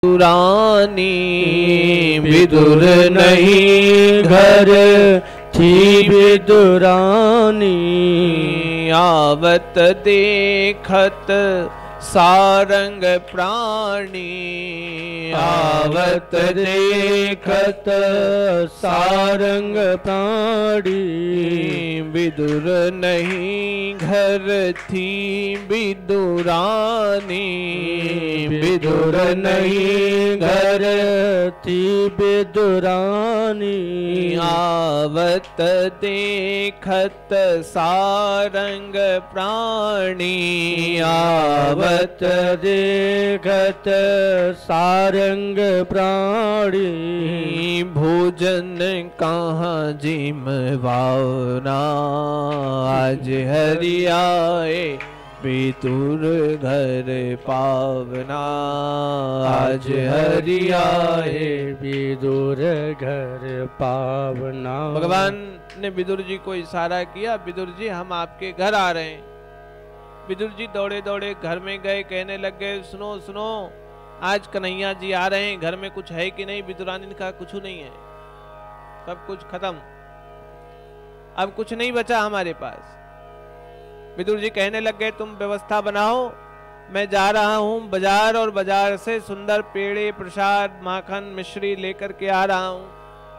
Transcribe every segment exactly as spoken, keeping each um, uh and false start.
रानी विदुर नहीं घर थी विदुरानी, आवत देखत सारंग प्राणी, आवत देखत सारंग प्राणी। विदुर नहीं घर थी विदुरानी, विदुर नहीं घर थी विदुरानी, आवत देखत सारंग प्राणी, आवत देखत सारंग प्राणी। भोजन कहाँ जिम वावना, आज हरि आए विदुर घर पावना, आज हरि आए विदुर घर पावना। भगवान ने विदुर जी को इशारा किया, विदुर जी हम आपके घर आ रहे हैं। विदुर जी दौड़े दौड़े घर में गए, कहने लग गए सुनो सुनो आज कन्हैया जी आ रहे हैं, घर में कुछ है कि नहीं? विदुरानी ने कहा कुछ नहीं है, सब कुछ खत्म, अब कुछ नहीं बचा हमारे पास। विदुर जी कहने लग गए तुम व्यवस्था बनाओ, मैं जा रहा हूं बाजार और बाजार से सुंदर पेड़े प्रसाद माखन मिश्री लेकर के आ रहा हूं।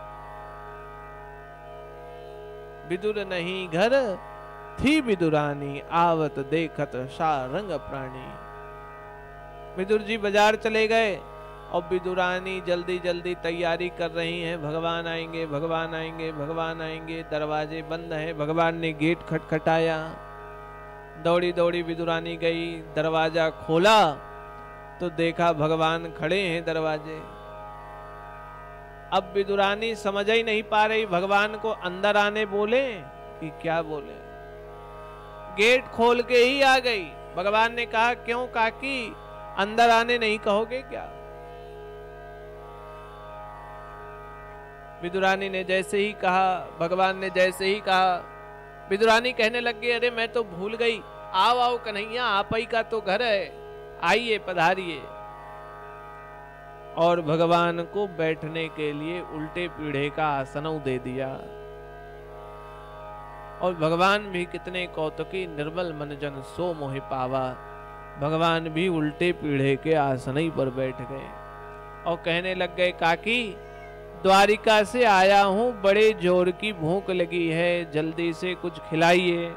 विदुर नहीं घर थी विदुरानी, आवत देखत सारंग प्राणी। विदुर जी बाजार चले गए और विदुरानी जल्दी जल्दी तैयारी कर रही हैं, भगवान आएंगे भगवान आएंगे भगवान आएंगे। दरवाजे बंद हैं, भगवान ने गेट खटखटाया, दौड़ी दौड़ी विदुरानी गई, दरवाजा खोला तो देखा भगवान खड़े हैं दरवाजे। अब विदुरानी समझ ही नहीं पा रही भगवान को अंदर आने बोले कि क्या बोले। गेट खोल के ही आ गई। भगवान ने कहा क्यों काकी अंदर आने नहीं कहोगे क्या? विदुरानी ने जैसे ही कहा, भगवान ने जैसे ही कहा, विदुरानी कहने लग गई अरे मैं तो भूल गई, आओ आओ कन्हैया आप ही का तो घर है, आइए पधारिए। और भगवान को बैठने के लिए उल्टे पीढ़े का आसन दे दिया। और भगवान भी कितने कौतुकी, निर्मल मन जन सो मोहि पावा। भगवान भी उल्टे पीढ़े के आसन ही पर बैठ गए और कहने लग गए काकी द्वारिका से आया हूं, बड़े जोर की भूख लगी है, जल्दी से कुछ खिलाइए।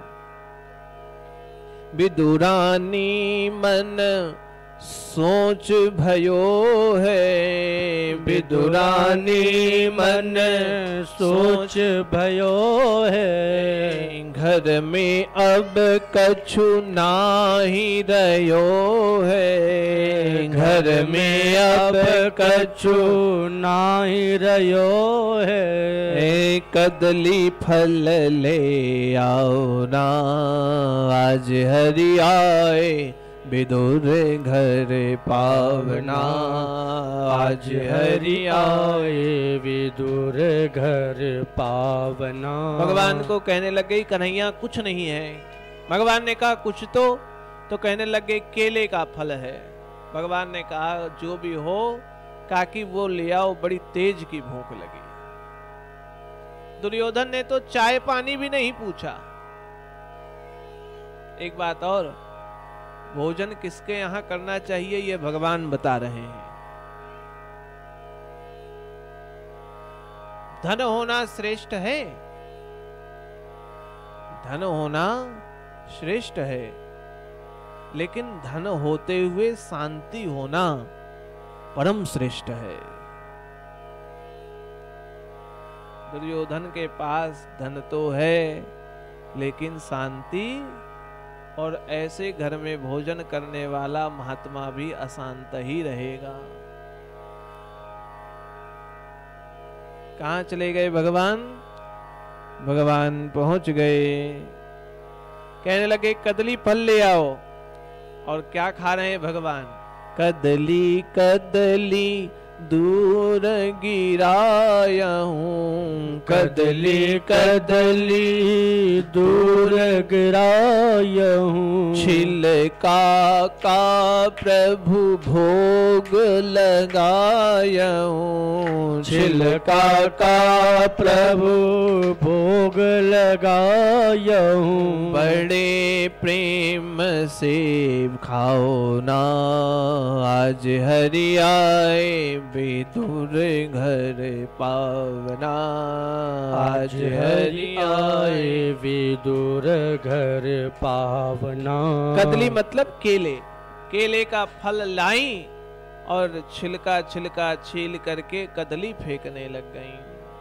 विदुरानी मन सोच भयो है, विदुरानी मन सोच भयो है, घर में अब कछु नाही रहो है, घर में अब कछु नाही रहो है। कदली फल ले आओ ना, आज हरि आए विदुर घर पावना, आज हरि आए विदुर घर पावना। भगवान को कहने लग गई कन्हैया कुछ नहीं है। भगवान ने कहा कुछ तो तो कहने लग गए केले का फल है। भगवान ने कहा जो भी हो काकी वो ले आओ, बड़ी तेज की भूख लगी। दुर्योधन ने तो चाय पानी भी नहीं पूछा। एक बात और, भोजन किसके यहां करना चाहिए ये भगवान बता रहे हैं। धन होना श्रेष्ठ है, धन होना श्रेष्ठ है, लेकिन धन होते हुए शांति होना परम श्रेष्ठ है। दुर्योधन के पास धन तो है लेकिन शांति, और ऐसे घर में भोजन करने वाला महात्मा भी अशांत ही रहेगा। कहां चले गए भगवान? भगवान पहुंच गए, कहने लगे कदली फल ले आओ। और क्या खा रहे हैं भगवान? कदली कदली दूर गिरायहूँ, कदली कदली दूर गिरायहूँ, छिलका का प्रभु भोग लगायहूँ, छिलका का प्रभु भोग लगायहूँ, बड़े प्रेम से खाओ ना आज हरि आए विदुर घर पावना, आज हरि आए विदुर घर पावना। कदली मतलब केले, केले का फल लाई और छिलका छिलका छील करके कदली फेंकने लग गई।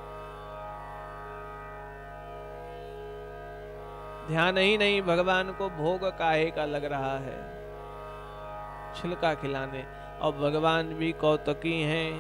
ध्यान ही नहीं भगवान को भोग काहे का लग रहा है, छिलका खिलाने। और भगवान भी कौतुकी हैं,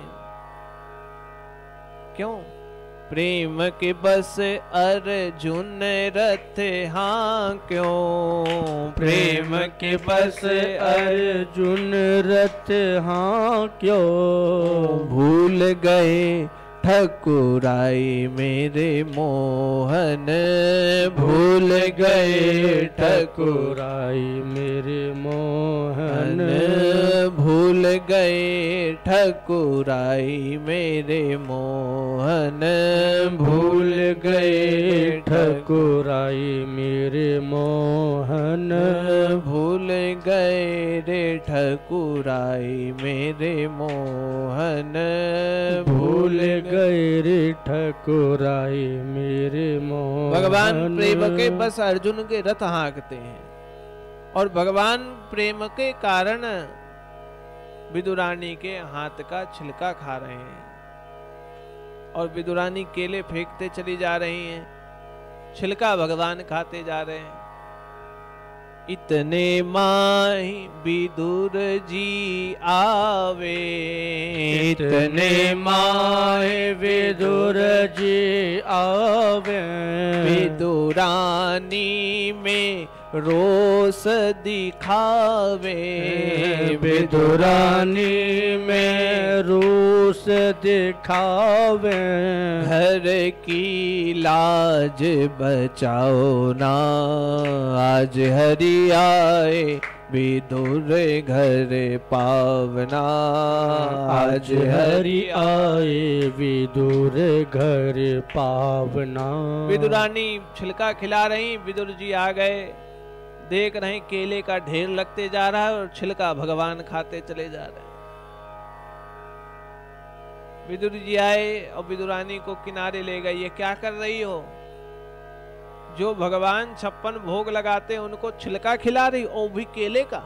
क्यों? प्रेम के बस अर्जुन रथ हाँ क्यों, प्रेम के बस अर्जुन रथ हाँ क्यों, भूल गए ठकुराई मेरे मोहन, भूल गए ठकुराई मेरे मोहन, भूल गए ठकुराई मेरे मोहन, भूल गए ठकुराई मेरे मोहन, भूल गए रे ठकुराई मेरे मोहन, भूल गए रे ठकुराई मेरे मोहन। भगवान प्रेम के बस अर्जुन के रथ हाँकते हैं और भगवान प्रेम के कारण विदुरानी के हाथ का छिलका खा रहे हैं और विदुरानी केले फेंकते चली जा रही हैं, छिलका भगवान खाते जा रहे हैं। इतने माही विदुर जी आवे, इतने माही विदुर जी आवे, विदुरानी में रोष दिखावे, विदुरानी में रोष दिखावे, घर की लाज बचाओ ना आज हरि आए विदुर घर पावना, आज हरि आए विदुर घर पावना। विदुरानी छिलका खिला रही, विदुर जी आ गए, देख रहे केले का ढेर लगते जा रहा है और छिलका भगवान खाते चले जा रहे हैं। विदुर जी आए और विदुरानी को किनारे ले गए, ये क्या कर रही हो? जो भगवान छप्पन भोग लगाते हैं उनको छिलका खिला रही, और भी केले का।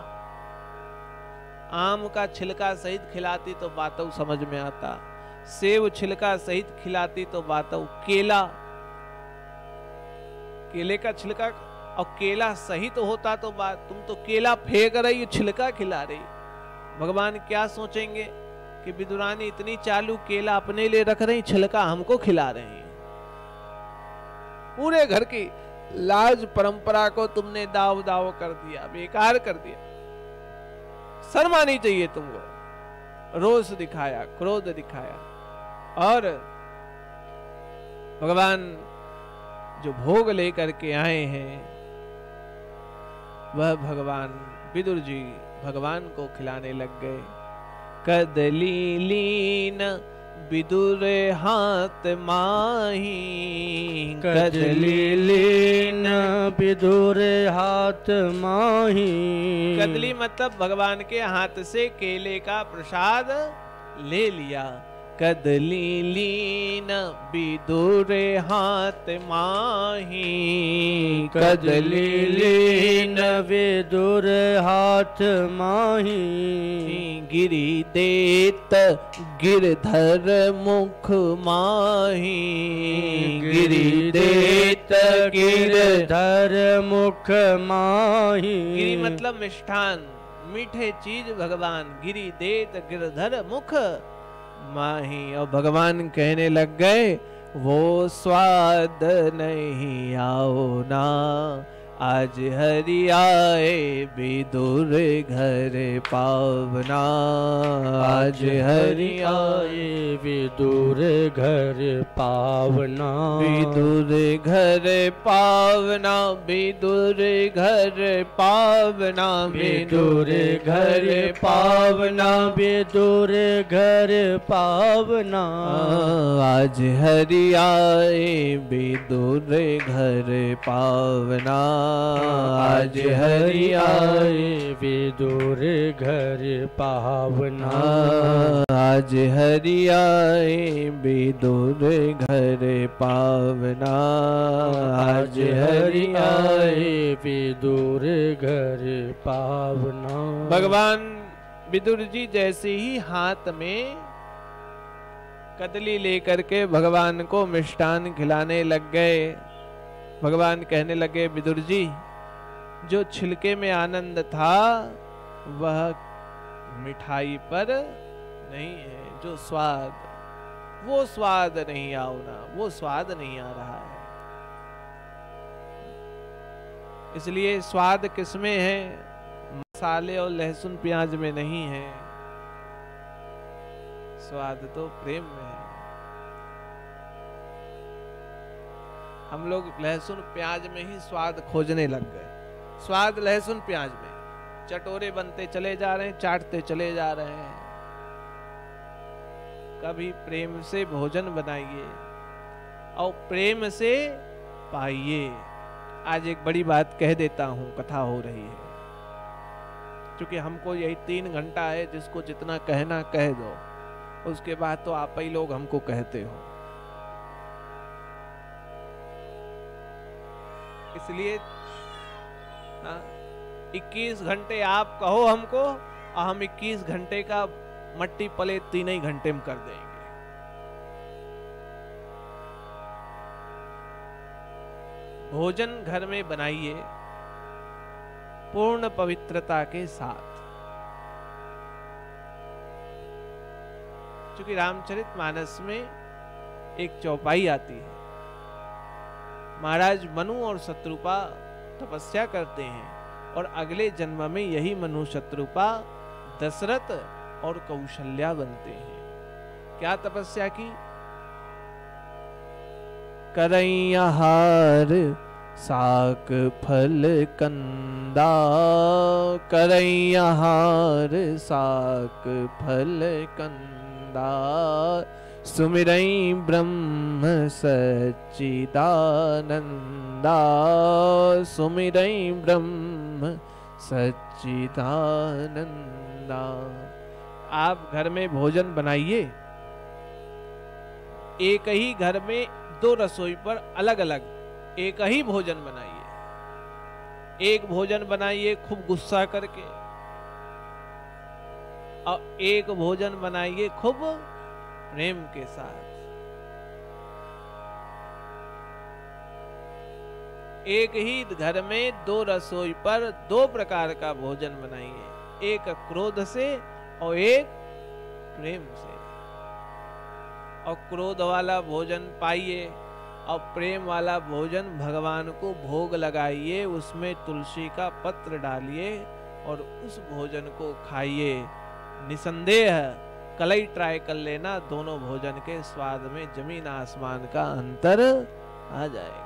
आम का छिलका सहित खिलाती तो बातों समझ में आता, सेब छिलका सहित खिलाती तो बातों, केला, केले का छिलका और केला सहित होता तो बात, तुम तो केला फेंक रही, छिलका खिला रही। भगवान क्या सोचेंगे कि विदुरानी इतनी चालू, केला अपने लिए रख रही, छिलका हमको खिला रही हैं। पूरे घर की लाज परंपरा को तुमने दाव दाव कर दिया, बेकार कर दिया। शर्म आनी चाहिए तुमको। रोष दिखाया, क्रोध दिखाया। और भगवान जो भोग लेकर के आए हैं वह भगवान विदुर जी भगवान को खिलाने लग गए। कदली लीन विदुर हाथ माही, कदली लीन विदुर हाथ माही। कदली मतलब भगवान के हाथ से केले का प्रसाद ले लिया। कदली लीन विदुर हाथ माही, कदली लीन विदुर हाथ माही। गिरि देत गिरधर मुख माही, गिरि देत गिरधर मुख माही। गिरि मतलब मिष्ठान, मीठे चीज भगवान, गिरि देत गिरधर मुख माही। और भगवान कहने लग गए वो स्वाद नहीं आओ ना आज हरि आए विदुर घर पावना। आज हरि आए विदुर घर पावना। विदुर घर पावना, विदुर घर पावना, विदुर घर पावना, विदुर घर पावना। आज हरि आए विदुर घर पावना। आज हरि आए विदुर घर पावना। आज हरि आए विदुर घर पावना। आज हरि आए विदुर घर पावना। भगवान विदुर जी जैसे ही हाथ में कदली लेकर के भगवान को मिष्ठान खिलाने लग गए, भगवान कहने लगे, विदुर जी जो छिलके में आनंद था वह मिठाई पर नहीं है, जो स्वाद, वो स्वाद नहीं आओना, वो स्वाद नहीं आ रहा है। इसलिए स्वाद किसमें है? मसाले और लहसुन प्याज में नहीं है, स्वाद तो प्रेम में है। हम लोग लहसुन प्याज में ही स्वाद खोजने लग गए। स्वाद लहसुन प्याज में, चटोरे बनते चले जा रहे हैं, चाटते चले जा रहे हैं। कभी प्रेम से भोजन बनाइए और प्रेम से पाइए। आज एक बड़ी बात कह देता हूं, कथा हो रही है, क्योंकि हमको यही तीन घंटा है, जिसको जितना कहना कह दो, उसके बाद तो आप ही लोग हमको कहते हो। इसलिए इक्कीस घंटे आप कहो हमको, और हम इक्कीस घंटे का मट्टी पले तीन ही घंटे में कर देंगे। भोजन घर में बनाइए पूर्ण पवित्रता के साथ। क्योंकि रामचरितमानस में एक चौपाई आती है, महाराज मनु और शत्रुपा तपस्या करते हैं और अगले जन्म में यही मनु शत्रुपा दशरथ और कौशल्या बनते हैं। क्या तपस्या की? करैयाहार साक फल कंदा, करैयाहार साक फल कंदा, सुमिरई ब्रह्म सच्चिदानंदा, सुमिरई ब्रह्म सच्चिदानंदा। आप घर में भोजन बनाइए, एक ही घर में दो रसोई पर अलग अलग एक ही भोजन बनाइए। एक भोजन बनाइए खूब गुस्सा करके, और एक भोजन बनाइए खूब प्रेम के साथ। एक ही घर में दो रसोई पर दो प्रकार का भोजन बनाइए, एक क्रोध से और एक प्रेम से। और क्रोध वाला भोजन पाइए और प्रेम वाला भोजन भगवान को भोग लगाइए, उसमें तुलसी का पत्र डालिए और उस भोजन को खाइए। निसंदेह कल ही ट्राई कर लेना, दोनों भोजन के स्वाद में जमीन आसमान का अंतर आ जाएगा।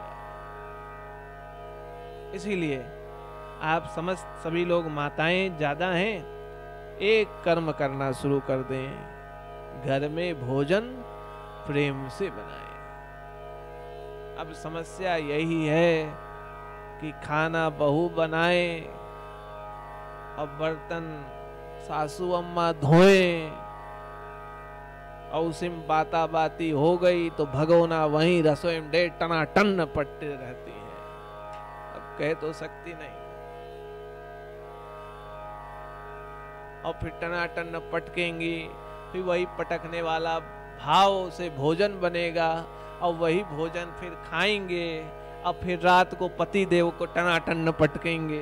इसीलिए आप समस्त सभी लोग माताएं ज्यादा हैं, एक कर्म करना शुरू कर दें, घर में भोजन प्रेम से बनाएं। अब समस्या यही है कि खाना बहू बनाए और बर्तन सासू अम्मा धोएं, और उसी में बाता बाती हो गई तो भगोना वहीं रसोई में डेढ़ टना टन पटते रहती है। अब कह तो सकती नहीं, और फिर टना टन पटकेंगी, फिर वही पटकने वाला भाव से भोजन बनेगा और वही भोजन फिर खाएंगे, और फिर रात को पति देव को टनाटन पटकेंगे।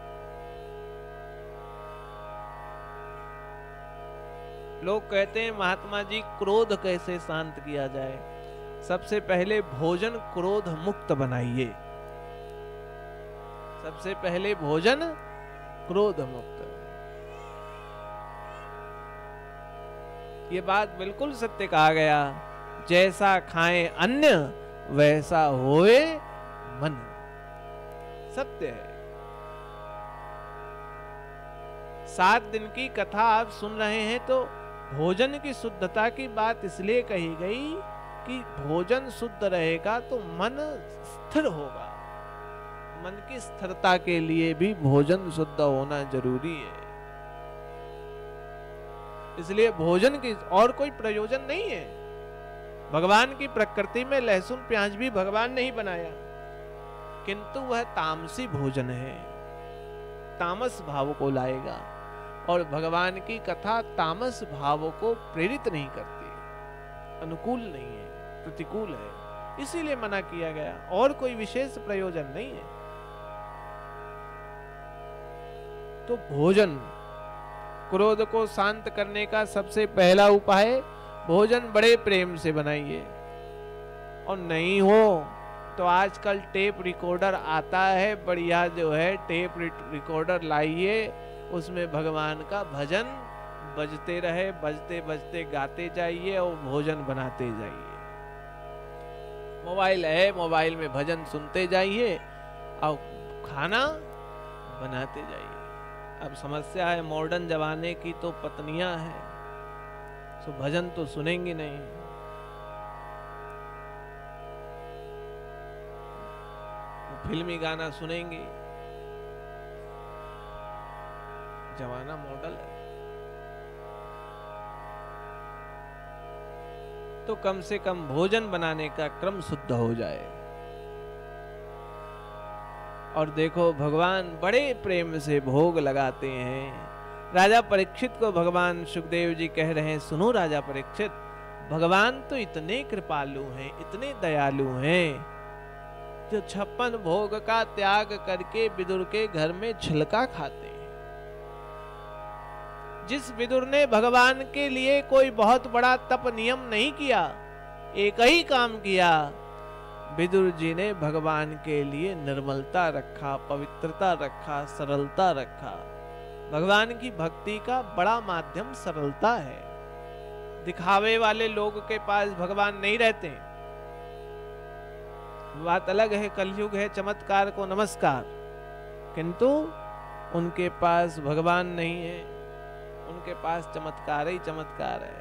लोग कहते हैं महात्मा जी क्रोध कैसे शांत किया जाए? सबसे पहले भोजन क्रोध मुक्त बनाइए। सबसे पहले भोजन क्रोध मुक्त। ये बात बिल्कुल सत्य कहा गया, जैसा खाएं अन्न वैसा होए मन, सत्य है। सात दिन की कथा आप सुन रहे हैं तो भोजन की शुद्धता की बात इसलिए कही गई कि भोजन शुद्ध रहेगा तो मन स्थिर होगा। मन की स्थिरता के लिए भी भोजन शुद्ध होना जरूरी है। इसलिए भोजन की और कोई प्रयोजन नहीं है। भगवान की प्रकृति में लहसुन प्याज भी भगवान ने ही बनाया, किंतु वह तामसी भोजन है, तामस भाव को लाएगा। और भगवान की कथा तामस भाव को प्रेरित नहीं करती, अनुकूल नहीं है, प्रतिकूल है, इसीलिए मना किया गया, और कोई विशेष प्रयोजन नहीं है। तो भोजन क्रोध को शांत करने का सबसे पहला उपाय, भोजन बड़े प्रेम से बनाइए। और नहीं हो तो आजकल टेप रिकॉर्डर आता है, बढ़िया जो है टेप रिकॉर्डर लाइए, उसमें भगवान का भजन बजते रहे, बजते बजते गाते जाइए और भोजन बनाते जाइए। मोबाइल है, मोबाइल में भजन सुनते जाइए और खाना बनाते जाइए। अब समस्या है मॉडर्न जमाने की, तो पत्नियां हैं, तो भजन तो सुनेंगी नहीं। फिल्मी गाना सुनेंगे, जमाना मॉडल है। तो कम से कम भोजन बनाने का क्रम शुद्ध हो जाए। और देखो भगवान बड़े प्रेम से भोग लगाते हैं। राजा परीक्षित को भगवान सुखदेव जी कह रहे हैं, सुनो राजा परीक्षित, भगवान तो इतने कृपालु हैं, इतने दयालु हैं, जो छप्पन भोग का त्याग करके विदुर के घर में छिलका खाते हैं। जिस विदुर ने भगवान के लिए कोई बहुत बड़ा तप नियम नहीं किया, एक ही काम किया, विदुर जी ने भगवान के लिए निर्मलता रखा, पवित्रता रखा, सरलता रखा। भगवान की भक्ति का बड़ा माध्यम सरलता है। दिखावे वाले लोग के पास भगवान नहीं रहते। बात अलग है, कलयुग है, चमत्कार को नमस्कार, किंतु उनके पास भगवान नहीं है, उनके पास चमत्कार ही चमत्कार है।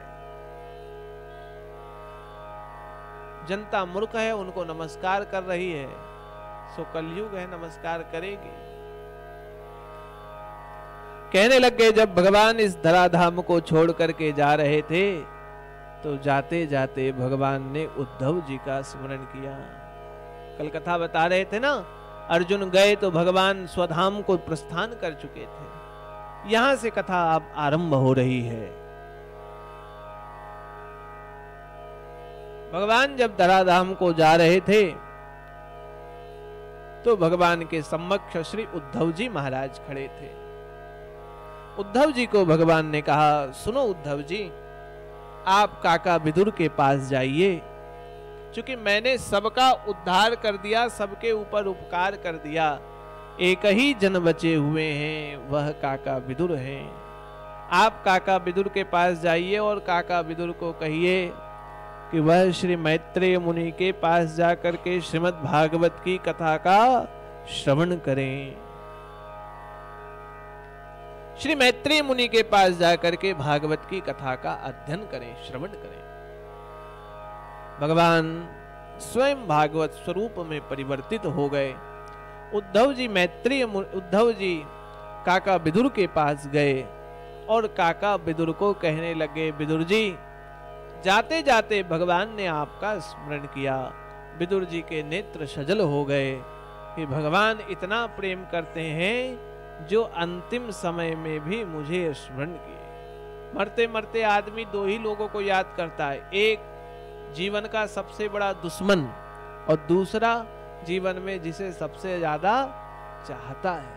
जनता मूर्ख है, उनको नमस्कार कर रही है, सो कलयुग है, नमस्कार करेगी। कहने लग गए, जब भगवान इस धराधाम को छोड़ करके जा रहे थे तो जाते जाते भगवान ने उद्धव जी का स्मरण किया। कल कथा बता रहे थे ना, अर्जुन गए तो भगवान स्वधाम को प्रस्थान कर चुके थे। यहां से कथा अब आरंभ हो रही है। भगवान जब धराधाम को जा रहे थे तो भगवान के सम्मुख श्री उद्धव जी महाराज खड़े थे। उद्धव जी को भगवान ने कहा, सुनो उद्धव जी, आप काका विदुर के पास जाइए, क्योंकि मैंने सबका उद्धार कर दिया, सबके ऊपर उपकार कर दिया, एक ही जन बचे हुए हैं, वह काका विदुर हैं। आप काका विदुर के पास जाइए और काका विदुर को कहिए कि वह श्री मैत्रेय मुनि के पास जाकर के श्रीमद् भागवत की कथा का श्रवण करें। श्री मैत्रेय मुनि के पास जाकर के भागवत की कथा का अध्ययन करें, श्रवण करें। भगवान स्वयं भागवत स्वरूप में परिवर्तित हो गए। उद्धव जी मैत्रेय उद्धव जी काका विदुर के पास गए और काका विदुर को कहने लगे, विदुर जी, जाते जाते भगवान ने आपका स्मरण किया। विदुर जी के नेत्र सजल हो गए कि भगवान इतना प्रेम करते हैं जो अंतिम समय में भी मुझे स्मरण किए। मरते मरते आदमी दो ही लोगों को याद करता है, एक जीवन का सबसे बड़ा दुश्मन और दूसरा जीवन में जिसे सबसे ज्यादा चाहता है।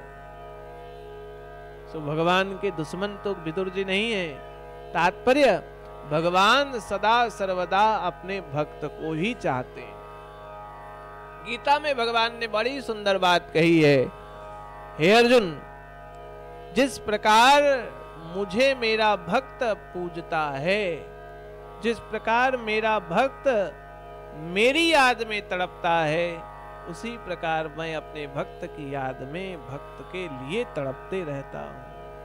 सो भगवान के दुश्मन तो विदुर जी नहीं है। तात्पर्य, भगवान सदा सर्वदा अपने भक्त को ही चाहते हैं। गीता में भगवान ने बड़ी सुंदर बात कही है, हे अर्जुन, जिस प्रकार मुझे मेरा भक्त पूजता है, जिस प्रकार मेरा भक्त मेरी याद में तड़पता है, उसी प्रकार मैं अपने भक्त की याद में भक्त के लिए तड़पते रहता हूं।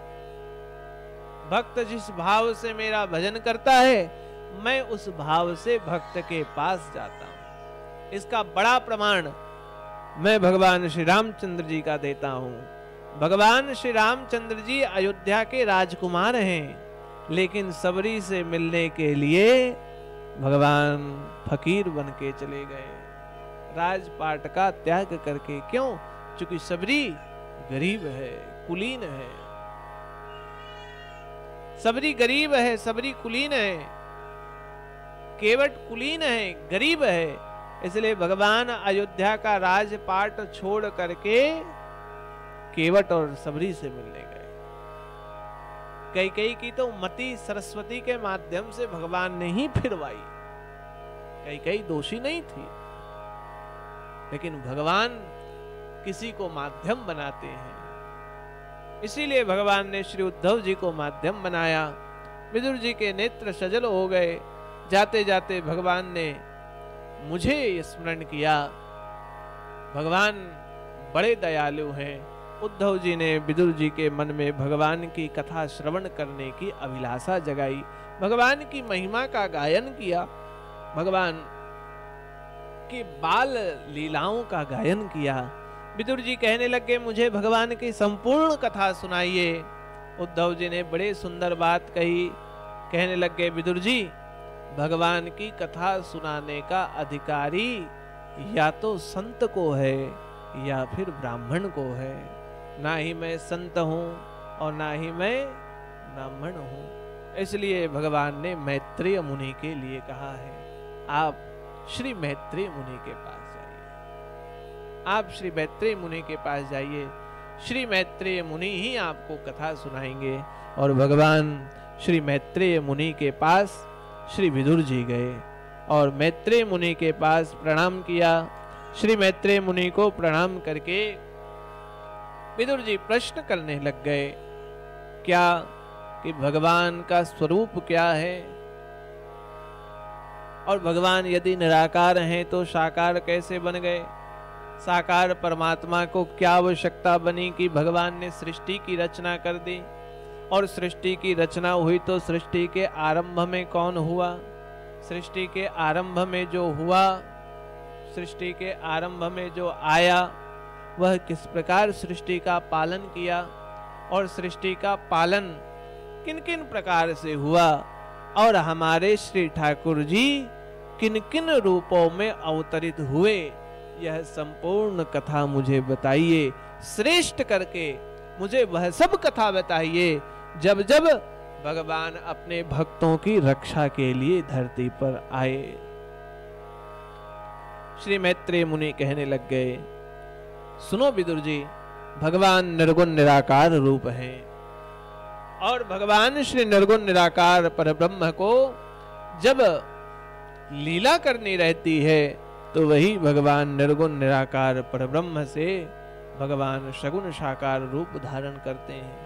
भक्त जिस भाव से मेरा भजन करता है, मैं उस भाव से भक्त के पास जाता हूं। इसका बड़ा प्रमाण मैं भगवान श्री रामचंद्र जी का देता हूं। भगवान श्री रामचंद्र जी अयोध्या के राजकुमार हैं, लेकिन सबरी से मिलने के लिए भगवान फकीर बन के चले गए, राजपाट का त्याग करके। क्यों? क्योंकि सबरी गरीब है, कुलीन है। सबरी गरीब है, सबरी कुलीन है, केवट कुलीन है, गरीब है। इसलिए भगवान अयोध्या का राजपाट छोड़ करके केवट और सबरी से मिलने गए। कई कई की तो मति सरस्वती के माध्यम से भगवान ने ही फिरवाई, कई कई दोषी नहीं थी, लेकिन भगवान किसी को माध्यम बनाते हैं। इसीलिए भगवान ने श्री उद्धव जी को माध्यम बनाया। विदुर जी के नेत्र सजल हो गए। जाते जाते भगवान ने मुझे स्मरण किया। भगवान बड़े दयालु हैं। उद्धव जी ने विदुर जी के मन में भगवान की कथा श्रवण करने की अभिलाषा जगाई, भगवान की महिमा का गायन किया, भगवान की बाल लीलाओं का गायन किया। विदुर जी कहने लगे, मुझे भगवान की संपूर्ण कथा सुनाइए। उद्धव जी ने बड़े सुंदर बात कही। कहने लगे, विदुर जी, भगवान की कथा सुनाने का अधिकारी या तो संत को है या फिर ब्राह्मण को है। ना ही मैं संत हूं और ना ही मैं ब्राह्मण हूं। इसलिए भगवान ने मैत्रेय मुनि के लिए कहा है, आप श्री मैत्रेय मुनि के पास जाइए। आप श्री मैत्रेय मुनि के पास जाइए। श्री मैत्रेय मुनि ही आपको कथा सुनाएंगे। और भगवान श्री मैत्रेय मुनि के पास श्री विदुर जी गए और मैत्रेय मुनि के पास प्रणाम किया। श्री मैत्रेय मुनि को प्रणाम करके विदुर जी प्रश्न करने लग गए, क्या कि भगवान का स्वरूप क्या है, और भगवान यदि निराकार हैं तो साकार कैसे बन गए। साकार परमात्मा को क्या आवश्यकता बनी कि भगवान ने सृष्टि की रचना कर दी, और सृष्टि की रचना हुई तो सृष्टि के आरंभ में कौन हुआ। सृष्टि के आरंभ में जो हुआ, सृष्टि के आरंभ में जो आया, वह किस प्रकार सृष्टि का पालन किया, और सृष्टि का पालन किन किन प्रकार से हुआ, और हमारे श्री ठाकुर जी किन किन रूपों में अवतरित हुए, यह संपूर्ण कथा मुझे बताइए। श्रेष्ठ करके मुझे वह सब कथा बताइए जब जब भगवान अपने भक्तों की रक्षा के लिए धरती पर आए। श्री मैत्रेय मुनि कहने लग गए, सुनो विदुर जी, भगवान निर्गुण निराकार रूप हैं, और भगवान श्री निर्गुण निराकार परब्रह्म को जब लीला करनी रहती है तो वही भगवान निर्गुण निराकार परब्रह्म से भगवान सगुण साकार रूप धारण करते हैं।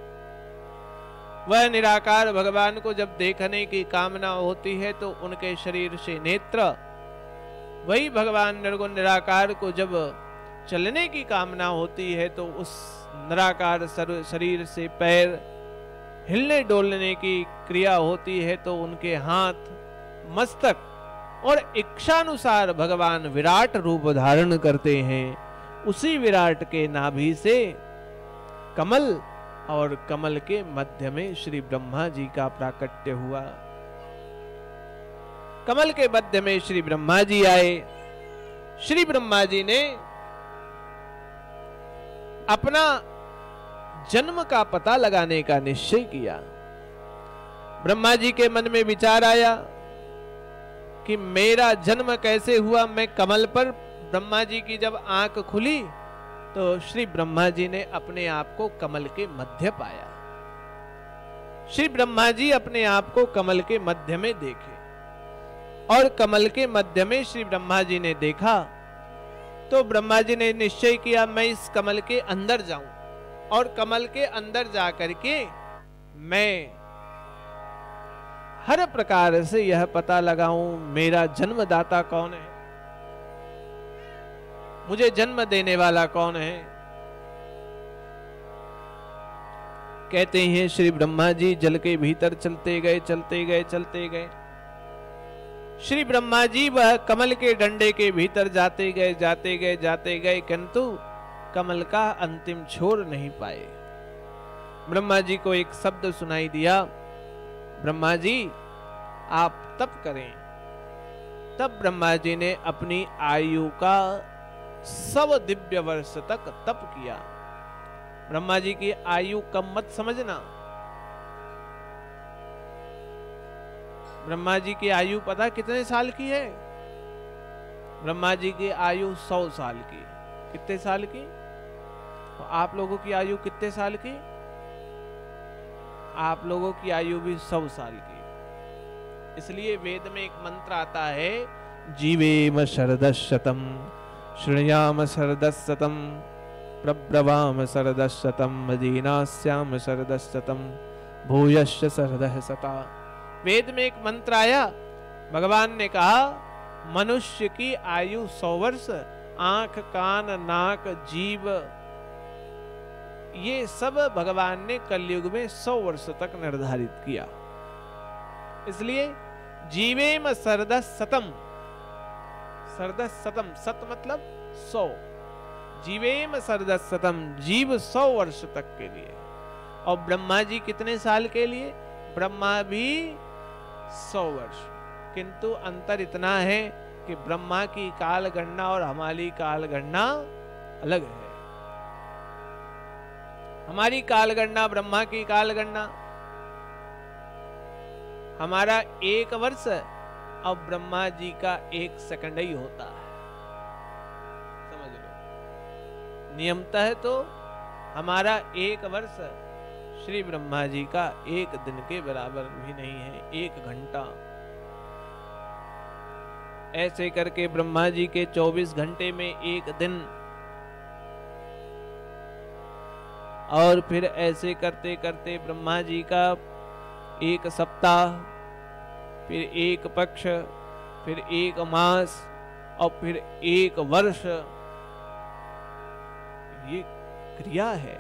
वह निराकार भगवान को जब देखने की कामना होती है तो उनके शरीर से नेत्र, वही भगवान निर्गुण निराकार को जब चलने की कामना होती है तो उस निराकार शरीर से पैर, हिलने डोलने की क्रिया होती है तो उनके हाथ, मस्तक, और इच्छानुसार भगवान विराट रूप धारण करते हैं। उसी विराट के नाभि से कमल, और कमल के मध्य में श्री ब्रह्मा जी का प्राकट्य हुआ। कमल के मध्य में श्री ब्रह्मा जी आए। श्री ब्रह्मा जी ने अपना जन्म का पता लगाने का निश्चय किया। ब्रह्मा जी के मन में विचार आया कि मेरा जन्म कैसे हुआ। मैं कमल पर, ब्रह्मा जी की जब आंख खुली तो श्री ब्रह्मा जी ने अपने आप को कमल के मध्य पाया। श्री ब्रह्मा जी अपने आप को कमल के मध्य में देखे, और कमल के मध्य में श्री ब्रह्मा जी ने देखा तो ब्रह्मा जी ने निश्चय किया मैं इस कमल के अंदर जाऊं और कमल के अंदर जाकर के मैं हर प्रकार से यह पता लगाऊं मेरा जन्मदाता कौन है, मुझे जन्म देने वाला कौन है। कहते हैं श्री ब्रह्मा जी जल के भीतर चलते गए चलते गए चलते गए। श्री ब्रह्मा जी वह कमल के डंडे के भीतर जाते गए जाते गए जाते गए, किंतु कमल का अंतिम छोर नहीं पाए। ब्रह्मा जी को एक शब्द सुनाई दिया, ब्रह्मा जी आप तप करें। तब ब्रह्मा जी ने अपनी आयु का सौ दिव्य वर्ष तक तप किया। ब्रह्मा जी की आयु कम मत समझना, ब्रह्मा जी की आयु पता कितने साल की है? ब्रह्मा जी की आयु सौ साल की। कितने साल की? तो आप लोगों की आयु कितने साल की? आप लोगों की आयु भी सौ साल की। इसलिए वेद में एक मंत्र आता है, जीवेम शरदशतम शृणुयाम शरदशतम प्रब्रवाम शरदशतम मदीनास्याम शरदशतम भूयश्च शरदः शता। वेद में एक मंत्र आया, भगवान ने कहा मनुष्य की आयु सौ वर्ष, आंख कान नाक जीव ये सब भगवान ने कलयुग में सौ वर्ष तक निर्धारित किया। इसलिए जीवेम सरदस सतम, सरदस सतम, सत मतलब सौ, जीवेम सरदस सतम, जीव सौ वर्ष तक के लिए। और ब्रह्मा जी कितने साल के लिए? ब्रह्मा भी सौ वर्ष। किंतु अंतर इतना है कि ब्रह्मा की काल गणना और हमारी काल गणना अलग है। हमारी काल गणना, ब्रह्मा की काल गणना, हमारा एक वर्ष और ब्रह्मा जी का एक सेकंड ही होता है, समझ लो। नियमतः तो हमारा एक वर्ष श्री ब्रह्मा जी का एक दिन के बराबर भी नहीं है, एक घंटा। ऐसे करके ब्रह्मा जी के चौबीस घंटे में एक दिन, और फिर ऐसे करते करते ब्रह्मा जी का एक सप्ताह, फिर एक पक्ष, फिर एक मास और फिर एक वर्ष, ये क्रिया है।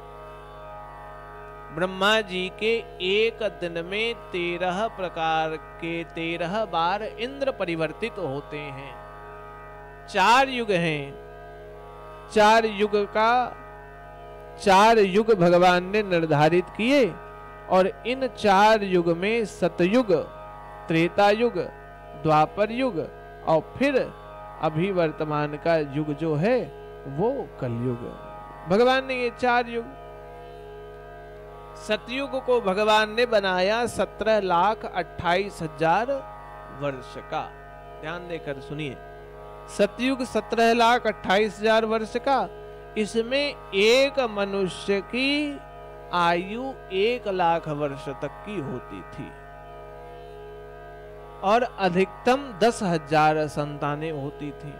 ब्रह्मा जी के एक दिन में तेरह प्रकार के तेरह बार इंद्र परिवर्तित होते हैं। चार युग हैं, चार युग का चार युग भगवान ने निर्धारित किए, और इन चार युग में सतयुग, त्रेता युग, द्वापर युग और फिर अभी वर्तमान का युग जो है वो कलयुग। भगवान ने ये चार युग, सतयुग को भगवान ने बनाया सत्रह लाख अट्ठाईस हजार वर्ष का। ध्यान देकर सुनिए, सतयुग सत्रह लाख अट्ठाईस हजार वर्ष का। इसमें एक मनुष्य की आयु एक लाख वर्ष तक की होती थी और अधिकतम दस हजार संतानें होती थी।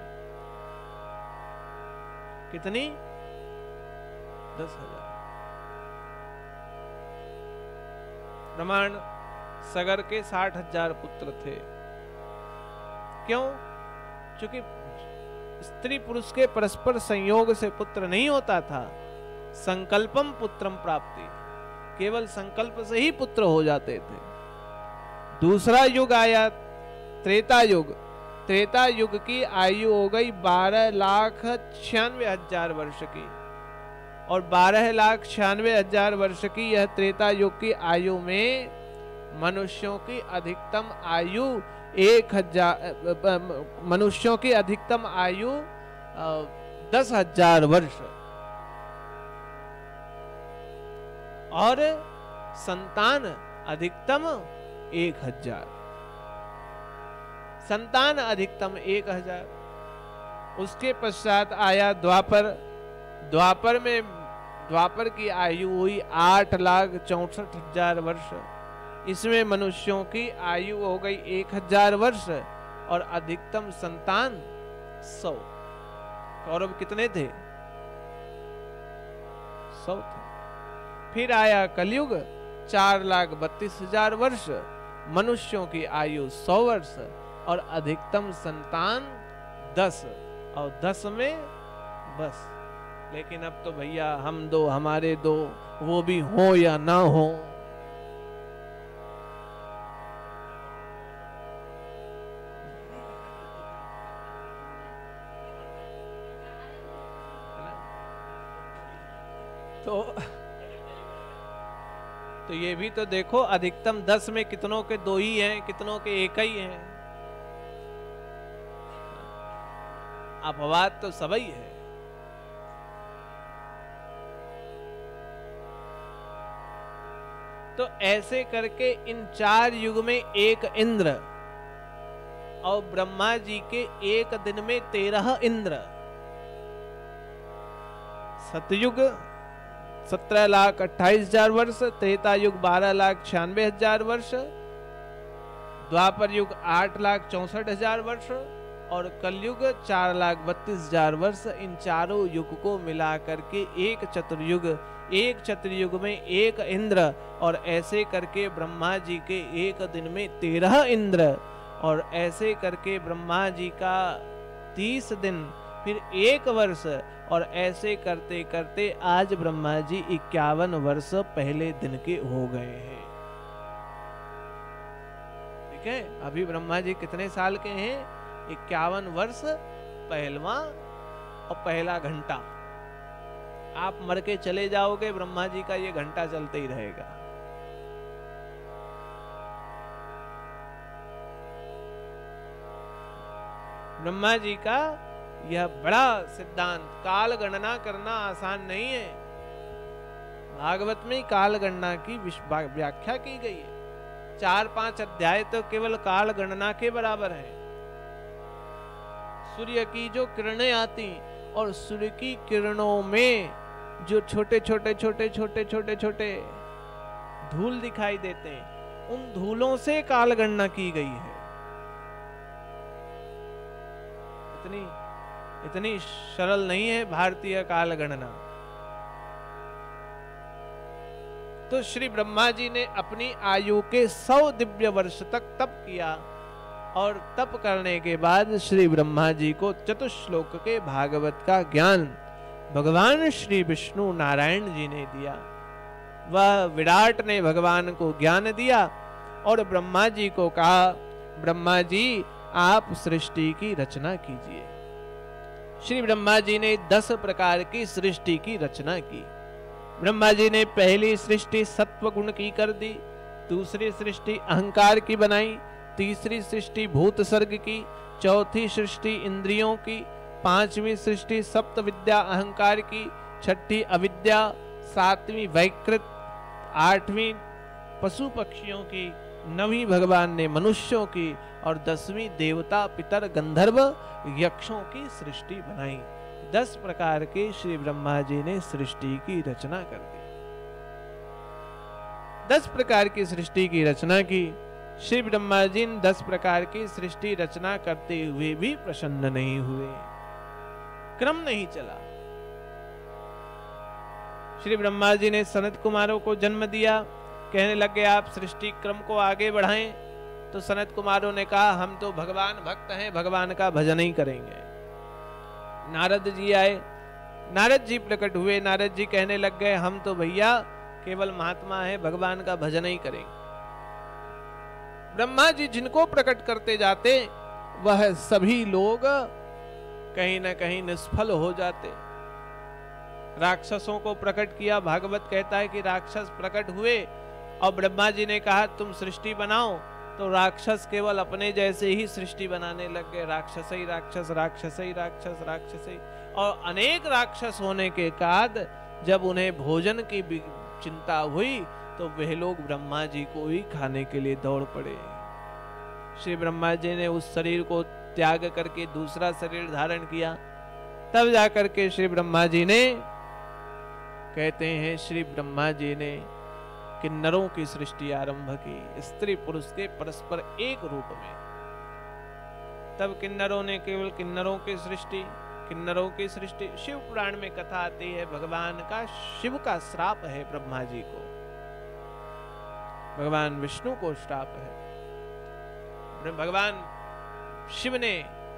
कितनी? दस हजार। ब्रह्मांड सगर के साठ हजार पुत्र थे। क्यों? क्योंकि स्त्री पुरुष के परस्पर संयोग से पुत्र नहीं होता था। संकल्पम पुत्रम प्राप्ति, केवल संकल्प से ही पुत्र हो जाते थे। दूसरा युग आया त्रेता युग। त्रेता युग की आयु हो गई बारह लाख छियानवे हजार वर्ष की, और बारह लाख छियानवे हजार वर्ष की यह त्रेता युग की आयु में मनुष्यों की अधिकतम आयु एक हजार मनुष्यों की अधिकतम आयु दस हजार वर्ष और संतान अधिकतम एक हजार। संतान अधिकतम एक हजार। उसके पश्चात आया द्वापर। द्वापर में द्वापर की आयु हुई आठ लाख चौसठ हजार वर्ष। इसमें मनुष्यों की आयु हो गई एक हजार वर्ष और अधिकतम संतान सौ। कौरव कितने थे? सौ थे। फिर आया कलयुग, चार लाख बत्तीस हजार वर्ष, मनुष्यों की आयु सौ वर्ष और अधिकतम संतान दस, और दस में बस। लेकिन अब तो भैया हम दो हमारे दो, वो भी हो या ना हो। तो तो ये भी तो देखो, अधिकतम दस में कितनों के दो ही हैं, कितनों के एक ही हैं। अपवाद तो सबई है। तो ऐसे करके इन चार युग में एक इंद्र, और ब्रह्मा जी के एक दिन में तेरह इंद्र। सतयुग सत्रह लाख अट्ठाईस हजार वर्ष, त्रेता युग बारह लाख छियानवे हजार वर्ष, द्वापर युग आठ लाख चौसठ हजार वर्ष और कलयुग चार लाख बत्तीस हजार वर्ष। इन चारों युग को मिला करके एक चतुर्युग, एक चतुर्युग में एक इंद्र, और ऐसे करके ब्रह्मा जी के एक दिन में तेरह इंद्र, और ऐसे करके ब्रह्मा जी का तीस दिन, फिर एक वर्ष, और ऐसे करते करते आज ब्रह्मा जी इक्यावन वर्ष पहले दिन के हो गए हैं। ठीक है, अभी ब्रह्मा जी कितने साल के हैं? इक्यावन वर्ष पहलवा और पहला घंटा। आप मर के चले जाओगे, ब्रह्मा जी का ये घंटा चलते ही रहेगा। ब्रह्मा जी का यह बड़ा सिद्धांत। काल गणना करना आसान नहीं है। भागवत में काल गणना की व्याख्या की गई है। चार पांच अध्याय तो केवल काल गणना के बराबर है। सूर्य की जो किरणें आती और सूर्य की किरणों में जो छोटे छोटे छोटे छोटे छोटे छोटे धूल दिखाई देते हैं, उन धूलों से काल गणना की गई है। इतनी इतनी सरल नहीं है भारतीय काल गणना। तो श्री ब्रह्मा जी ने अपनी आयु के सौ दिव्य वर्ष तक तप किया, और तप करने के बाद श्री ब्रह्मा जी को चतुश्लोक के भागवत का ज्ञान भगवान श्री विष्णु नारायण जी ने दिया। वह विराट ने भगवान को ज्ञान दिया और ब्रह्मा जी को कहा, ब्रह्मा जी आप सृष्टि की रचना कीजिए। श्री ब्रह्मा जी ने दस प्रकार की सृष्टि की रचना की। ब्रह्मा जी ने पहली सृष्टि सत्व गुण की कर दी, दूसरी सृष्टि अहंकार की बनाई, तीसरी सृष्टि भूत सर्ग की, चौथी सृष्टि इंद्रियों की, पांचवी सृष्टि सप्त विद्या अहंकार की, छठी अविद्या, सातवीं वैकृत, आठवीं पशु पक्षियों की, नवीं भगवान ने मनुष्यों की, और दसवीं देवता पितर गंधर्व यक्षों की सृष्टि बनाई। दस प्रकार के श्री ब्रह्मा जी ने सृष्टि की रचना कर दी। दस प्रकार की सृष्टि की रचना की। श्री ब्रह्मा जी ने दस प्रकार की सृष्टि रचना करते हुए भी प्रसन्न नहीं हुए, क्रम नहीं चला। श्री ब्रह्मा जी ने सनत कुमारों को जन्म दिया। कहने लगे आप सृष्टि क्रम को आगे बढ़ाएं। तो सनत कुमारों ने कहा हम तो भगवान भक्त हैं, भगवान का भजन ही करेंगे। नारद जी आए, नारद जी प्रकट हुए। नारद जी कहने लग गए हम तो भैया केवल महात्मा है, भगवान का भजन ही करेंगे। ब्रह्मा जी जिनको प्रकट करते जाते वह सभी लोग कहीं ना कहीं निष्फल हो जाते। राक्षसों को प्रकट किया। भागवत कहता है कि राक्षस प्रकट हुए और ब्रह्मा जी ने कहा तुम सृष्टि बनाओ, तो राक्षस केवल अपने जैसे ही सृष्टि बनाने लग गए। राक्षस ही राक्षस, राक्षस ही राक्षस, राक्षस ही। और अनेक राक्षस होने के बाद जब उन्हें भोजन की चिंता हुई तो वह लोग ब्रह्मा जी को ही खाने के लिए दौड़ पड़े। श्री ब्रह्मा जी ने उस शरीर को त्याग करके दूसरा शरीर धारण किया। तब जाकर के श्री ब्रह्मा जी ने, कहते हैं श्री ब्रह्मा जी ने किन्नरों की सृष्टि आरंभ की, स्त्री पुरुष के परस्पर एक रूप में। तब किन्नरों ने केवल किन्नरों की सृष्टि, किन्नरों की सृष्टि। शिव पुराण में कथा आती है, भगवान का शिव का श्राप है ब्रह्मा जी को, भगवान विष्णु को श्राप है। भगवान शिव ने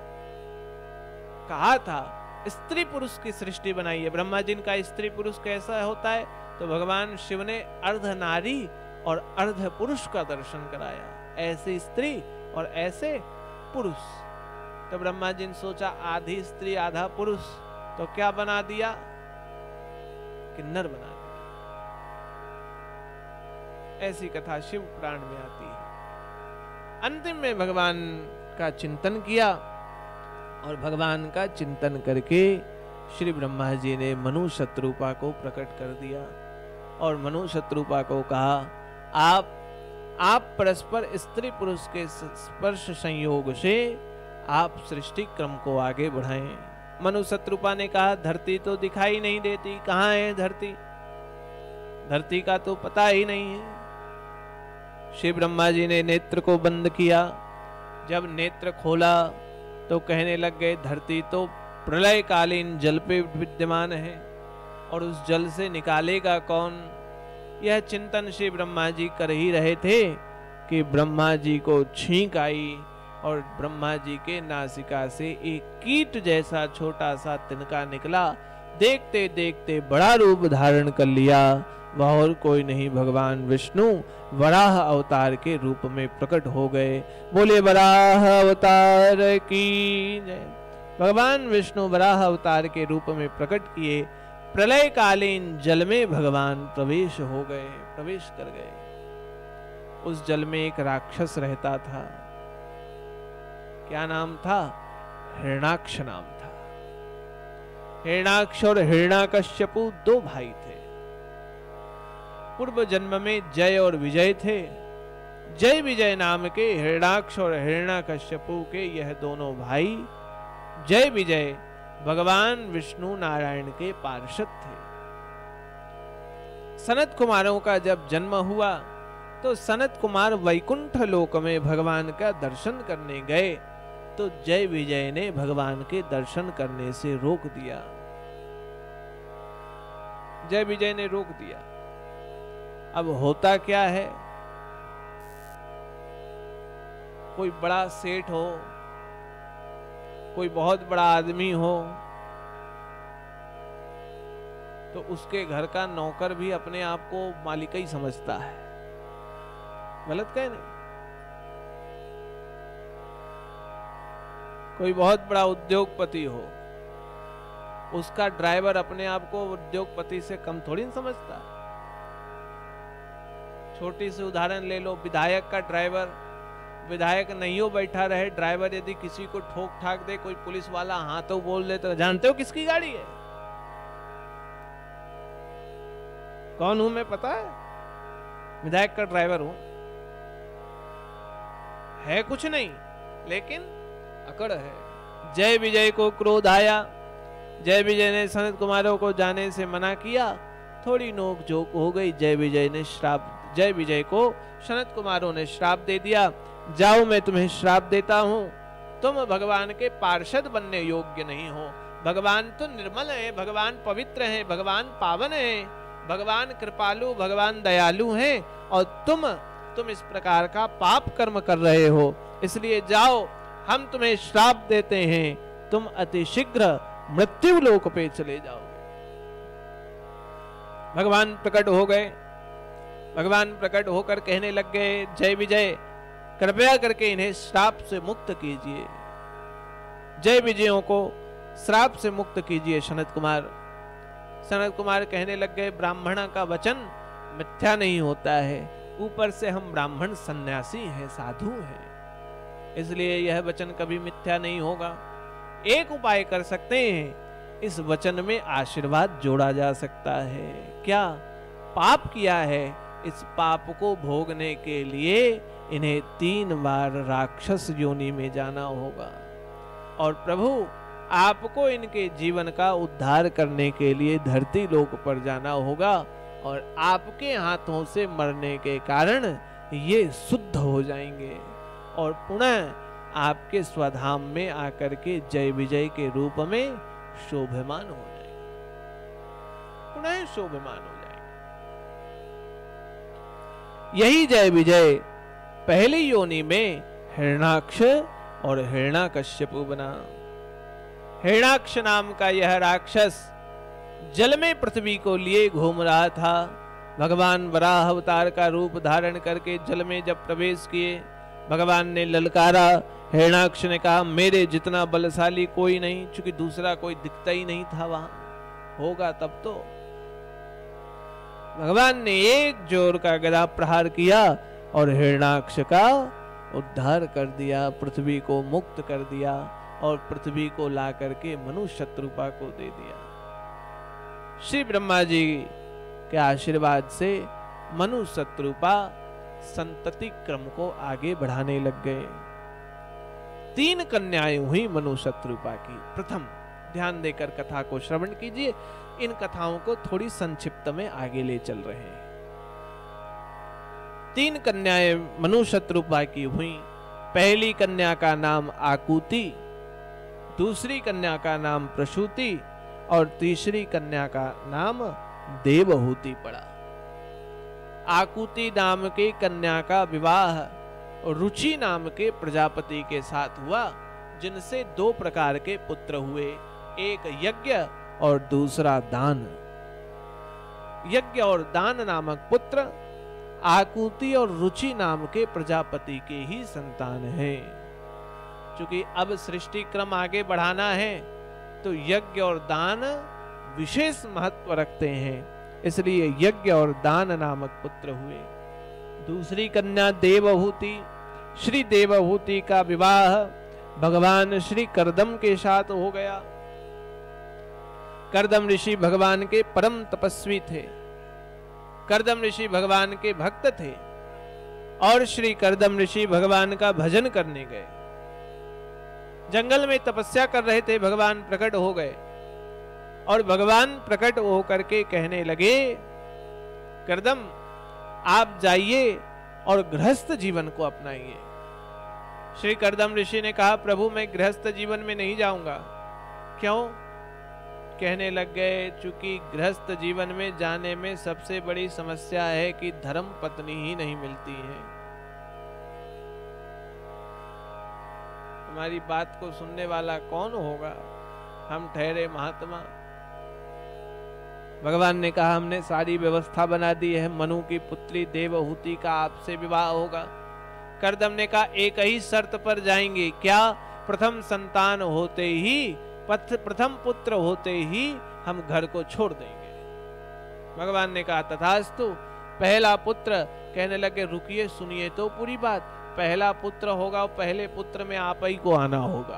कहा था स्त्री पुरुष की सृष्टि बनाई है। ब्रह्मा जी का स्त्री पुरुष कैसा होता है, तो भगवान शिव ने अर्ध नारी और अर्ध पुरुष का दर्शन कराया, ऐसे स्त्री और ऐसे पुरुष। तो ब्रह्मा जी ने सोचा आधी स्त्री आधा पुरुष, तो क्या बना दिया, किन्नर बना दिया। ऐसी कथा शिव पुराण में आती है। अंतिम में भगवान का चिंतन किया और भगवान का चिंतन करके श्री ब्रह्मा जी ने मनु शत्रुपा को प्रकट कर दिया और मनु शत्रुपा को कहा, आप आप परस्पर स्त्री पुरुष के स्पर्श संयोग से आप सृष्टि क्रम को आगे बढ़ाएं। मनु शत्रुपा ने कहा, धरती तो दिखाई नहीं देती, कहाँ है धरती, धरती का तो पता ही नहीं है। श्री ब्रह्मा जी ने नेत्र को बंद किया, जब नेत्र खोला तो कहने लग गए, धरती तो प्रलय कालीन जल पे विद्यमान है और उस जल से निकालेगा कौन। यह चिंतन श्री ब्रह्मा जी कर ही रहे थे कि ब्रह्मा जी को छींक आई और ब्रह्मा जी के नासिका से एक कीट जैसा छोटा सा तिनका निकला। देखते देखते बड़ा रूप धारण कर लिया। वह और कोई नहीं, भगवान विष्णु वराह अवतार के रूप में प्रकट हो गए। बोले वराह अवतार की जय। भगवान विष्णु वराह अवतार के रूप में प्रकट किए। प्रलय कालीन जल में भगवान प्रवेश हो गए, प्रवेश कर गए। उस जल में एक राक्षस रहता था। क्या नाम था? हिरणाक्ष नाम था। हिरणाक्ष और हिरणाकश्यपु दो भाई थे। पूर्व जन्म में जय और विजय थे। जय विजय नाम के हिरणाक्ष और हिरणाकश्यपु के यह दोनों भाई, जय विजय भगवान विष्णु नारायण के पार्षद थे। सनत कुमारों का जब जन्म हुआ तो सनत कुमार वैकुंठ लोक में भगवान का दर्शन करने गए तो जय विजय ने भगवान के दर्शन करने से रोक दिया। जय विजय ने रोक दिया। अब होता क्या है, कोई बड़ा सेठ हो, कोई बहुत बड़ा आदमी हो, तो उसके घर का नौकर भी अपने आप को मालिक ही समझता है। गलत कह नहीं? कोई बहुत बड़ा उद्योगपति हो, उसका ड्राइवर अपने आप को उद्योगपति से कम थोड़ी समझता। छोटी सी उदाहरण ले लो, विधायक का ड्राइवर, विधायक नहीं हो बैठा रहे, ड्राइवर यदि किसी को ठोक ठाक दे, कोई पुलिस वाला हाँ तो बोल दे, तो जानते हो किसकी गाड़ी है? कौन हूं मैं पता है? विधायक का ड्राइवर हूं। है कुछ नहीं, लेकिन अकड़ है। जय विजय को क्रोध आया। जय विजय ने सनत कुमारों को जाने से मना किया। थोड़ी नोक झोंक हो गई। जय विजय ने श्राप जय विजय को सनत कुमारों ने श्राप दे दिया, जाओ मैं तुम्हें श्राप देता हूं, तुम भगवान के पार्षद बनने योग्य नहीं हो। भगवान तो निर्मल है, भगवान पवित्र है, भगवान पावन है, भगवान कृपालु, भगवान दयालु हैं, और तुम तुम इस प्रकार का पाप कर्म कर रहे हो, इसलिए जाओ हम तुम्हें श्राप देते हैं, तुम अति शीघ्र मृत्यु लोक पे चले जाओगे। भगवान प्रकट हो गए। भगवान प्रकट होकर कहने लग गए, जय विजय कृपया करके इन्हें श्राप से मुक्त कीजिए, जय विजयों को श्राप से मुक्त कीजिए सनत कुमार। सनत कुमार कहने लग गए, ब्राह्मण का वचन मिथ्या नहीं होता है, ऊपर से हम ब्राह्मण सन्यासी हैं, साधु हैं, इसलिए यह वचन कभी मिथ्या नहीं होगा। एक उपाय कर सकते हैं, इस वचन में आशीर्वाद जोड़ा जा सकता है। क्या? पाप किया है, इस पाप को भोगने के लिए इन्हें तीन बार राक्षस योनि में जाना होगा, और प्रभु आपको इनके जीवन का उद्धार करने के लिए धरती लोक पर जाना होगा, और आपके हाथों से मरने के कारण ये शुद्ध हो जाएंगे और पुनः आपके स्वधाम में आकर के जय विजय के रूप में शोभमान हो जाएंगे, पुनः शोभमान हो जाएंगे। यही जय विजय पहली योनि में हिरण्याक्ष और हिरण्याकश्यपु बना। हिरण्याक्ष नाम का यह राक्षस जल में पृथ्वी को लिए घूम रहा था। भगवान वराह अवतार का रूप धारण करके जल में जब प्रवेश किए, भगवान ने ललकारा। हिरण्याक्ष ने कहा मेरे जितना बलशाली कोई नहीं, चूंकि दूसरा कोई दिखता ही नहीं था वहां, होगा तब तो। भगवान ने एक जोर का गदा प्रहार किया और हिरण्याक्ष का उद्धार कर दिया, पृथ्वी को मुक्त कर दिया और पृथ्वी को ला करके मनु शत्रुपा को दे दिया। श्री ब्रह्मा जी के आशीर्वाद से मनु शत्रुपा संतति क्रम को आगे बढ़ाने लग गए। तीन कन्याएं हुई मनु शत्रुपा की। प्रथम, ध्यान देकर कथा को श्रवण कीजिए, इन कथाओं को थोड़ी संक्षिप्त में आगे ले चल रहे हैं। तीन कन्याएं मनु शत्रुपा की हुई। पहली कन्या का नाम आकुति, दूसरी कन्या का नाम प्रसूति और तीसरी कन्या का नाम देवहूति पड़ा। आकुति नाम के कन्या का विवाह रुचि नाम के प्रजापति के साथ हुआ, जिनसे दो प्रकार के पुत्र हुए, एक यज्ञ और दूसरा दान। यज्ञ और दान नामक पुत्र आकुति और रुचि नाम के प्रजापति के ही संतान हैं। क्योंकि अब सृष्टि क्रम आगे बढ़ाना है तो यज्ञ और दान विशेष महत्व रखते हैं, इसलिए यज्ञ और दान नामक पुत्र हुए। दूसरी कन्या देवहूति। श्री देवहूति का विवाह भगवान श्री कर्दम के साथ हो गया। कर्दम ऋषि भगवान के परम तपस्वी थे। कर्दम ऋषि भगवान के भक्त थे और श्री कर्दम ऋषि भगवान का भजन करने गए। जंगल में तपस्या कर रहे थे, भगवान प्रकट हो गए और भगवान प्रकट होकर के कहने लगे, कर्दम आप जाइए और गृहस्थ जीवन को अपनाइए। श्री कर्दम ऋषि ने कहा, प्रभु मैं गृहस्थ जीवन में नहीं जाऊंगा। क्यों? कहने लग गए, चूंकि गृहस्थ जीवन में जाने में सबसे बड़ी समस्या है कि धर्म पत्नी ही नहीं मिलती है। हमारी बात को सुनने वाला कौन होगा? हम ठहरे महात्मा। भगवान ने कहा हमने सारी व्यवस्था बना दी है, मनु की पुत्री देवहूति का आपसे विवाह होगा। कर्दम ने कहा एक ही शर्त पर जाएंगे। क्या? प्रथम संतान होते ही, प्रथम पुत्र होते ही हम घर को छोड़ देंगे। भगवान ने कहा तथास्तु। पहला पुत्र, कहने लगे रुकिए सुनिए तो पूरी बात। पहला पुत्र होगा, पहले पुत्र में आप ही को आना होगा।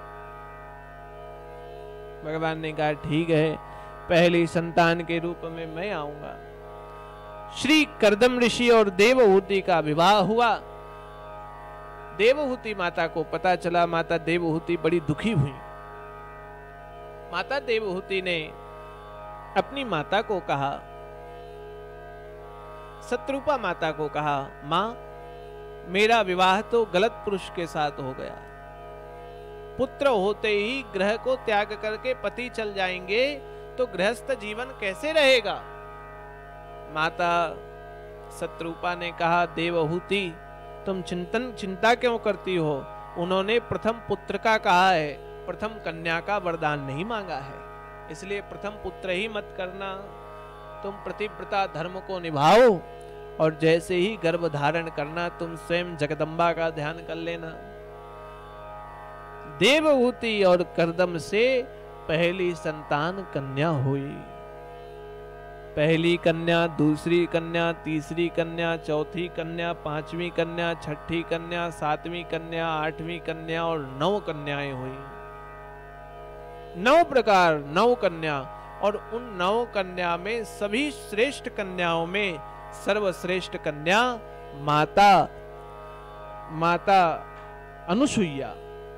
भगवान ने कहा ठीक है, पहली संतान के रूप में मैं आऊंगा। श्री कर्दम ऋषि और देवहूति का विवाह हुआ। देवहूति माता को पता चला, माता देवहूति बड़ी दुखी हुई। माता देवहूति ने अपनी माता को कहा, शत्रुपा माता को कहा, मां मेरा विवाह तो गलत पुरुष के साथ हो गया। पुत्र होते ही ग्रह को त्याग करके पति चल जाएंगे तो गृहस्थ जीवन कैसे रहेगा? माता शत्रुपा ने कहा, देवहूति तुम चिंतन चिंता क्यों करती हो? उन्होंने प्रथम पुत्र का कहा है, प्रथम कन्या का वरदान नहीं मांगा है, इसलिए प्रथम पुत्र ही मत करना। तुम प्रतिव्रता धर्म को निभाओ और जैसे ही गर्भ धारण करना तुम स्वयं जगदम्बा का ध्यान कर लेना। देवहूति और कर्दम से पहली संतान कन्या हुई। पहली कन्या, दूसरी कन्या, तीसरी कन्या, चौथी कन्या, पांचवी कन्या, छठी कन्या, सातवीं कन्या, आठवीं कन्या और नौ कन्याएं हुई। नौ प्रकार नौ कन्या, और उन नौ कन्या में सभी श्रेष्ठ कन्याओं में सर्वश्रेष्ठ कन्या माता माता अनुसुईया।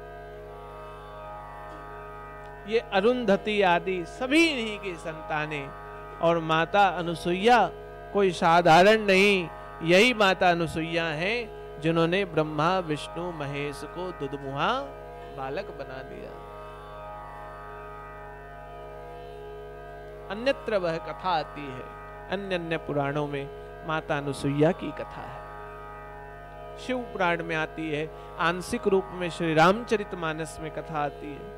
ये अरुंधति आदि सभी इन्हीं की संतानें, और माता अनुसुईया कोई साधारण नहीं, यही माता अनुसुईया हैं जिन्होंने ब्रह्मा विष्णु महेश को दुधमुहा बालक बना दिया। अन्यत्र वह कथा आती है। अन्य अन्य पुराणों में माता अनुसुईया की कथा है, शिव पुराण में आती है, आंशिक रूप में श्री रामचरितमानस में कथा आती है।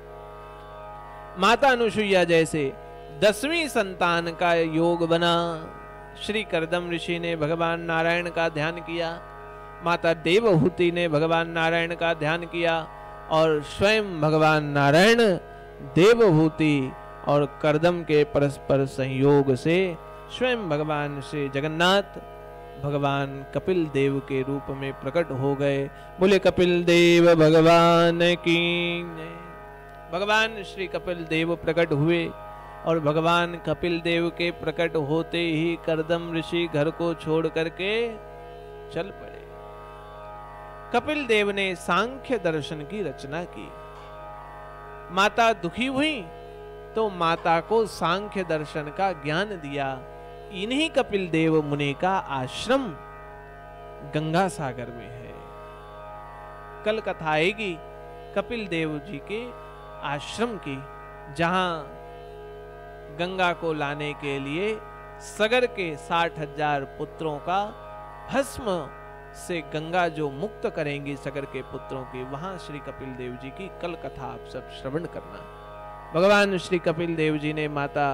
माता अनुसुईया जैसे दसवीं संतान का योग बना। श्री करदम ऋषि ने भगवान नारायण का ध्यान किया, माता देवहूति ने भगवान नारायण का ध्यान किया, और स्वयं भगवान नारायण देवहूति और करदम के परस्पर संयोग से स्वयं भगवान श्री जगन्नाथ भगवान कपिल देव के रूप में प्रकट हो गए। बोले कपिल देव भगवान की। भगवान श्री कपिल देव प्रकट हुए और भगवान कपिल देव के प्रकट होते ही करदम ऋषि घर को छोड़ करके चल पड़े। कपिल देव ने सांख्य दर्शन की रचना की। माता दुखी हुई तो माता को सांख्य दर्शन का ज्ञान दिया। इन्हीं कपिल देव मुनि का आश्रम गंगा सागर में है। कल कथा आएगी कपिल देव जी के आश्रम की, जहां गंगा को लाने के लिए सगर के साठ हजार पुत्रों का भस्म से गंगा जो मुक्त करेंगी सगर के पुत्रों की, वहां श्री कपिल देव जी की कल कथा आप सब श्रवण करना। भगवान श्री कपिल देव जी ने माता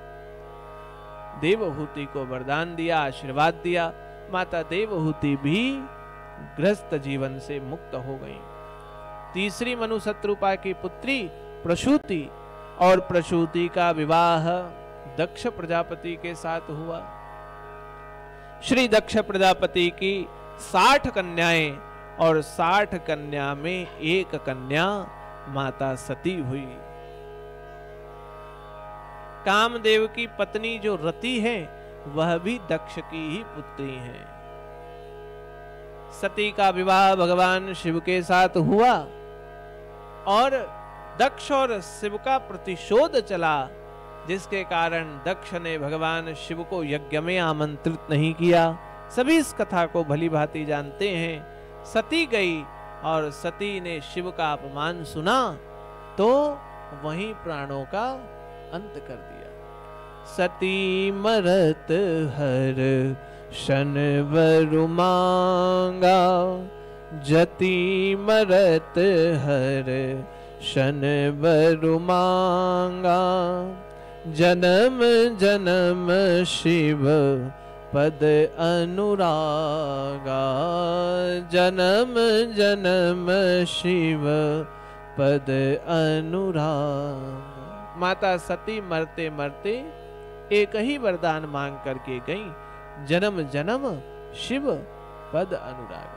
देवहूति को वरदान दिया, आशीर्वाद दिया। माता देवहूति भी गृहस्थ जीवन से मुक्त हो गई। तीसरी मनु शत्रुपा की पुत्री प्रसूति, और प्रसूति का विवाह दक्ष प्रजापति के साथ हुआ। श्री दक्ष प्रजापति की साठ कन्याएं, और साठ कन्या में एक कन्या माता सती हुई। कामदेव की पत्नी जो रति है वह भी दक्ष की ही पुत्री है। सती का विवाह भगवान शिव के साथ हुआ, और दक्ष और शिव का प्रतिशोध चला, जिसके कारण दक्ष ने भगवान शिव को यज्ञ में आमंत्रित नहीं किया। सभी इस कथा को भली भांति जानते हैं। सती गई और सती ने शिव का अपमान सुना तो वहीं प्राणों का अंत कर दिया। सती मरत हर शन वरु मांगा, जति मरत हर शन वरु मांगा, जन्म जन्म शिव पद अनुरागा, जन्म जन्म शिव पद अनुराग। माता सती मरते मरते एक ही वरदान मांग करके गई, जन्म जन्म शिव पद अनुराग।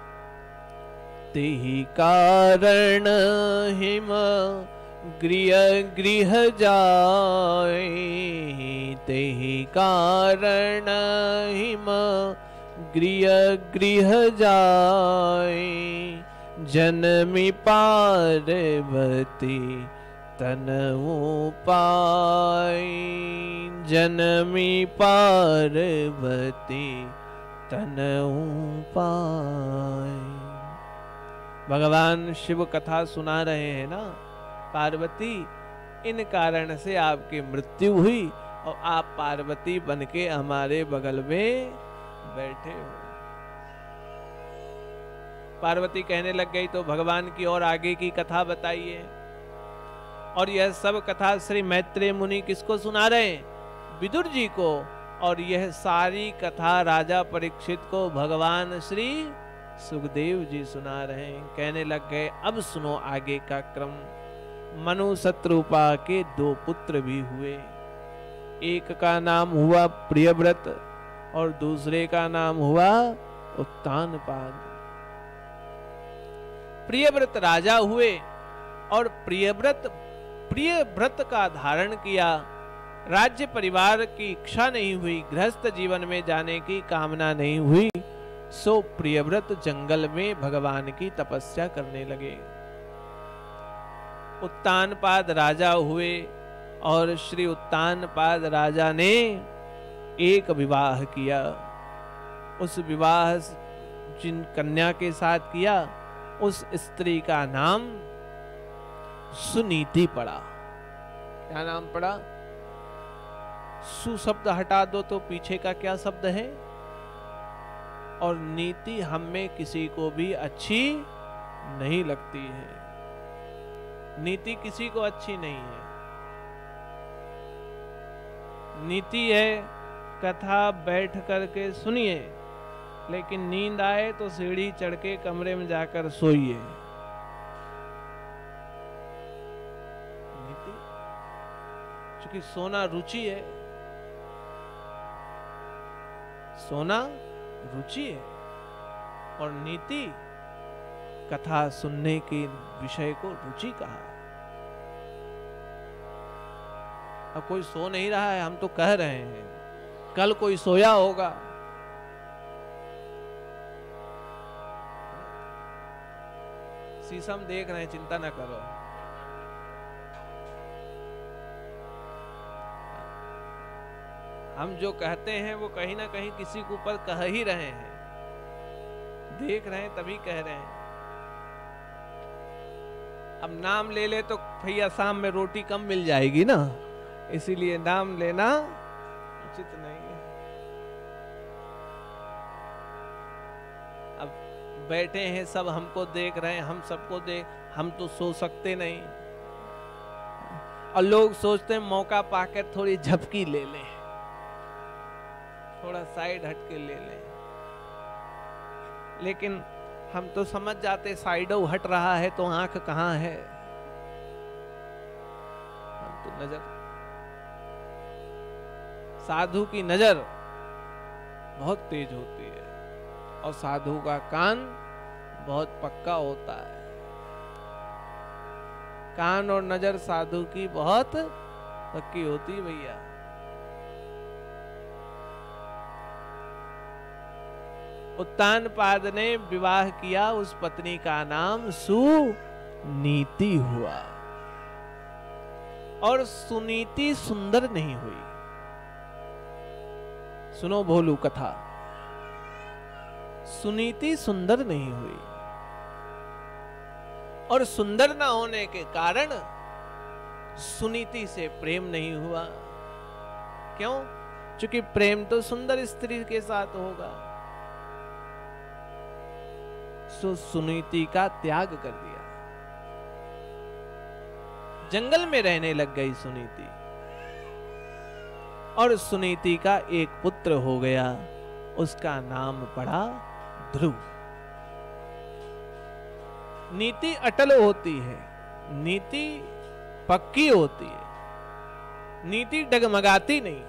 तेहि कारण हिम गृह गृह जाए, तेहि कारण हिम गृह गृह जाए, जनमी पार्वती तनऊ पाई, जनमी पार्वती तनऊ पाई। भगवान शिव कथा सुना रहे हैं ना, पार्वती इन कारण से आपकी मृत्यु हुई और आप पार्वती बनके हमारे बगल में बैठे हो। पार्वती कहने लग गई तो भगवान की और आगे की कथा बताइए। और यह सब कथा श्री मैत्रेय मुनि किसको सुना रहे हैं? विदुर जी को। और यह सारी कथा राजा परीक्षित को भगवान श्री सुखदेव जी सुना रहे हैं। कहने लग गए अब सुनो आगे का क्रम। मनु शत्रुपा के दो पुत्र भी हुए, एक का नाम हुआ प्रियव्रत और दूसरे का नाम हुआ उत्तानपाद। प्रियव्रत राजा हुए और प्रियव्रत प्रियव्रत का धारण किया। राज्य परिवार की इच्छा नहीं हुई, गृहस्थ जीवन में जाने की कामना नहीं हुई, सो प्रियव्रत जंगल में भगवान की तपस्या करने लगे। उत्तानपाद राजा हुए और श्री उत्तानपाद राजा ने एक विवाह किया। उस विवाह जिन कन्या के साथ किया उस स्त्री का नाम सुनीति पड़ा। क्या नाम पड़ा? सु शब्द हटा दो तो पीछे का क्या शब्द है? और नीति हम में किसी को भी अच्छी नहीं लगती है। नीति किसी को अच्छी नहीं है। नीति है कथा बैठ करके सुनिए, लेकिन नींद आए तो सीढ़ी चढ़ के कमरे में जाकर सोइए। नीति, क्योंकि सोना रुचि है, सोना रुचि है, और नीति कथा सुनने के विषय को रुचि कहा। अब कोई सो नहीं रहा है, हम तो कह रहे हैं, कल कोई सोया होगा। शीशम देख रहे हैं, चिंता ना करो। हम जो कहते हैं वो कहीं ना कहीं किसी के ऊपर कह ही रहे हैं, देख रहे हैं तभी कह रहे हैं। अब नाम ले ले तो भैया शाम में रोटी कम मिल जाएगी ना, इसीलिए नाम लेना उचित नहीं है। अब बैठे हैं सब, हमको देख रहे हैं, हम सबको देख, हम तो सो सकते नहीं, और लोग सोचते हैं मौका पाकर थोड़ी झपकी ले लें, थोड़ा साइड हट के ले लें। लेकिन हम तो समझ जाते साइडो हट रहा है तो आंख कहां है, हम तो नजर, साधु की नजर बहुत तेज होती है, और साधु का कान बहुत पक्का होता है। कान और नजर साधु की बहुत पक्की होती है भैया। उत्तानपाद ने विवाह किया, उस पत्नी का नाम सुनीति हुआ, और सुनीति सुंदर नहीं हुई। सुनो भोलू कथा, सुनीति सुंदर नहीं हुई, और सुंदर न होने के कारण सुनीति से प्रेम नहीं हुआ। क्यों? क्योंकि प्रेम तो सुंदर स्त्री के साथ होगा। सो सुनीति का त्याग कर दिया, जंगल में रहने लग गई सुनीति, और सुनीति का एक पुत्र हो गया, उसका नाम पड़ा ध्रुव। नीति अटल होती है, नीति पक्की होती है, नीति डगमगाती नहीं।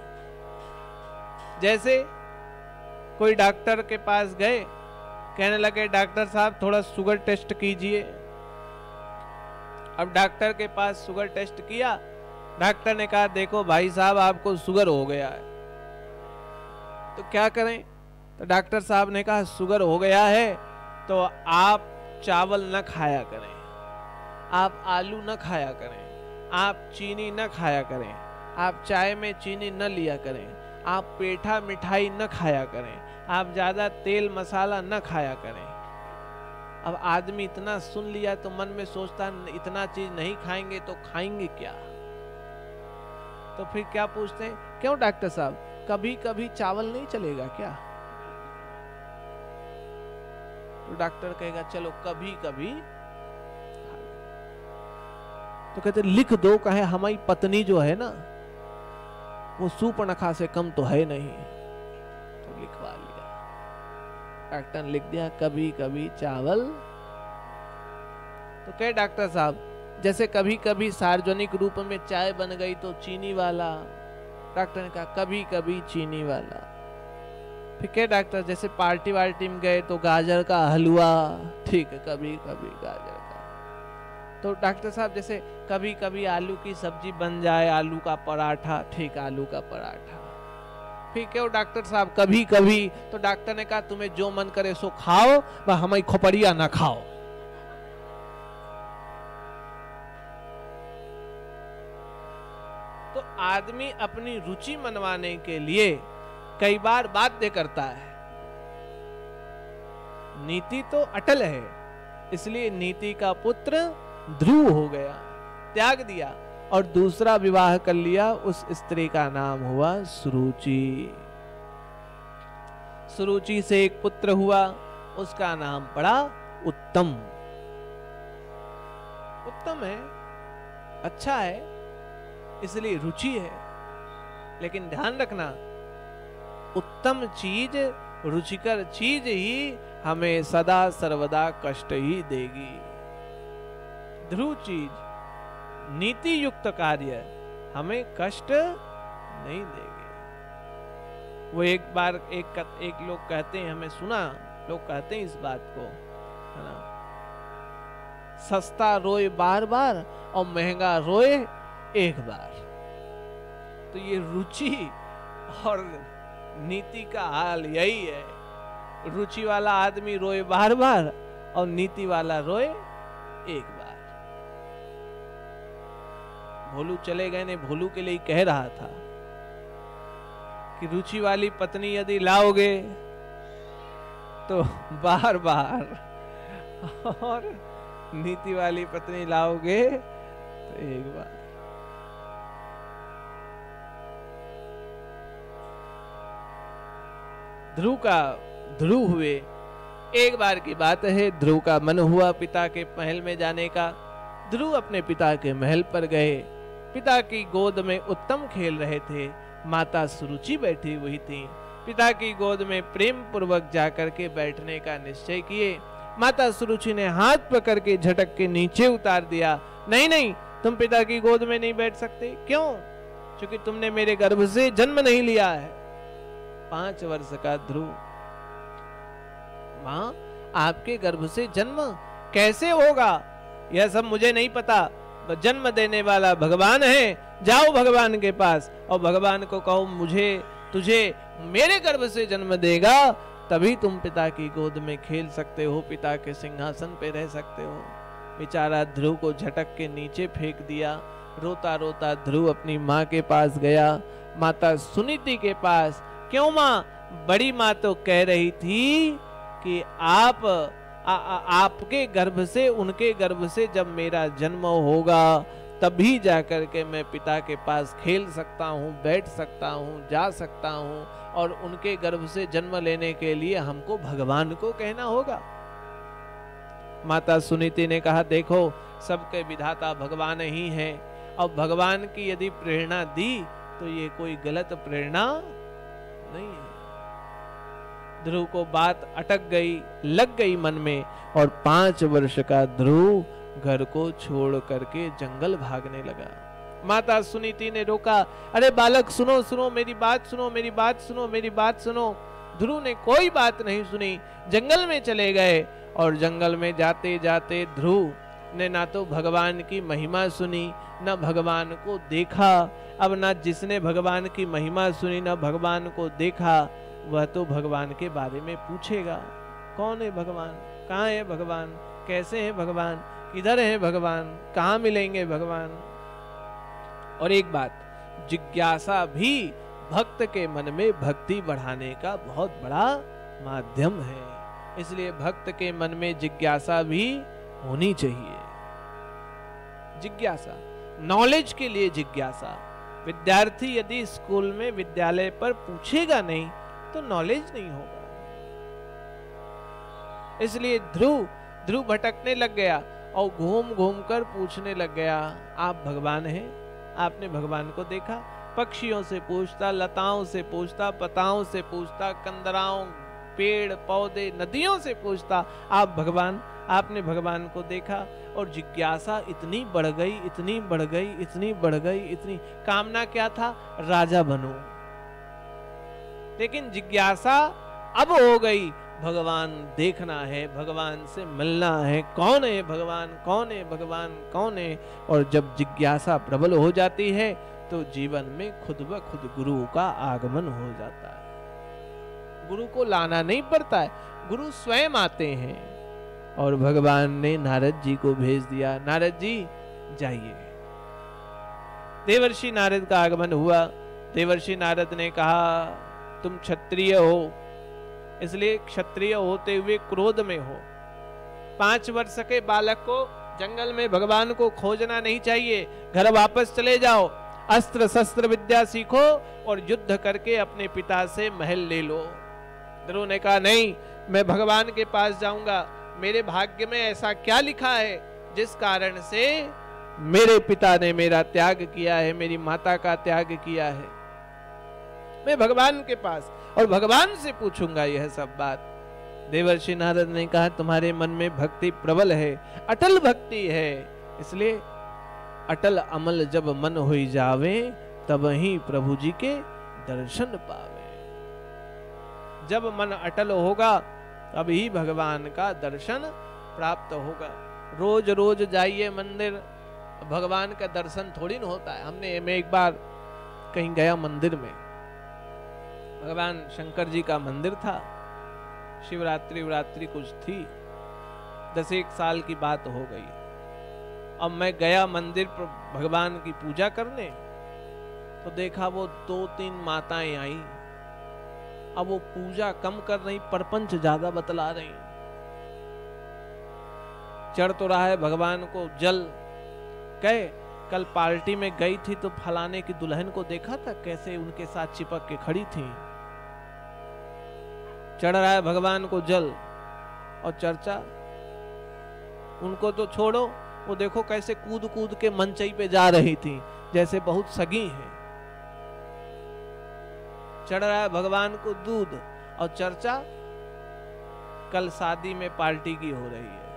जैसे कोई डॉक्टर के पास गए, कहने लगे डॉक्टर साहब थोड़ा शुगर टेस्ट कीजिए। अब डॉक्टर के पास शुगर टेस्ट किया, डॉक्टर ने कहा देखो भाई साहब आपको शुगर हो गया है, तो क्या करें? तो डॉक्टर साहब ने कहा शुगर हो गया है तो आप चावल न खाया करें, आप आलू न खाया करें, आप चीनी न खाया करें, आप चाय में चीनी न लिया करें, आप पेठा मिठाई न खाया करें, आप ज्यादा तेल मसाला न खाया करें। अब आदमी इतना सुन लिया तो मन में सोचता इतना चीज नहीं खाएंगे तो खाएंगे क्या? तो फिर क्या पूछते हैं, क्यों डॉक्टर साहब कभी कभी चावल नहीं चलेगा क्या? तो डॉक्टर कहेगा चलो कभी कभी। तो कहते लिख दो, कहे हमारी पत्नी जो है ना वो सूर्पणखा से कम तो है नहीं। तो लिखवा लिया, डॉक्टर ने लिख दिया कभी कभी चावल। तो कहे डॉक्टर साहब जैसे कभी कभी सार्वजनिक रूप में चाय बन गई तो चीनी वाला। डॉक्टर ने कहा कभी कभी चीनी वाला। फिर कहे डॉक्टर जैसे पार्टी वार्टी में गए तो गाजर का हलवा, ठीक है कभी कभी गाजर का। तो डॉक्टर साहब जैसे कभी कभी आलू की सब्जी बन जाए, आलू का पराठा, ठीक आलू का पराठा। फिर क्यों डॉक्टर साहब कभी कभी? तो डॉक्टर ने कहा तुम्हें जो मन करे सो खाओ, वह हमारी खोपड़िया ना खाओ। तो आदमी अपनी रुचि मनवाने के लिए कई बार बाध्य करता है। नीति तो अटल है, इसलिए नीति का पुत्र ध्रुव हो गया, त्याग दिया। और दूसरा विवाह कर लिया। उस स्त्री का नाम हुआ सुरुचि। सुरुचि से एक पुत्र हुआ, उसका नाम पड़ा उत्तम। उत्तम है, अच्छा है, इसलिए रुचि है। लेकिन ध्यान रखना, उत्तम चीज, रुचिकर चीज ही हमें सदा सर्वदा कष्ट ही देगी। ध्रुव चीज, नीति युक्त कार्य हमें कष्ट नहीं देंगे। वो एक बार एक एक लोग कहते हैं, हमें सुना, लोग कहते हैं इस बात को, है ना, सस्ता रोए बार बार और महंगा रोए एक बार। तो ये रुचि और नीति का हाल यही है। रुचि वाला आदमी रोए बार बार और नीति वाला रोए एक बार। भोलू चले गए ने भोलू के लिए कह रहा था कि रुचि वाली पत्नी यदि लाओगे तो बार बार, और नीति वाली पत्नी लाओगे तो एक बार। ध्रुव का ध्रुव हुए, एक बार की बात है, ध्रुव का मन हुआ पिता के महल में जाने का। ध्रुव अपने पिता के महल पर गए। पिता की गोद में उत्तम खेल रहे थे, माता सुरुचि बैठी हुई थी। पिता की गोद में प्रेम पूर्वक जाकर के बैठने का निश्चय किए। माता सुरुचि ने हाथ पकड़ के झटक के नीचे उतार दिया। नहीं नहीं, तुम पिता की गोद में नहीं बैठ सकते। क्यों? क्योंकि तुमने मेरे गर्भ से जन्म नहीं लिया है। पांच वर्ष का ध्रुव, मां आपके गर्भ से जन्म कैसे होगा? यह सब मुझे नहीं पता। जन्म देने वाला भगवान है। जाओ भगवान के पास और भगवान को कहो मुझे तुझे मेरे गर्भ से जन्म देगा, तभी तुम पिता की गोद में खेल सकते हो, पिता के सिंहासन पे रह सकते हो। बेचारा ध्रुव को झटक के नीचे फेंक दिया। रोता रोता ध्रुव अपनी माँ के पास गया, माता सुनीति के पास। क्यों माँ? बड़ी माँ तो कह रही थी कि आप आ, आ, आपके गर्भ से, उनके गर्भ से जब मेरा जन्म होगा तभी जाकर के मैं पिता के पास खेल सकता हूँ, बैठ सकता हूँ, जा सकता हूँ, और उनके गर्भ से जन्म लेने के लिए हमको भगवान को कहना होगा। माता सुनीति ने कहा, देखो सबके विधाता भगवान ही हैं, और भगवान की यदि प्रेरणा दी तो ये कोई गलत प्रेरणा नहीं है। ध्रुव को बात अटक गई, लग गई मन में, और पांच वर्ष का ध्रुव घर को छोड़ करके जंगल भागने लगा। माता सुनीति ने रोका, अरे बालक सुनो सुनो मेरी बात सुनो मेरी बात सुनो मेरी बात सुनो। ध्रुव ने कोई बात नहीं सुनी, जंगल में चले गए। और जंगल में जाते जाते ध्रुव ने ना तो भगवान की महिमा सुनी, न भगवान को देखा। अब ना जिसने भगवान की महिमा सुनी न भगवान को देखा, वह तो भगवान के बारे में पूछेगा, कौन है भगवान, कहाँ है भगवान, कैसे है भगवान, किधर है भगवान, कहाँ मिलेंगे भगवान। और एक बात, जिज्ञासा भी भक्त के मन में भक्ति बढ़ाने का बहुत बड़ा माध्यम है। इसलिए भक्त के मन में जिज्ञासा भी होनी चाहिए। जिज्ञासा, नॉलेज के लिए जिज्ञासा। विद्यार्थी यदि स्कूल में, विद्यालय पर पूछेगा नहीं तो नॉलेज नहीं होगा। इसलिए ध्रुव ध्रुव भटकने लग गया और घूम घूम कर पूछने लग गया, आप भगवान हैं? आपने भगवान को देखा? पक्षियों से पूछता, लताओं से पूछता, पताओं से पूछता, कंदराओं, पेड़ पौधे, नदियों से पूछता, आप भगवान, आपने भगवान को देखा? और जिज्ञासा इतनी बढ़ गई, इतनी बढ़ गई, इतनी बढ़ गई, इतनी, कामना क्या था? राजा बनूं। लेकिन जिज्ञासा अब हो गई, भगवान देखना है, भगवान से मिलना है, कौन है भगवान, कौन है भगवान, कौन है। और जब जिज्ञासा प्रबल हो जाती है तो जीवन में खुद ब खुद गुरु का आगमन हो जाता है। गुरु को लाना नहीं पड़ता है, गुरु स्वयं आते हैं। और भगवान ने नारद जी को भेज दिया, नारद जी जाइए। देवर्षि नारद का आगमन हुआ। देवर्षि नारद ने कहा, तुम क्षत्रिय हो, इसलिए क्षत्रिय होते हुए क्रोध में हो। पांच वर्ष के बालक को जंगल में भगवान को खोजना नहीं चाहिए, घर वापस चले जाओ, अस्त्र शस्त्र विद्या सीखो और युद्ध करके अपने पिता से महल ले लो। ध्रुव ने कहा नहीं, मैं भगवान के पास जाऊंगा, मेरे भाग्य में ऐसा क्या लिखा है जिस कारण से मेरे पिता ने मेरा त्याग किया है, मेरी माता का त्याग किया है। मैं भगवान के पास और भगवान से पूछूंगा यह सब बात। देवर्षि नारद ने कहा तुम्हारे मन में भक्ति प्रबल है, अटल भक्ति है, इसलिए अटल अमल जब मन होई जावे तब ही प्रभु जी के दर्शन पावे। जब मन अटल होगा तब ही भगवान का दर्शन प्राप्त होगा। रोज रोज जाइए मंदिर, भगवान का दर्शन थोड़ी न होता है। हमने मैं एक बार कहीं गया मंदिर में, भगवान शंकर जी का मंदिर था, शिवरात्रि विरात्रि कुछ थी, दस एक साल की बात हो गई। अब मैं गया मंदिर पर भगवान की पूजा करने, तो देखा वो दो तीन माताएं आई। अब वो पूजा कम कर रही, परपंच ज्यादा बतला रही। चढ़ तो रहा है भगवान को जल, कहे कल पार्टी में गई थी तो फलाने की दुल्हन को देखा था कैसे उनके साथ चिपक के खड़ी थी। चढ़ रहा है भगवान को जल और चर्चा, उनको तो छोड़ो, वो देखो कैसे कूद कूद के मंचई पे जा रही थी जैसे बहुत सगी हैं। चढ़ रहा है भगवान को दूध और चर्चा कल शादी में पार्टी की हो रही है।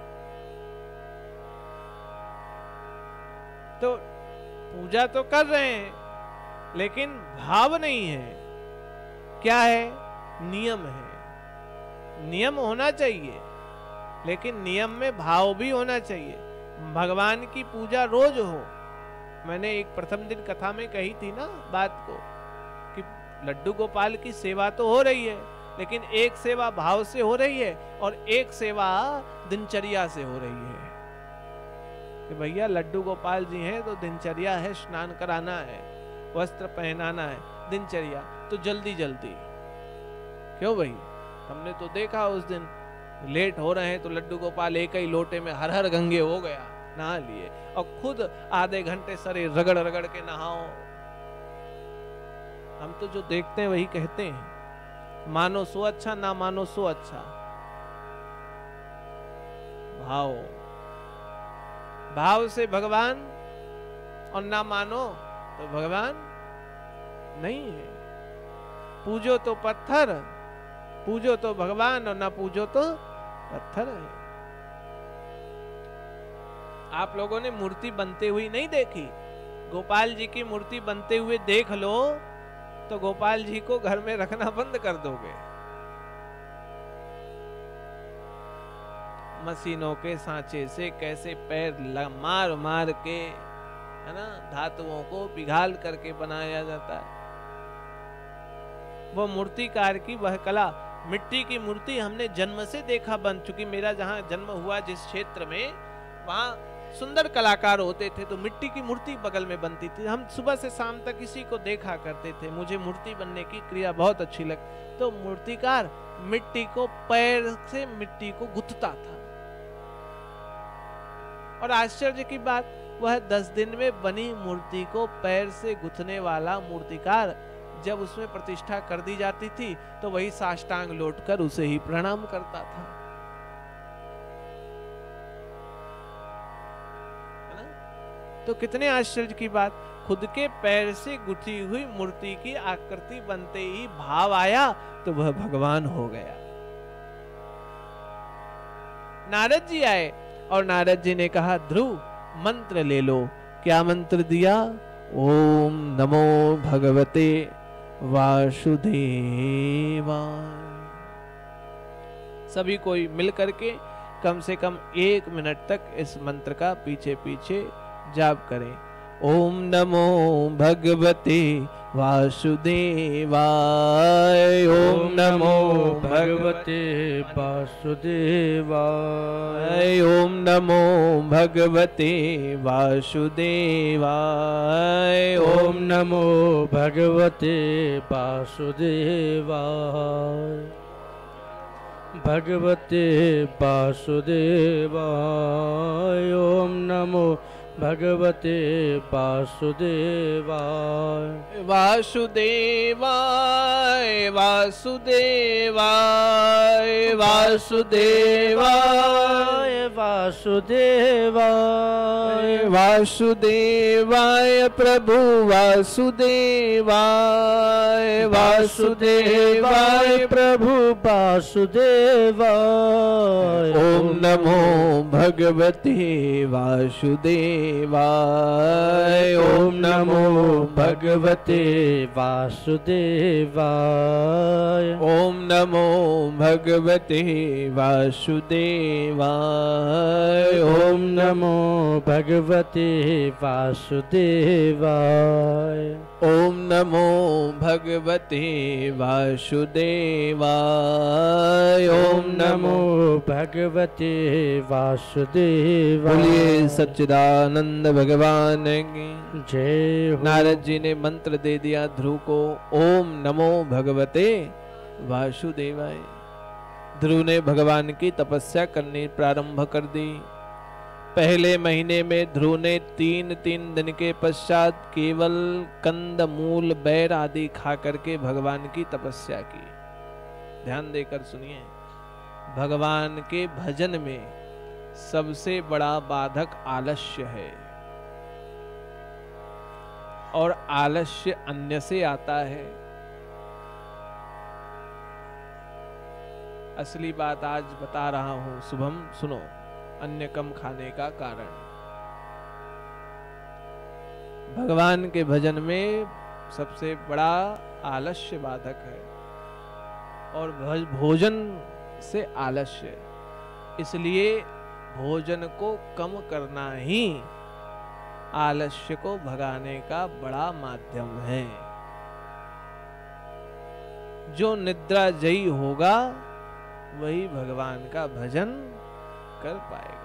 तो पूजा तो कर रहे हैं लेकिन भाव नहीं है। क्या है? नियम है। नियम होना चाहिए लेकिन नियम में भाव भी होना चाहिए। भगवान की पूजा रोज हो। मैंने एक प्रथम दिन कथा में कही थी ना बात को कि लड्डू गोपाल की सेवा तो हो रही है लेकिन एक सेवा भाव से हो रही है और एक सेवा दिनचर्या से हो रही है कि भैया लड्डू गोपाल जी हैं तो दिनचर्या है, स्नान कराना है, वस्त्र पहनाना है, दिनचर्या तो जल्दी जल्दी। क्यों भाई? हमने तो देखा उस दिन लेट हो रहे हैं तो लड्डू गोपाल एक ही लोटे में हर हर गंगे हो गया, नहा लिए और खुद आधे घंटे सरे रगड़ रगड़ के नहाओ। हम तो जो देखते हैं वही कहते हैं, मानो सो अच्छा ना मानो सो अच्छा। भाव भाव से भगवान और ना मानो तो भगवान नहीं है। पूजो तो पत्थर, पूजो तो भगवान और ना पूजो तो पत्थर है। आप लोगों ने मूर्ति बनते हुई नहीं देखी? गोपाल जी की मूर्ति बनते हुए देख लो तो गोपाल जी को घर में रखना बंद कर दोगे। मशीनों के सांचे से कैसे पैर मार मार के, है ना, धातुओं को पिघाल करके बनाया जाता है। वो मूर्तिकार की वह कला, मिट्टी की मूर्ति हमने जन्म से देखा बन चुकी। मेरा जहाँ जन्म हुआ जिस क्षेत्र में, वहाँ सुंदर कलाकार होते थे तो मिट्टी की मूर्ति बगल में बनती थी। हम सुबह से शाम तक इसी को देखा करते थे। मुझे मूर्ति बनने की क्रिया बहुत अच्छी लगती। तो मूर्तिकार मिट्टी को पैर से मिट्टी को गुथता था और आश्चर्य की बात, वह दस दिन में बनी मूर्ति को पैर से गुथने वाला मूर्तिकार जब उसमें प्रतिष्ठा कर दी जाती थी तो वही साष्टांग लौटकर उसे ही प्रणाम करता था। है ना? तो कितने आश्चर्य की बात, खुद के पैर से गुथी हुई मूर्ति की आकृति बनते ही भाव आया तो वह भगवान हो गया। नारद जी आए और नारद जी ने कहा ध्रुव मंत्र ले लो। क्या मंत्र दिया? ओम नमो भगवते वासुदेवाय। सभी कोई मिल करके कम से कम एक मिनट तक इस मंत्र का पीछे पीछे जाप करें। ओम नमो भगवते वासुदेवाय। ओम नमो भगवते वासुदेवाय। ओम नमो भगवते वासुदेवाय। ओम नमो भगवते वासुदेवाय। भगवते वासुदेवाय। ओम नमो भगवते वासुदेवाय। वासुदेवाय वासुदेवाय वासुदेवाय वासुदेवाय वासुदेवाय प्रभु वासुदेवाय वासुदेवाय प्रभु वासुदेवाय। ओम नमो भगवते वासुदेवाय। ओम नमो भगवते वासुदेवाय। ओम नमो भगवते वासुदेवाय। ओम नमो भगवते वासुदेवाय। ओम नमो भगवते वासुदेवाय। ओम नमो भगवते वासुदेवाय। बोलिए सच्चिदानंद भगवान की जय हो। नारद जी ने मंत्र दे दिया ध्रुव को, ओम नमो भगवते वासुदेवाय। ध्रुव ने भगवान की तपस्या करनी प्रारंभ कर दी। पहले महीने में ध्रुव ने तीन तीन दिन के पश्चात केवल कंद मूल बैर आदि खा करके भगवान की तपस्या की। ध्यान देकर सुनिए, भगवान के भजन में सबसे बड़ा बाधक आलस्य है, और आलस्य अन्य से आता है। असली बात आज बता रहा हूं, शुभम सुनो। अन्य कम खाने का कारण भगवान के भजन में सबसे बड़ा आलस्य बाधक है, और भोजन से आलस्य, इसलिए भोजन को कम करना ही आलस्य को भगाने का बड़ा माध्यम है। जो निद्रा जयी होगा वही भगवान का भजन कर पाएगा।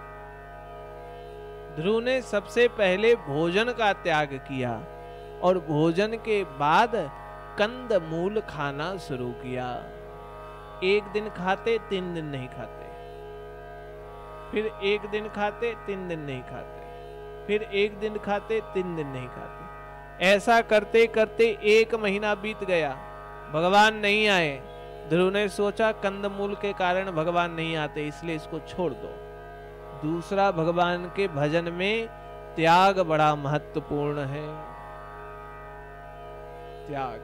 ध्रुव ने सबसे पहले भोजन का त्याग किया, और भोजन के बाद कंद मूल खाना शुरू किया। एक दिन खाते, तीन दिन नहीं खाते, फिर एक दिन खाते, तीन दिन नहीं खाते, फिर एक दिन खाते, तीन दिन नहीं खाते। ऐसा करते करते एक महीना बीत गया, भगवान नहीं आए। ध्रुव ने सोचा कंदमूल के कारण भगवान नहीं आते, इसलिए इसको छोड़ दो। दूसरा, भगवान के भजन में त्याग बड़ा महत्वपूर्ण है। त्याग,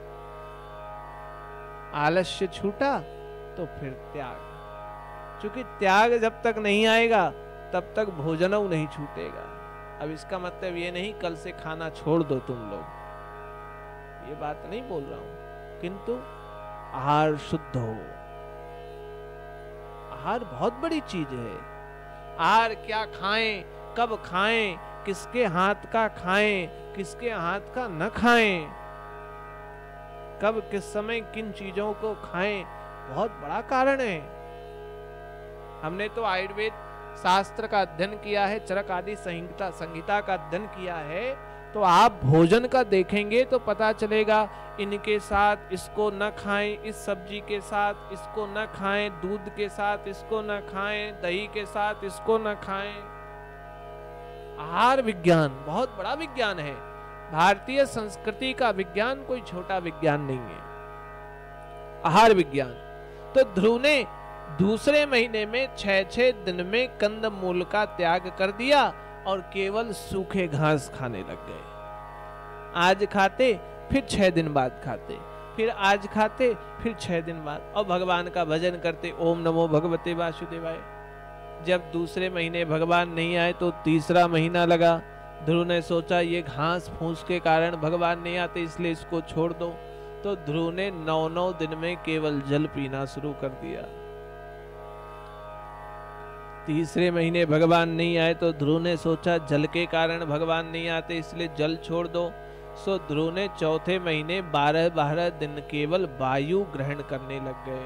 आलस्य छूटा तो फिर त्याग, क्योंकि त्याग जब तक नहीं आएगा तब तक भोजन नहीं छूटेगा। अब इसका मतलब ये नहीं कल से खाना छोड़ दो तुम लोग, ये बात नहीं बोल रहा हूं, किंतु आहार शुद्ध हो। आहार बहुत बड़ी चीज है। आहार क्या खाएं, कब खाएं, किसके हाथ का खाएं, किसके हाथ का न खाएं, कब किस समय किन चीजों को खाएं, बहुत बड़ा कारण है। हमने तो आयुर्वेद शास्त्र का अध्ययन किया है, चरक आदि संहिता संहिता का अध्ययन किया है, तो आप भोजन का देखेंगे तो पता चलेगा इनके साथ इसको न खाएं, इस सब्जी के साथ इसको न खाएं, दूध के साथ इसको न खाएं, दही के साथ इसको न खाएं। आहार विज्ञान बहुत बड़ा विज्ञान है। भारतीय संस्कृति का विज्ञान कोई छोटा विज्ञान नहीं है, आहार विज्ञान। तो ध्रुव ने दूसरे महीने में छह छह दिन में कंदमूल का त्याग कर दिया और केवल सूखे घास खाने लग गए। आज खाते, फिर छह दिन बाद खाते, फिर आज खाते, फिर छह दिन बाद, और भगवान का भजन करते, ओम नमो भगवते वासुदेवाय। जब दूसरे महीने भगवान नहीं आए तो तीसरा महीना लगा। ध्रुव ने सोचा ये घास फूस के कारण भगवान नहीं आते, इसलिए इसको छोड़ दो। तो ध्रुव ने नौ नौ दिन में केवल जल पीना शुरू कर दिया। तीसरे महीने भगवान नहीं आए तो ध्रुव ने सोचा जल के कारण भगवान नहीं आते, इसलिए जल छोड़ दो। सो ध्रुव ने चौथे महीने बारह बारह दिन केवल वायु ग्रहण करने लग गए।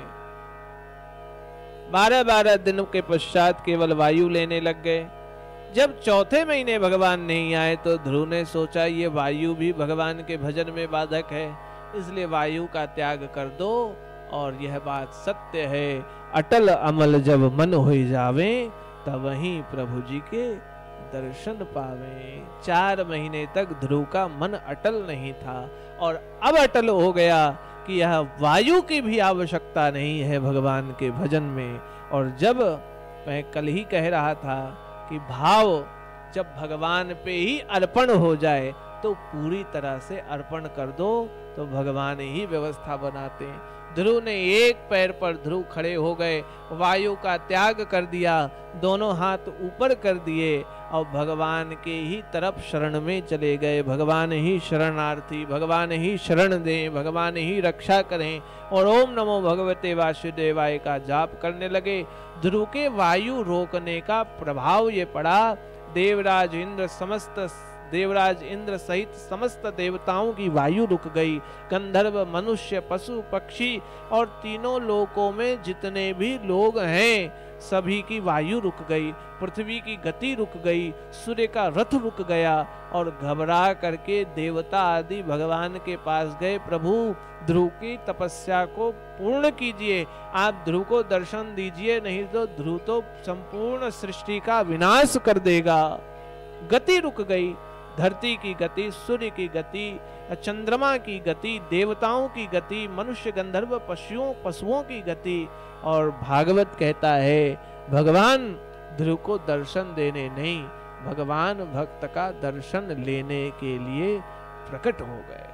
बारह बारह दिनों के पश्चात केवल वायु लेने लग गए। जब चौथे महीने भगवान नहीं आए तो ध्रुव ने सोचा ये वायु भी भगवान के भजन में बाधक है, इसलिए वायु का त्याग कर दो। और यह बात सत्य है, अटल अमल जब मन हो जावे तब वहीं प्रभु जी के दर्शन पावे। चार महीने तक ध्रुव का मन अटल नहीं था और अब अटल हो गया कि यह वायु की भी आवश्यकता नहीं है भगवान के भजन में। और जब मैं कल ही कह रहा था कि भाव जब भगवान पे ही अर्पण हो जाए तो पूरी तरह से अर्पण कर दो तो भगवान ही व्यवस्था बनाते हैं। ध्रुव ने एक पैर पर ध्रुव खड़े हो गए, वायु का त्याग कर दिया, दोनों हाथ ऊपर कर दिए और भगवान के ही तरफ शरण में चले गए। भगवान ही शरणार्थी, भगवान ही शरण दें, भगवान ही रक्षा करें और ओम नमो भगवते वासुदेवाय का जाप करने लगे। ध्रुव के वायु रोकने का प्रभाव ये पड़ा, देवराज इंद्र समस्त देवराज इंद्र सहित समस्त देवताओं की वायु रुक गई। गंधर्व, मनुष्य, पशु, पक्षी और तीनों लोकों में जितने भी लोग हैं सभी की वायु रुक गई, पृथ्वी की गति रुक गई, सूर्य का रथ रुक गया और घबरा करके देवता आदि भगवान के पास गए। प्रभु, ध्रुव की तपस्या को पूर्ण कीजिए, आप ध्रुव को दर्शन दीजिए, नहीं तो ध्रुव तो संपूर्ण सृष्टि का विनाश कर देगा। गति रुक गई, धरती की गति, सूर्य की गति, चंद्रमा की गति, देवताओं की गति, मनुष्य, गंधर्व, पशुओं पशुओं की गति। और भागवत कहता है भगवान ध्रुव को दर्शन देने नहीं, भगवान भक्त का दर्शन लेने के लिए प्रकट हो गए।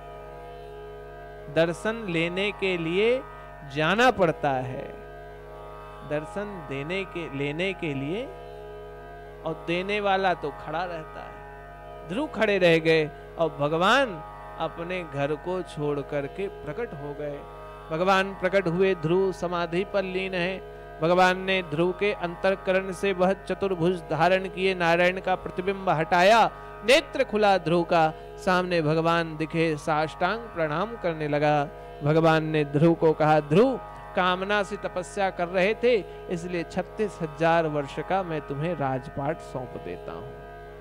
दर्शन लेने के लिए जाना पड़ता है, दर्शन देने के लेने के लिए, और देने वाला तो खड़ा रहता है। ध्रुव खड़े रह गए और भगवान अपने घर को छोड़ करके प्रकट हो गए। भगवान प्रकट हुए, ध्रुव समाधि पर लीन है। भगवान ने ध्रुव के अंतःकरण से वह चतुर्भुज धारण किए, नारायण का प्रतिबिंब हटाया, नेत्र खुला ध्रुव का, सामने भगवान दिखे, साष्टांग प्रणाम करने लगा। भगवान ने ध्रुव को कहा, ध्रुव कामना से तपस्या कर रहे थे, इसलिए छत्तीस हजार वर्ष का मैं तुम्हें राजपाट सौंप देता हूं।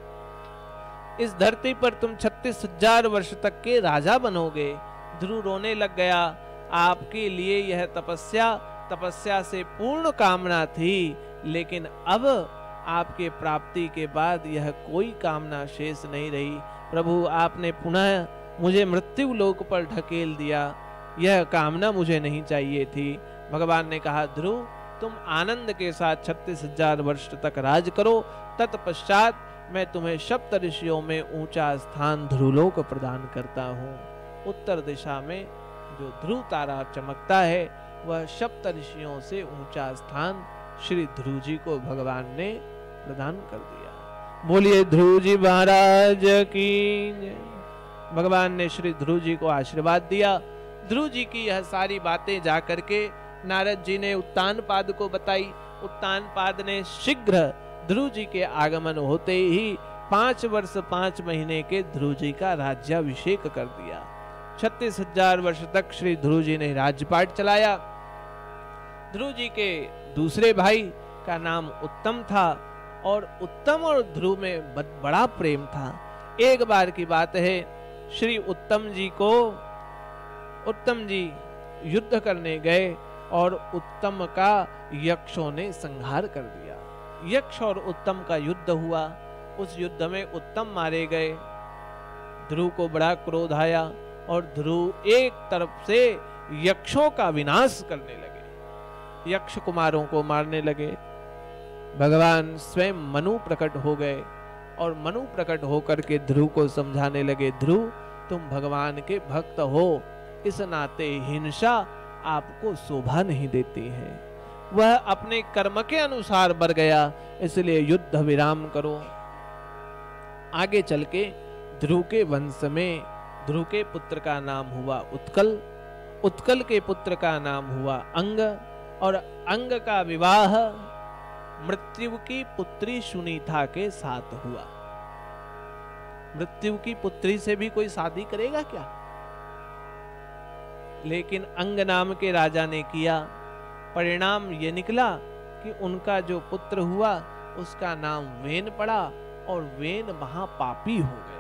इस धरती पर तुम छत्तीस हजार वर्ष तक के राजा बनोगे। ध्रुव रोने लग गया, आपके लिए यह तपस्या तपस्या से पूर्ण कामना थी, लेकिन अब आपके प्राप्ति के बाद यह कोई कामना शेष नहीं रही। प्रभु, आपने पुनः मुझे मृत्यु लोक पर ढकेल दिया, यह कामना मुझे नहीं चाहिए थी। भगवान ने कहा, ध्रुव तुम आनंद के साथ छत्तीस हजार वर्ष तक राज करो, तत्पश्चात मैं तुम्हें सप्त ऋषियों में ऊंचा स्थान ध्रुवलोक प्रदान करता हूँ। उत्तर दिशा में जो ध्रुव तारा चमकता है वह सप्त ऋषियों से ऊंचा स्थान श्री ध्रुव जी को भगवान ने प्रदान कर दिया। बोलिए ध्रुव जी महाराज की जय। भगवान ने श्री ध्रुव जी को आशीर्वाद दिया। ध्रुव जी की यह सारी बातें जाकर के नारद जी ने उत्तानपाद को बताई। उत्तानपाद ने शीघ्र ध्रुव जी के आगमन होते ही पांच वर्ष पांच महीने के ध्रुव जी का राज्याभिषेक कर दिया। छत्तीस हजार वर्ष तक श्री ध्रुव जी ने राज्यपाट चलाया। ध्रुव जी के दूसरे भाई का नाम उत्तम था और उत्तम और ध्रुव में बड़ा प्रेम था। एक बार की बात है, श्री उत्तम जी को उत्तम जी युद्ध करने गए और उत्तम का यक्षों ने संहार कर दिया। यक्ष और उत्तम का युद्ध हुआ। उस युद्ध में उत्तम मारे गए। ध्रुव को बड़ा क्रोध आया और ध्रुव एक तरफ से यक्षों का विनाश करने लगे, यक्ष कुमारों को मारने लगे। भगवान स्वयं मनु प्रकट हो गए और मनु प्रकट होकर के ध्रुव को समझाने लगे, ध्रुव तुम भगवान के भक्त हो, इस नाते हिंसा आपको शोभा नहीं देती है। वह अपने कर्म के अनुसार बर गया, इसलिए युद्ध विराम करो। आगे चल के ध्रुव के वंश में ध्रुव के पुत्र का नाम हुआ उत्कल, उत्कल के पुत्र का नाम हुआ अंग, और अंग का विवाह मृत्यु की पुत्री सुनीता के साथ हुआ। मृत्यु की पुत्री से भी कोई शादी करेगा क्या? लेकिन अंग नाम के राजा ने किया। परिणाम ये निकला कि उनका जो पुत्र हुआ उसका नाम वेन पड़ा और वेन महापापी हो गया।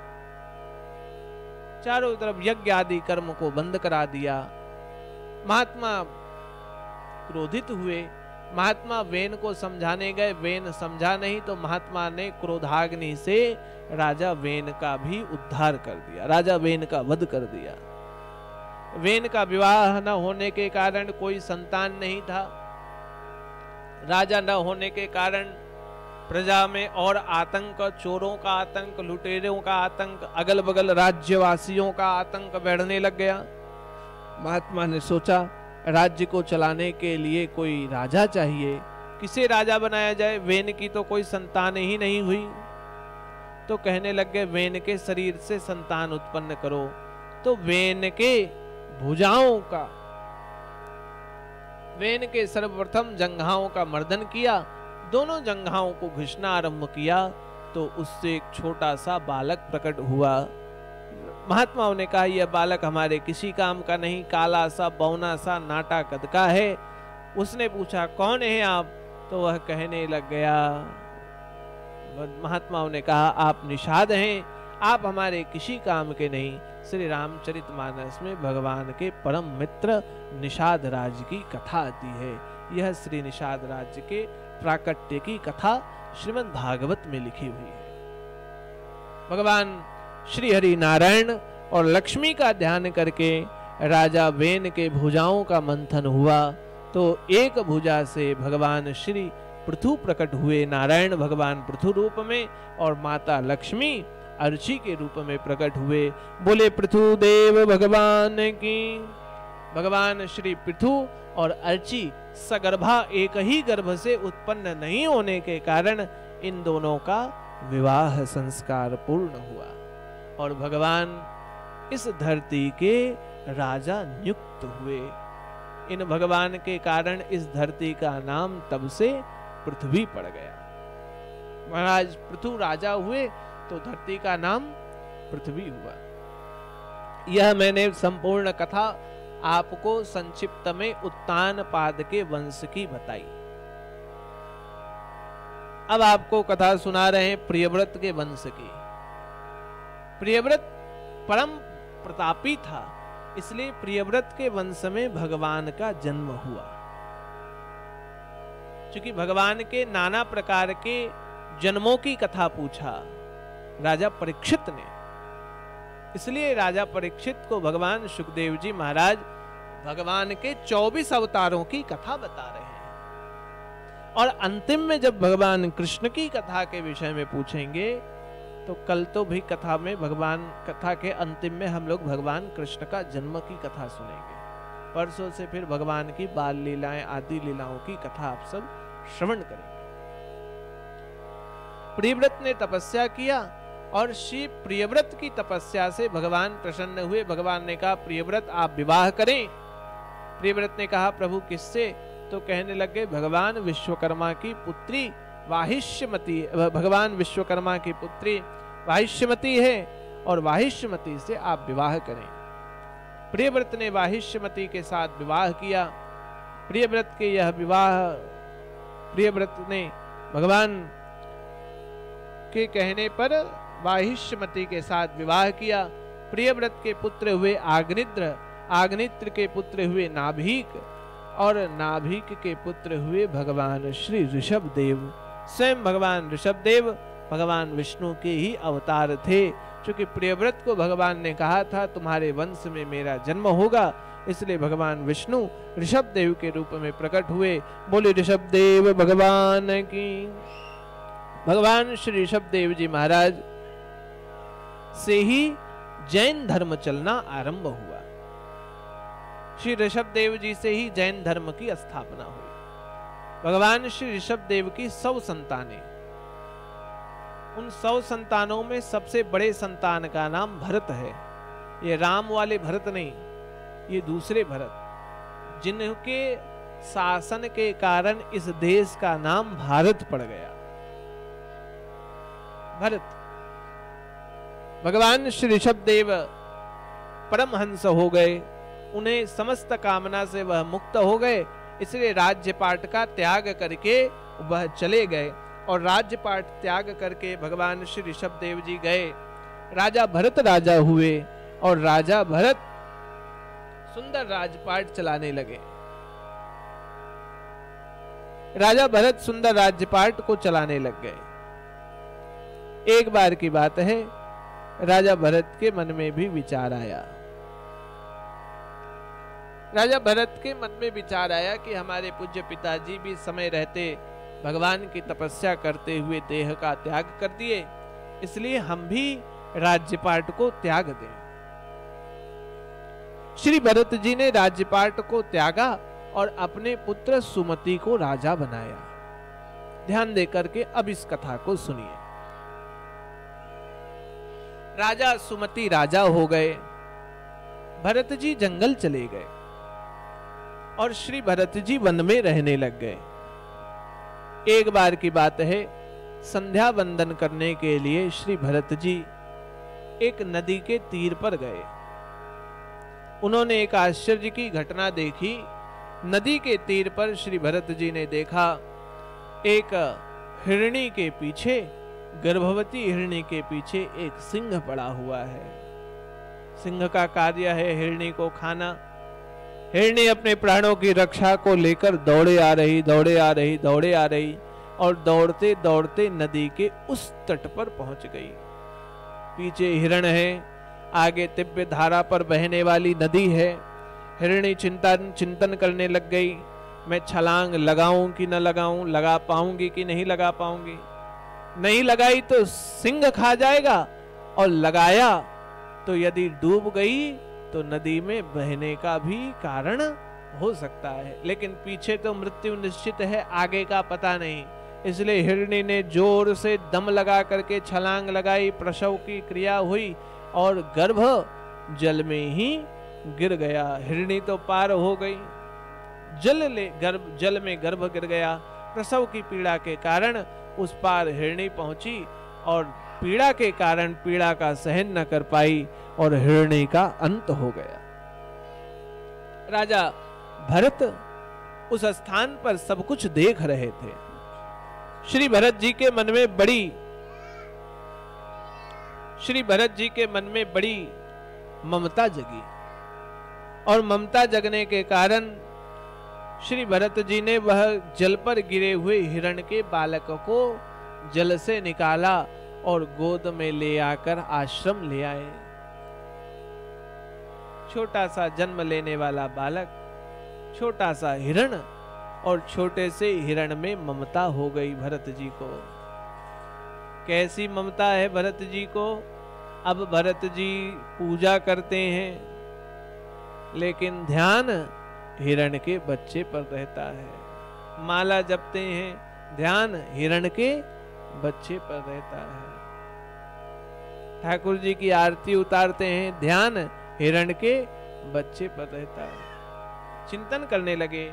चारों तरफ यज्ञ आदि कर्म को बंद करा दिया। महात्मा क्रोधित हुए, महात्मा वेन को समझाने गए, वेन समझा नहीं तो महात्मा ने क्रोधाग्नि से राजा वेन का भी उद्धार कर दिया, राजा वेन का वध कर दिया। वेन का विवाह न होने के कारण कोई संतान नहीं था, राजा न होने के कारण प्रजा में और आतंक, चोरों का आतंक, लुटेरों का आतंक, अगल बगल राज्यवासियों का आतंक बढ़ने लग गया। महात्मा ने सोचा राज्य को चलाने के लिए कोई राजा चाहिए, किसे राजा बनाया जाए? वेन की तो कोई संतान ही नहीं हुई, तो कहने लग गए वेन के शरीर से संतान उत्पन्न करो। तो वेन के भुजाओं का, वेन के सर्वप्रथम जंघाओं का मर्दन किया, दोनों जंघाओं को घिसना आरंभ किया, तो उससे एक छोटा सा बालक प्रकट हुआ। महात्माओं ने कहा यह बालक हमारे किसी काम का नहीं, काला सा बौना सा नाटा कद का है। उसने पूछा कौन है आप? तो वह कहने लग गया, महात्माओं ने कहा आप निषाद हैं, आप हमारे किसी काम के नहीं। श्री रामचरितमानस में भगवान के परम मित्र निषाद राज की कथा आती है। यह श्री निषाद राज्य के प्राकट्य की कथा श्रीमद् भागवत में लिखी हुई है। भगवान श्री हरि नारायण और लक्ष्मी का ध्यान करके राजा वेन के भुजाओं का मंथन हुआ, तो एक भुजा से भगवान श्री पृथु प्रकट हुए, नारायण भगवान पृथु रूप में और माता लक्ष्मी अर्ची के रूप में प्रकट हुए। बोले पृथु देव भगवान की। भगवान श्री पृथु और अर्ची सगर्भा एक ही गर्भ से उत्पन्न नहीं होने के कारण इन दोनों का विवाह संस्कार पूर्ण हुआ और भगवान इस धरती के राजा नियुक्त हुए। इन भगवान के कारण इस धरती का नाम तब से पृथ्वी पड़ गया। महाराज पृथु राजा हुए तो धरती का नाम पृथ्वी हुआ। यह मैंने संपूर्ण कथा आपको संक्षिप्त में उत्तानपाद के वंश की बताई। अब आपको कथा सुना रहे हैं प्रियव्रत के वंश की। प्रियव्रत परम प्रतापी था, इसलिए प्रियव्रत के वंश में भगवान का जन्म हुआ। क्योंकि भगवान के नाना प्रकार के जन्मों की कथा पूछा राजा परीक्षित ने, इसलिए राजा परीक्षित को भगवान सुखदेव जी महाराज भगवान के चौबीस अवतारों की कथा बता रहे हैं। और अंतिम में जब भगवान कृष्ण की कथा के विषय में पूछेंगे तो कल तो भी कथा में भगवान कथा के अंतिम में हम लोग भगवान कृष्ण का जन्म की कथा सुनेंगे। परसों से फिर भगवान की बाल लीलाएं आदि लीलाओं की कथा आप सब श्रवण करेंगे। प्रियव्रत ने तपस्या किया और श्री प्रियव्रत की तपस्या से भगवान प्रसन्न हुए। भगवान ने कहा प्रियव्रत आप विवाह करें। प्रियव्रत ने कहा प्रभु किससे? तो कहने लगे भगवान विश्वकर्मा की पुत्री वाहिष्यमती, भगवान विश्वकर्मा की पुत्री वाहिष्यमती है और वाहिष्यमती से आप विवाह करें। प्रियव्रत ने वाहिष्यमती के साथ विवाह किया। प्रियव्रत के यह विवाह, प्रियव्रत ने भगवान के कहने पर वाहिष्यमती के साथ विवाह किया। प्रियव्रत के पुत्र हुए आग्निद्र, आग्निद्र के पुत्र हुए नाभिक और नाभिक के पुत्र हुए भगवान श्री ऋषभ देव। स्वयं भगवान ऋषभ देव भगवान विष्णु के ही अवतार थे। क्योंकि प्रियव्रत को भगवान ने कहा था तुम्हारे वंश में मेरा जन्म होगा, इसलिए भगवान विष्णु ऋषभ देव के रूप में प्रकट हुए। बोले ऋषभ देव भगवान की। भगवान श्री ऋषभ देव जी महाराज से ही जैन धर्म चलना आरंभ हुआ। श्री ऋषभ देव जी से ही जैन धर्म की स्थापना हुई। भगवान श्री ऋषभ देव की सौ संतानें, उन सौ संतानों में सबसे बड़े संतान का नाम भरत है। ये राम वाले भरत नहीं, ये दूसरे भरत, जिनके शासन के कारण इस देश का नाम भारत पड़ गया। भरत भगवान श्री ऋषभ देव परमहंस हो गए, उन्हें समस्त कामना से वह मुक्त हो गए, इसलिए राज्यपाट का त्याग करके वह चले गए। और राज्यपाट त्याग करके भगवान श्री ऋषभ देव जी गए, राजा भरत राजा हुए और राजा भरत सुंदर राजपाट चलाने लगे। राजा भरत सुंदर राज्यपाट को चलाने लग गए। एक बार की बात है, राजा भरत के मन में भी विचार आया। राजा भरत के मन में विचार आया कि हमारे पूज्य पिताजी भी समय रहते भगवान की तपस्या करते हुए देह का त्याग कर दिए, इसलिए हम भी राज्यपाट को त्याग दें। श्री भरत जी ने राज्यपाट को त्यागा और अपने पुत्र सुमति को राजा बनाया। ध्यान देकर के अब इस कथा को सुनिए। राजा सुमति राजा हो गए, भरत जी जंगल चले गए और श्री भरत जी वन में रहने लग गए। एक बार की बात है, संध्या वंदन करने के लिए श्री भरत जी एक नदी के तीर पर गए। उन्होंने एक आश्चर्य की घटना देखी। नदी के तीर पर श्री भरत जी ने देखा, एक हिरणी के पीछे, गर्भवती हिरणी के पीछे एक सिंह पड़ा हुआ है। सिंह का कार्य है हिरणी को खाना। हिरणी अपने प्राणों की रक्षा को लेकर दौड़े आ रही दौड़े आ रही दौड़े आ रही और दौड़ते दौड़ते नदी के उस तट पर पहुंच गई। पीछे हिरण है, आगे तिब्बे धारा पर बहने वाली नदी है। हिरणी चिंतन चिंतन करने लग गई, मैं छलांग लगाऊं कि न लगाऊं, लगा पाऊंगी कि नहीं लगा पाऊंगी। नहीं लगाई तो सिंह खा जाएगा, और लगाया तो यदि डूब गई तो नदी में बहने का भी कारण हो सकता है। लेकिन पीछे तो मृत्यु निश्चित है, आगे का पता नहीं। इसलिए हिरणी ने जोर से दम लगा करके छलांग लगाई, प्रसव की क्रिया हुई और गर्भ जल में ही गिर गया। हिरणी तो पार हो गई, जल ले गर्भ जल में गर्भ गिर गया। प्रसव की पीड़ा के कारण उस पार हिरणी पहुंची और पीड़ा के कारण पीड़ा का सहन न कर पाई और हिरणी का अंत हो गया। राजा भरत उस स्थान पर सब कुछ देख रहे थे। श्री भरत जी के मन में बड़ी श्री भरत जी के मन में बड़ी ममता जगी और ममता जगने के कारण श्री भरत जी ने वह जल पर गिरे हुए हिरण के बालक को जल से निकाला और गोद में ले आकर आश्रम ले आए। छोटा सा जन्म लेने वाला बालक, छोटा सा हिरण, और छोटे से हिरण में ममता हो गई भरत जी को। कैसी ममता है भरत जी को। अब भरत जी पूजा करते हैं, लेकिन ध्यान हिरण के बच्चे पर रहता है। माला जपते हैं, ध्यान हिरण के बच्चे पर रहता है। ठाकुर जी की आरती उतारते हैं, ध्यान हिरण के बच्चे पर रहता है। चिंतन करने लगे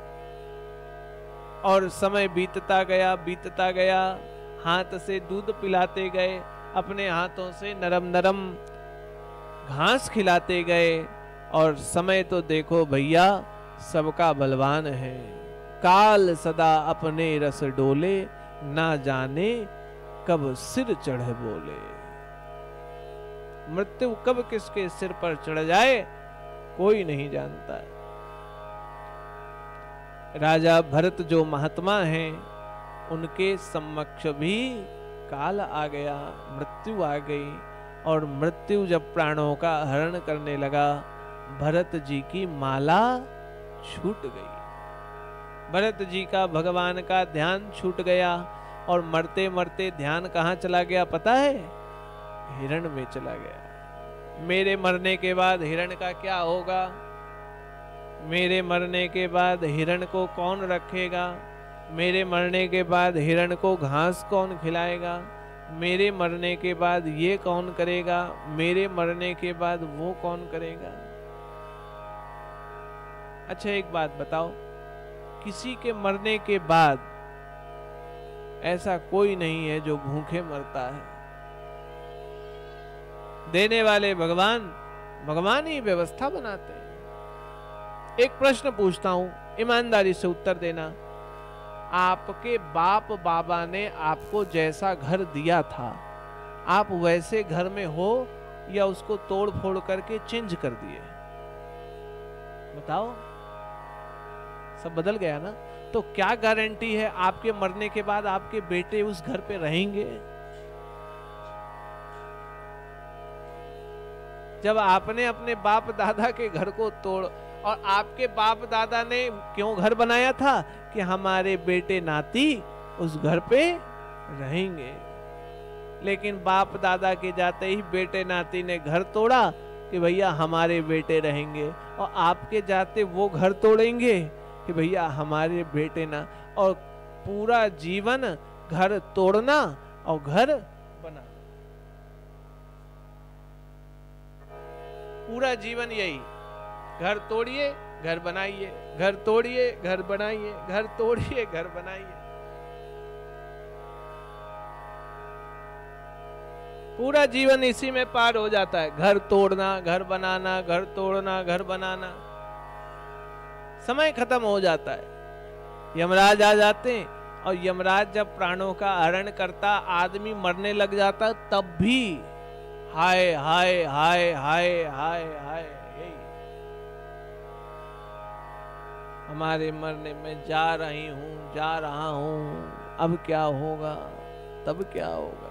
और समय बीतता गया बीतता गया। हाथ से दूध पिलाते गए, अपने हाथों से नरम नरम घास खिलाते गए, और समय तो देखो भैया सबका बलवान है। काल सदा अपने रस डोले, ना जाने कब सिर चढ़े बोले। मृत्यु कब किसके सिर पर चढ़ जाए कोई नहीं जानता। राजा भरत जो महात्मा हैं, उनके समक्ष भी काल आ गया, मृत्यु आ गई। और मृत्यु जब प्राणों का हरण करने लगा, भरत जी की माला छूट गई। भरत जी का भगवान का ध्यान छूट गया और मरते मरते ध्यान कहाँ चला गया पता है? हिरण में चला गया। मेरे मरने के बाद हिरण का क्या होगा? मेरे मरने के बाद हिरण को कौन रखेगा? मेरे मरने के बाद हिरण को घास कौन खिलाएगा? मेरे मरने के बाद ये कौन करेगा? मेरे मरने के बाद वो कौन करेगा? अच्छा एक बात बताओ, किसी के मरने के बाद ऐसा कोई नहीं है जो भूखे मरता है। देने वाले भगवान, भगवान ही व्यवस्था बनाते हैं। एक प्रश्न पूछता हूं, ईमानदारी से उत्तर देना। आपके बाप बाबा ने आपको जैसा घर दिया था, आप वैसे घर में हो या उसको तोड़ फोड़ करके चेंज कर दिए? बताओ। सब बदल गया ना। तो क्या गारंटी है आपके मरने के बाद आपके बेटे उस घर पे रहेंगे? जब आपने अपने बाप दादा के घर को तोड़, और आपके बाप दादा ने क्यों घर बनाया था? कि हमारे बेटे नाती उस घर पे रहेंगे। लेकिन बाप दादा के जाते ही बेटे नाती ने घर तोड़ा कि भैया हमारे बेटे रहेंगे, और आपके जाते वो घर तोड़ेंगे कि भैया हमारे बेटे ना। और पूरा जीवन घर तोड़ना और घर बनाना, पूरा जीवन यही, घर तोड़िए घर बनाइए, घर तोड़िए घर बनाइए, घर तोड़िए घर बनाइए। पूरा जीवन इसी में पार हो जाता है, घर तोड़ना घर बनाना, घर तोड़ना घर बनाना। समय खत्म हो जाता है, यमराज आ जाते हैं, और यमराज जब प्राणों का हरण करता, आदमी मरने लग जाता, तब भी हाय हाय हाय हाय हाय हाय, यही हमारे मरने में जा रही हूं, जा रहा हूं, अब क्या होगा, तब क्या होगा।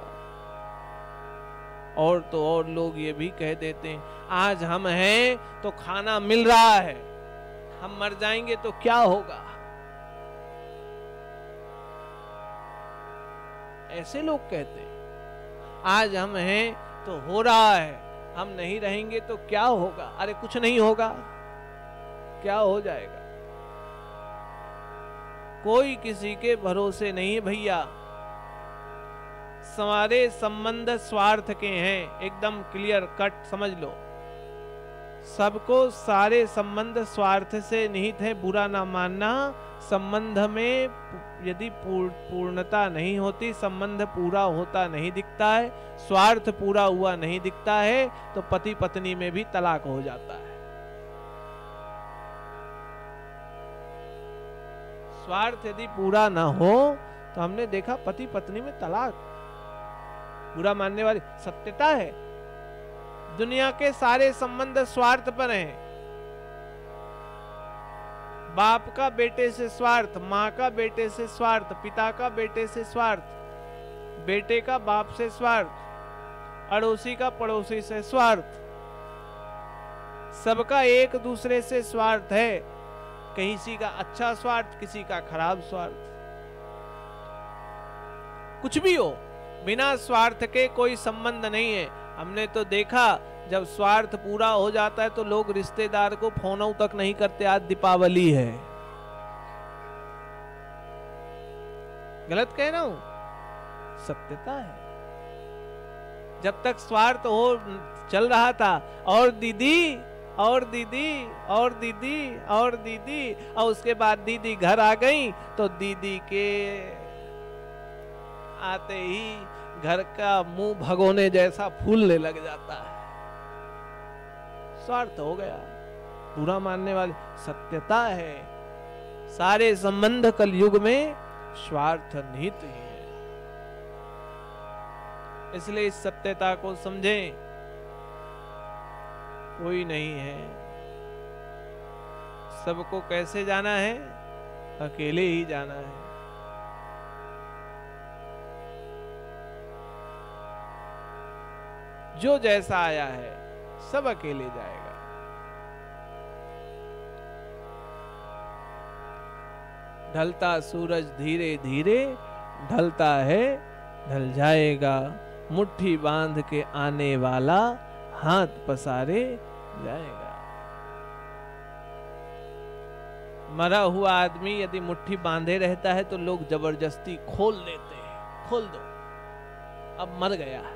और तो और लोग ये भी कह देते हैं, आज हम हैं तो खाना मिल रहा है, हम मर जाएंगे तो क्या होगा। ऐसे लोग कहते हैं, आज हम हैं तो हो रहा है, हम नहीं रहेंगे तो क्या होगा। अरे कुछ नहीं होगा, क्या हो जाएगा। कोई किसी के भरोसे नहीं है भैया। सारे संबंध स्वार्थ के हैं, एकदम क्लियर कट समझ लो। सबको सारे संबंध स्वार्थ से निहित है, बुरा ना मानना। संबंध में यदि पूर्णता नहीं होती, संबंध पूरा होता नहीं दिखता है, स्वार्थ पूरा हुआ नहीं दिखता है, तो पति पत्नी में भी तलाक हो जाता है। स्वार्थ यदि पूरा ना हो तो हमने देखा पति पत्नी में तलाक, बुरा मानने वाली सत्यता है। दुनिया के सारे संबंध स्वार्थ पर हैं। बाप का बेटे से स्वार्थ, माँ का बेटे से स्वार्थ, पिता का बेटे से स्वार्थ, बेटे का बाप से स्वार्थ, अड़ोसी का पड़ोसी से स्वार्थ, सबका एक दूसरे से स्वार्थ है। किसी का अच्छा स्वार्थ, किसी का खराब स्वार्थ। कुछ भी हो, बिना स्वार्थ के कोई संबंध नहीं है। हमने तो देखा जब स्वार्थ पूरा हो जाता है तो लोग रिश्तेदार को फोन तक नहीं करते। आज दीपावली है, गलत कह रहा हूं? सत्यता है। जब तक स्वार्थ हो चल रहा था, और दीदी और दीदी और दीदी और दीदी, और उसके बाद दीदी घर आ गई तो दीदी के आते ही घर का मुंह भगोने जैसा फूलने लग जाता है। स्वार्थ हो गया, बुरा मानने वाले। सत्यता है, सारे संबंध कलयुग में स्वार्थ निहित ही है। इसलिए इस सत्यता को समझें। कोई नहीं है, सबको कैसे जाना है? अकेले ही जाना है। जो जैसा आया है सब अकेले जाएगा। ढलता सूरज धीरे धीरे ढलता है, ढल जाएगा। मुट्ठी बांध के आने वाला हाथ पसारे जाएगा। मरा हुआ आदमी यदि मुट्ठी बांधे रहता है तो लोग जबरदस्ती खोल देते हैं, खोल दो, अब मर गया है।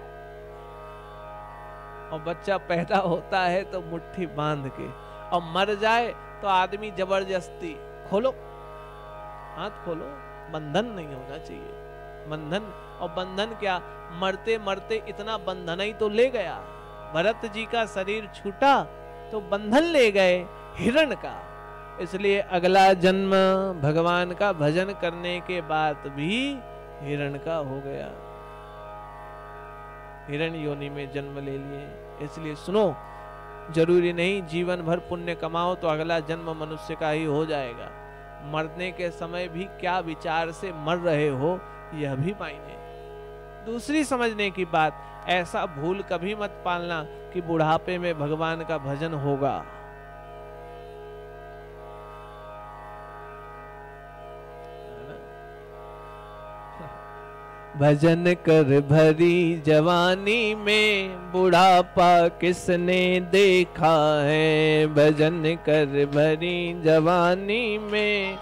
और बच्चा पैदा होता है तो मुट्ठी बांध के, और मर जाए तो आदमी जबरदस्ती खोलो, हाथ खोलो। बंधन नहीं होना चाहिए, बंधन। और बंधन क्या, मरते मरते इतना बंधन ही तो ले गया। भरत जी का शरीर छूटा तो बंधन ले गए हिरण का। इसलिए अगला जन्म भगवान का भजन करने के बाद भी हिरण का हो गया, हिरण योनि में जन्म ले लिए। इसलिए सुनो, जरूरी नहीं जीवन भर पुण्य कमाओ तो अगला जन्म मनुष्य का ही हो जाएगा। मरने के समय भी क्या विचार से मर रहे हो यह भी मायने। दूसरी समझने की बात, ऐसा भूल कभी मत पालना कि बुढ़ापे में भगवान का भजन होगा। भजन कर भरी जवानी में बुढ़ापा किसने देखा है। भजन कर भरी जवानी में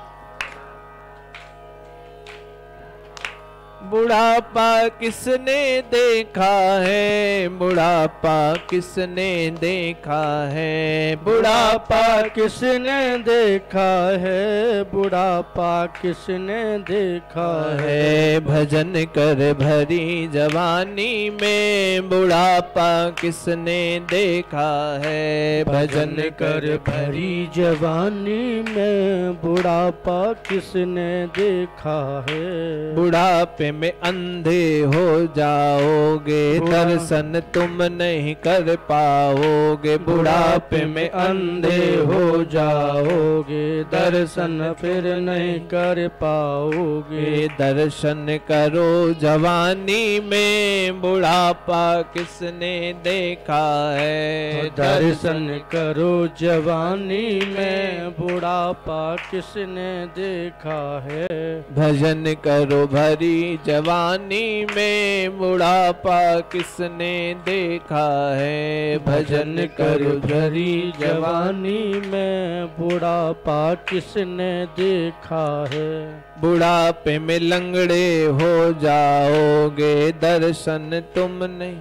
बुढ़ापा किसने देखा है। बुढ़ापा किसने देखा है। बुढ़ापा किसने देखा है। बुढ़ापा किसने देखा है। भजन कर भरी जवानी में बुढ़ापा किसने देखा है। भजन कर भरी जवानी में बुढ़ापा किसने देखा है। बुढ़ापे में अंधे हो जाओगे दर्शन तुम नहीं कर पाओगे। बुढ़ापे में अंधे हो जाओगे दर्शन फिर नहीं कर पाओगे। दर्शन करो जवानी में बुढ़ापा किसने देखा है। दर्शन करो जवानी में बुढ़ापा किसने देखा है। भजन करो भरी जवानी में बुढ़ापा किसने देखा है। भजन कर भरी जवानी में बुढ़ापा किसने देखा है। बुढ़ापे में लंगड़े हो जाओगे दर्शन तुम नहीं।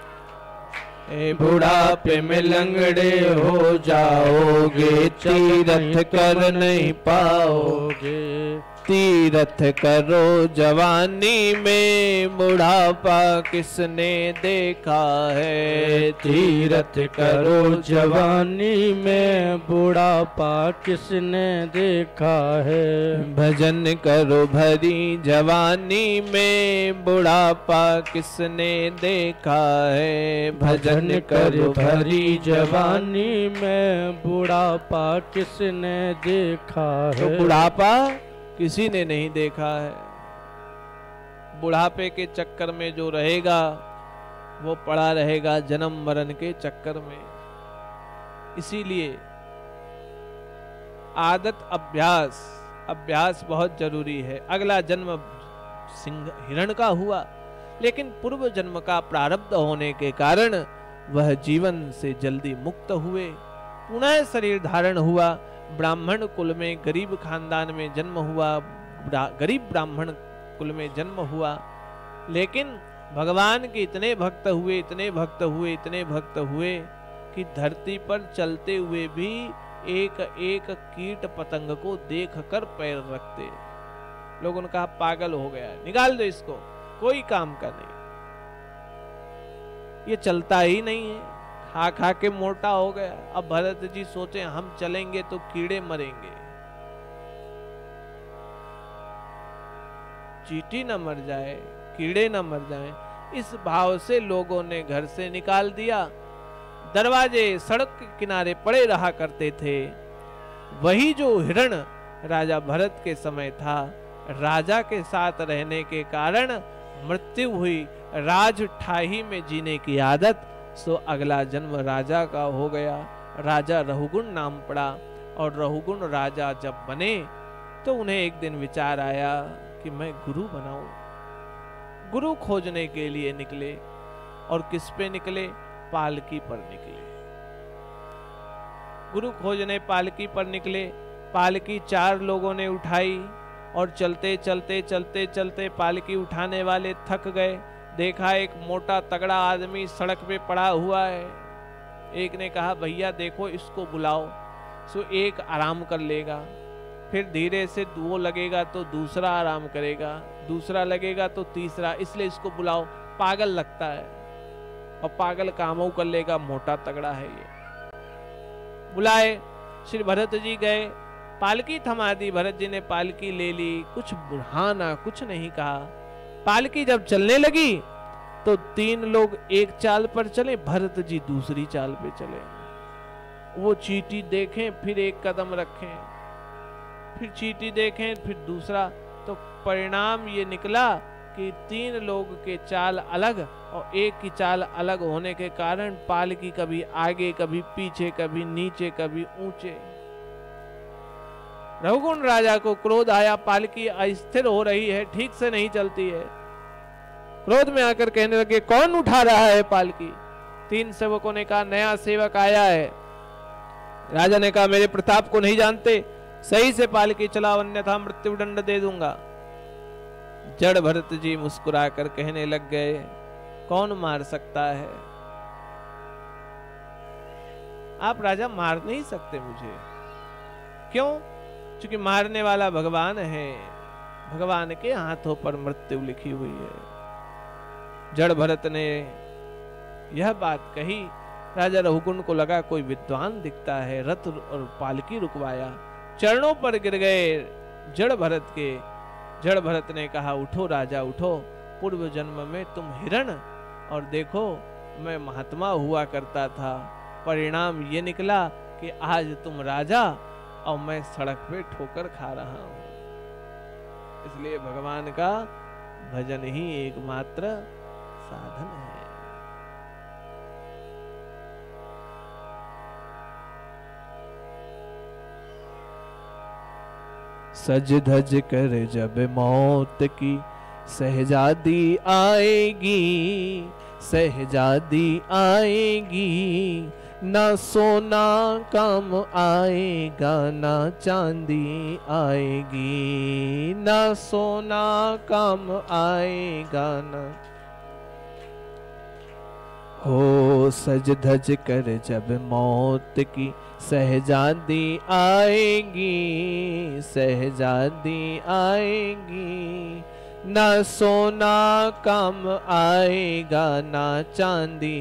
बुढ़ापे में लंगड़े हो जाओगे तीरथ कर नहीं पाओगे। तीरथ करो जवानी में बुढ़ापा किसने देखा है। तीरथ करो जवानी में बुढ़ापा किसने देखा है। भजन करो भरी जवानी में बुढ़ापा किसने देखा है। भजन करो भरी जवानी में बुढ़ापा किसने देखा है। तो बुढ़ापा किसी ने नहीं देखा है। बुढ़ापे के चक्कर में जो रहेगा वो पड़ा रहेगा जन्म मरण के चक्कर में। इसीलिए आदत अभ्यास अभ्यास बहुत जरूरी है। अगला जन्म सिंह हिरण का हुआ, लेकिन पूर्व जन्म का प्रारब्ध होने के कारण वह जीवन से जल्दी मुक्त हुए। पुनः शरीर धारण हुआ। ब्राह्मण कुल में गरीब खानदान में जन्म हुआ, गरीब ब्राह्मण कुल में जन्म हुआ, लेकिन भगवान के इतने भक्त हुए इतने भक्त हुए इतने भक्त हुए कि धरती पर चलते हुए भी एक एक कीट पतंग को देखकर पैर रखते। लोगों ने कहा पागल हो गया, निकाल दो इसको, कोई काम का नहीं, ये चलता ही नहीं है, खा खा के मोटा हो गया। अब भरत जी सोचे हम चलेंगे तो कीड़े मरेंगे, चींटी न मर जाए, कीड़े न मर जाए, इस भाव से लोगों ने घर से निकाल दिया। दरवाजे सड़क के किनारे पड़े रहा करते थे। वही जो हिरण राजा भरत के समय था, राजा के साथ रहने के कारण मृत्यु हुई, राज ठाही में जीने की आदत, सो अगला जन्म राजा का हो गया। राजा रहुगुण नाम पड़ा, और रहुगुण राजा जब बने तो उन्हें एक दिन विचार आया कि मैं गुरु बनाऊं। गुरु खोजने के लिए निकले, और किस पे निकले? पालकी पर निकले। गुरु खोजने पालकी पर निकले। पालकी चार लोगों ने उठाई, और चलते चलते चलते चलते पालकी उठाने वाले थक गए। देखा एक मोटा तगड़ा आदमी सड़क पे पड़ा हुआ है। एक ने कहा भैया देखो इसको बुलाओ। सो एक आराम कर लेगा, फिर धीरे से वो लगेगा तो दूसरा आराम करेगा, दूसरा लगेगा तो तीसरा, इसलिए इसको बुलाओ, पागल लगता है, और पागल कामों कर लेगा, मोटा तगड़ा है ये। बुलाए, श्री भरत जी गए, पालकी थमा दी। भरत जी ने पालकी ले ली, कुछ हाँ ना कुछ नहीं कहा। पालकी जब चलने लगी तो तीन लोग एक चाल पर चले, भरत जी दूसरी चाल पे चले। वो चींटी देखें फिर एक कदम रखें, फिर चीटी देखें, फिर दूसरा, तो परिणाम ये निकला कि तीन लोग के चाल अलग और एक की चाल अलग होने के कारण पालकी कभी आगे, कभी पीछे, कभी नीचे, कभी ऊंचे। रघुकुंड राजा को क्रोध आया, पालकी अस्थिर हो रही है, ठीक से नहीं चलती है। क्रोध में आकर कहने लगे, कौन उठा रहा है पालकी? तीन सेवकों ने कहा, नया सेवक आया है। राजा ने कहा, मेरे प्रताप को नहीं जानते, सही से पालकी चलाओ अन्यथा मृत्यु दंड दे दूंगा। जड़ भरत जी मुस्कुराकर कहने लग गए, कौन मार सकता है? आप राजा मार नहीं सकते मुझे। क्यों? क्योंकि मारने वाला भगवान है, भगवान के हाथों पर मृत्यु लिखी हुई है। जड़ भरत ने यह बात कही, राजा रघुकुंड को लगा कोई विद्वान दिखता है, रथ और पालकी रुकवाया, चरणों पर गिर गए जड़ भरत के। जड़ भरत ने कहा, उठो राजा उठो, पूर्व जन्म में तुम हिरण और देखो मैं महात्मा हुआ करता था, परिणाम ये निकला कि आज तुम राजा और मैं सड़क पे ठोकर खा रहा हूं। इसलिए भगवान का भजन ही एकमात्र साधन है। सज धज कर जब मौत की सहजादी आएगी, सहजादी आएगी, ना सोना काम आएगा, ना चांदी आएगी, ना सोना काम आएगा, ना हो सज धज कर जब मौत की सहजादी आएगी, सहजादी आएगी, ना सोना काम आएगा, ना चांदी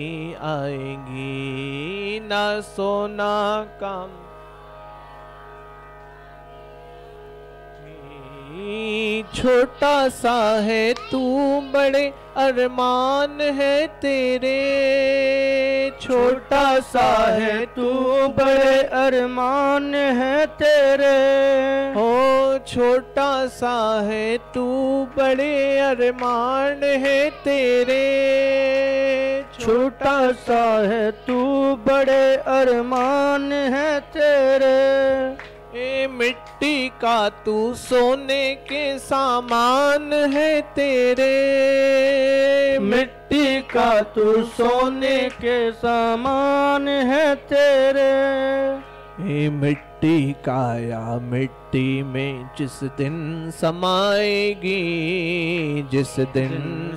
आएगी, ना सोना काम। छोटा सा है तू, बड़े अरमान है तेरे, छोटा सा है तू, बड़े अरमान है तेरे, हो छोटा सा है तू, बड़े अरमान है तेरे, छोटा सा है तू, बड़े अरमान है तेरे, ए मिट्टी का तू सोने के सामान है तेरे, मिट्टी का तू सोने के सामान है तेरे, ए मिट्टी का या मिट्टी में जिस दिन समाएगी, जिस दिन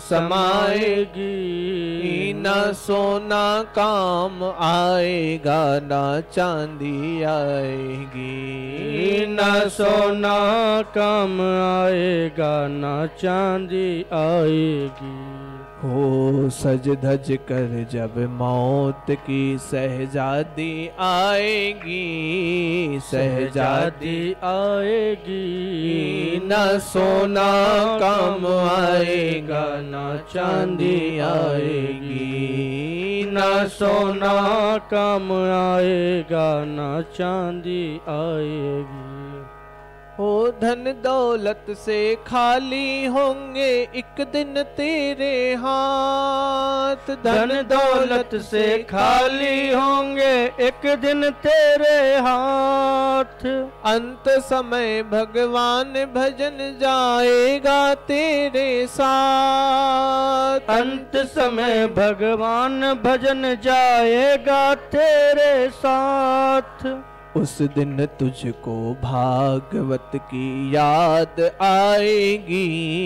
समाएगी, ना सोना काम आएगा, ना चांदी आएगी, ना सोना काम आएगा, ना चांदी आएगी। हो सज धज कर जब मौत की सहजादी आएगी, सहजादी आएगी, ना सोना काम आएगा, ना चांदी आएगी, ना सोना काम आएगा, ना चांदी आएगी। हो धन दौलत से खाली होंगे एक दिन तेरे हाथ, धन दौलत से खाली होंगे एक दिन तेरे हाथ, अंत समय भगवान भजन जाएगा तेरे साथ, अंत समय भगवान भजन जाएगा तेरे साथ। उस दिन तुझको भागवत की याद आएगी,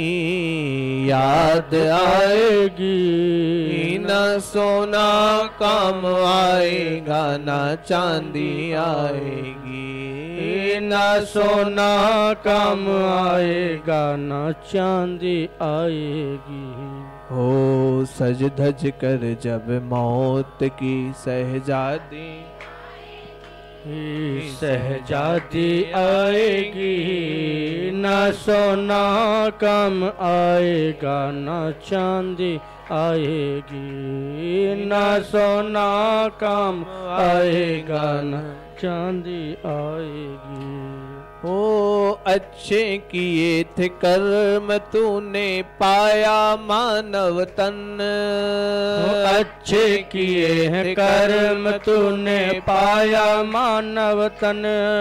याद आएगी, ना सोना काम आएगा, ना चांदी आएगी, ना सोना काम आएगा, ना चांदी आएगी। हो सज धज कर जब मौत की सहजादी सहजादी आएगी, ना सोना काम आएगा, ना चांदी आएगी, ना सोना काम आएगा, ना चांदी आएगी। हो अच्छे किए थे कर्म तूने पाया मानव तन। अच्छे किए हैं कर्म तूने पाया मानव तन।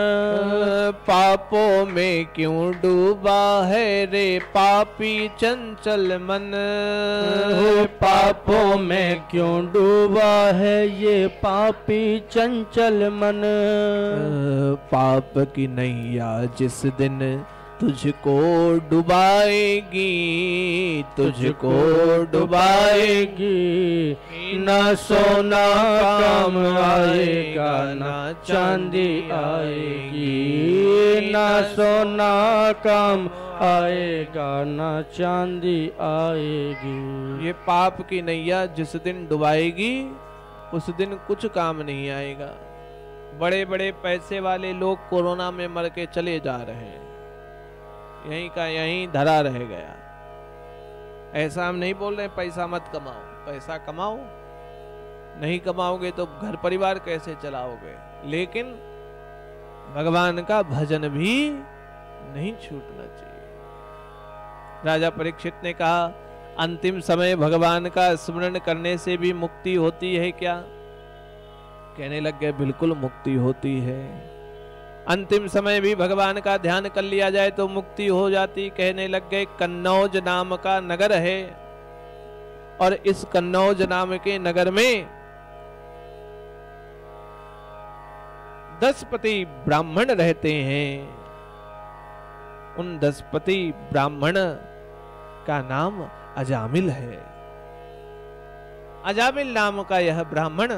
पापों में क्यों डूबा है रे पापी चंचल मन। हो पापों में क्यों डूबा है ये पापी चंचल मन। पाप की नैया जिस दिन तुझको डुबाएगी, तुझको डुबाएगी। न सोना काम आएगा न चांदी आएगी। न सोना काम आएगा न चांदी आएगी। ये पाप की नैया जिस दिन डुबाएगी उस दिन कुछ काम नहीं आएगा। बड़े बड़े पैसे वाले लोग कोरोना में मर के चले जा रहे हैं, यहीं का यहीं धरा रह गया। ऐसा हम नहीं बोल रहे पैसा मत कमाओ, पैसा कमाओ, नहीं कमाओगे तो घर परिवार कैसे चलाओगे। लेकिन भगवान का भजन भी नहीं छूटना चाहिए। राजा परीक्षित ने कहा, अंतिम समय भगवान का स्मरण करने से भी मुक्ति होती है क्या? कहने लग गए, बिल्कुल मुक्ति होती है। अंतिम समय भी भगवान का ध्यान कर लिया जाए तो मुक्ति हो जाती। कहने लग गए, कन्नौज नाम का नगर है और इस कन्नौज नाम के नगर में दसपति ब्राह्मण रहते हैं। उन दसपति ब्राह्मण का नाम अजामिल है। अजामिल नाम का यह ब्राह्मण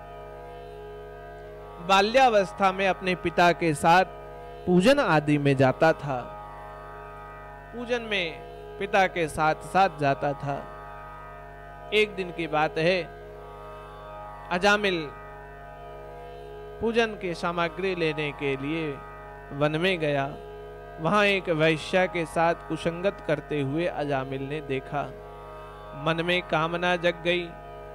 बाल्यावस्था में अपने पिता के साथ पूजन आदि में जाता था। पूजन में पिता के साथ साथ जाता था। एक दिन की बात है, अजामिल पूजन की सामग्री लेने के लिए वन में गया। वहां एक वैश्या के साथ कुसंगत करते हुए अजामिल ने देखा। मन में कामना जग गई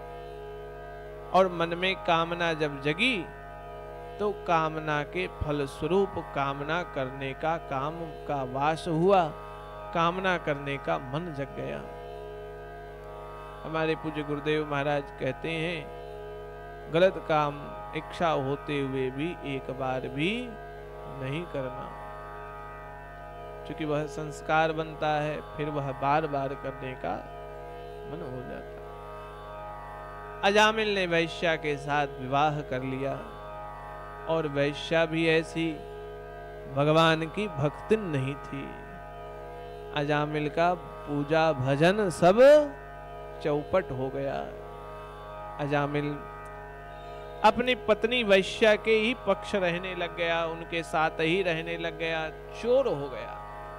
और मन में कामना जब जगी तो कामना के फल स्वरूप कामना करने का काम का वास हुआ, कामना करने का मन जग गया। हमारे पूज्य गुरुदेव महाराज कहते हैं, गलत काम इच्छा होते हुए भी एक बार भी नहीं करना, क्योंकि वह संस्कार बनता है, फिर वह बार बार करने का मन हो जाता। अजामिल ने वैश्या के साथ विवाह कर लिया और वैश्या भी ऐसी भगवान की भक्तिन नहीं थी। अजामिल का पूजा भजन सब चौपट हो गया। अजामिल अपनी पत्नी वैश्या के ही पक्ष रहने लग गया, उनके साथ ही रहने लग गया, चोर हो गया।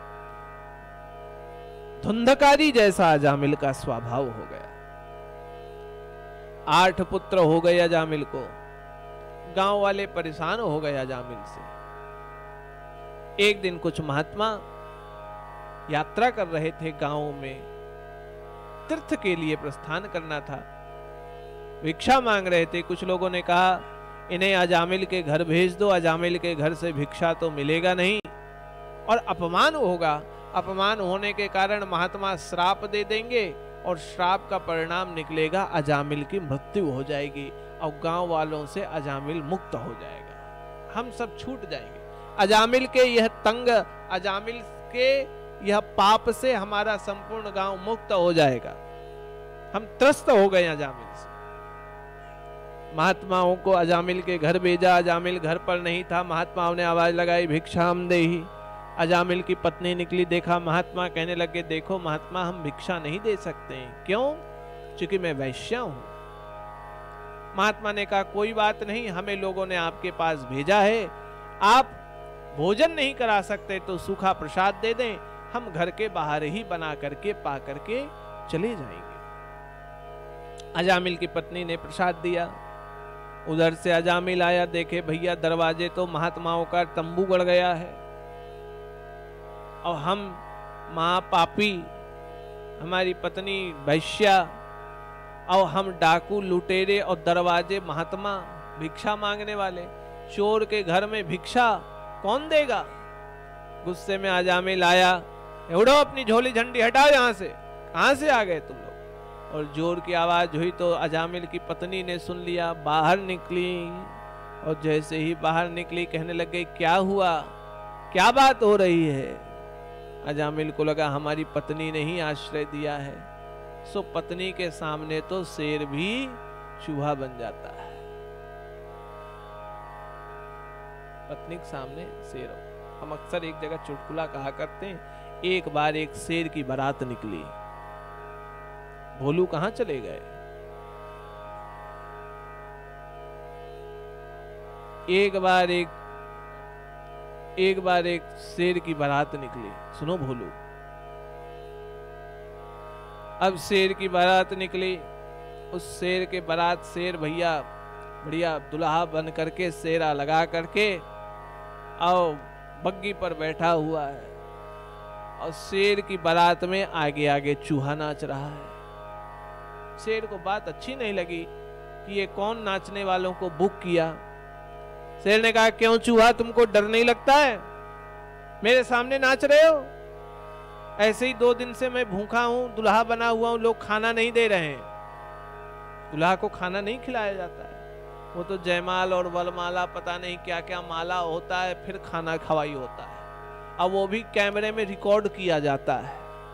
धुंधकारी जैसा अजामिल का स्वभाव हो गया। आठ पुत्र हो गए अजामिल को। गांव वाले परेशान हो गए अजामिल से। एक दिन कुछ महात्मा यात्रा कर रहे थे गांव में, तीर्थ के लिए प्रस्थान करना था, भिक्षा मांग रहे थे। कुछ लोगों ने कहा, इन्हें अजामिल के घर भेज दो, अजामिल के घर से भिक्षा तो मिलेगा नहीं और अपमान होगा। अपमान होने के कारण महात्मा श्राप दे देंगे और श्राप का परिणाम निकलेगा अजामिल की मृत्यु हो जाएगी और गांव वालों से अजामिल मुक्त हो जाएगा, हम सब छूट जाएंगे। अजामिल के यह तंग, अजामिल के यह पाप से हमारा संपूर्ण गांव मुक्त हो जाएगा। हम त्रस्त हो गए अजामिल से। महात्माओं को अजामिल के घर भेजा। अजामिल घर पर नहीं था। महात्माओं ने आवाज लगाई, भिक्षाम देहि। अजामिल की पत्नी निकली, देखा महात्मा, कहने लगे, देखो महात्मा, हम भिक्षा नहीं दे सकते। क्यों? क्योंकि मैं वैश्या हूं। महात्मा ने कहा, कोई बात नहीं, हमें लोगों ने आपके पास भेजा है, आप भोजन नहीं करा सकते तो सूखा प्रसाद दे दें, हम घर के बाहर ही बना करके पा करके चले जाएंगे। अजामिल की पत्नी ने प्रसाद दिया। उधर से अजामिल आया, देखे भैया दरवाजे तो महात्माओं का तंबू गड़ गया है और हम महापापी, हमारी पत्नी वैश्या और हम डाकू लुटेरे और दरवाजे महात्मा भिक्षा मांगने वाले। चोर के घर में भिक्षा कौन देगा? गुस्से में अजामिल आया, उड़ो अपनी झोली झंडी हटाओ यहाँ से, कहाँ से आ गए तुम लोग। और जोर की आवाज हुई तो अजामिल की पत्नी ने सुन लिया, बाहर निकली और जैसे ही बाहर निकली कहने लग गई क्या हुआ, क्या बात हो रही है। अजामिल को लगा हमारी पत्नी ने ही आश्रय दिया है। सो पत्नी के सामने तो शेर भी चूहा बन जाता है, पत्नी के सामने शेर हो। हम अक्सर एक जगह चुटकुला कहा करते हैं, एक बार एक शेर की बारात निकली, भोलू कहां चले गए। एक बार एक एक बार एक शेर की बारात निकली, सुनो भोलू। अब शेर की बारात निकली, उस शेर के बारात शेर भैया बढ़िया दुल्हा बन करके सेरा लगा करके और बग्गी पर बैठा हुआ है, और शेर की बारात में आगे आगे चूहा नाच रहा है। शेर को बात अच्छी नहीं लगी कि ये कौन नाचने वालों को बुक किया। शेर ने कहा क्यों चूहा, तुमको डर नहीं लगता है, मेरे सामने नाच रहे हो। ऐसे ही दो दिन से मैं भूखा हूं, दुल्हा बना हुआ हूं, लोग खाना नहीं दे रहे हैं। दुल्हा को खाना नहीं खिलाया जाता है, वो तो जयमाल और वलमाला पता नहीं क्या क्या माला होता है, फिर खाना खवाई होता है, अब वो भी कैमरे में रिकॉर्ड किया जाता है।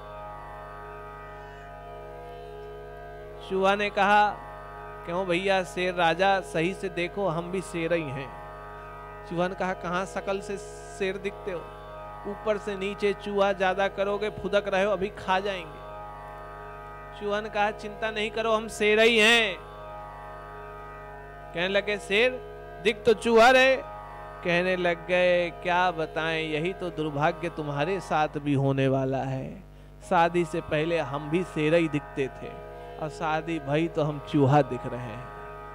चूहा ने कहा क्यों भैया शेर राजा, सही से देखो हम भी शेर ही हैं। चूहा ने कहा कहां शकल से शेर दिखते हो, ऊपर से नीचे चूहा, ज्यादा करोगे फुदक रहे हो, अभी खा जाएंगे। चूहा ने कहा चिंता नहीं करो हम शेर ही हैं। कहने लगे शेर दिख तो चूहा रहे। कहने लग गए क्या बताएं, यही तो दुर्भाग्य तुम्हारे साथ भी होने वाला है। शादी से पहले हम भी शेर ही दिखते थे, और शादी भई तो हम चूहा दिख रहे हैं।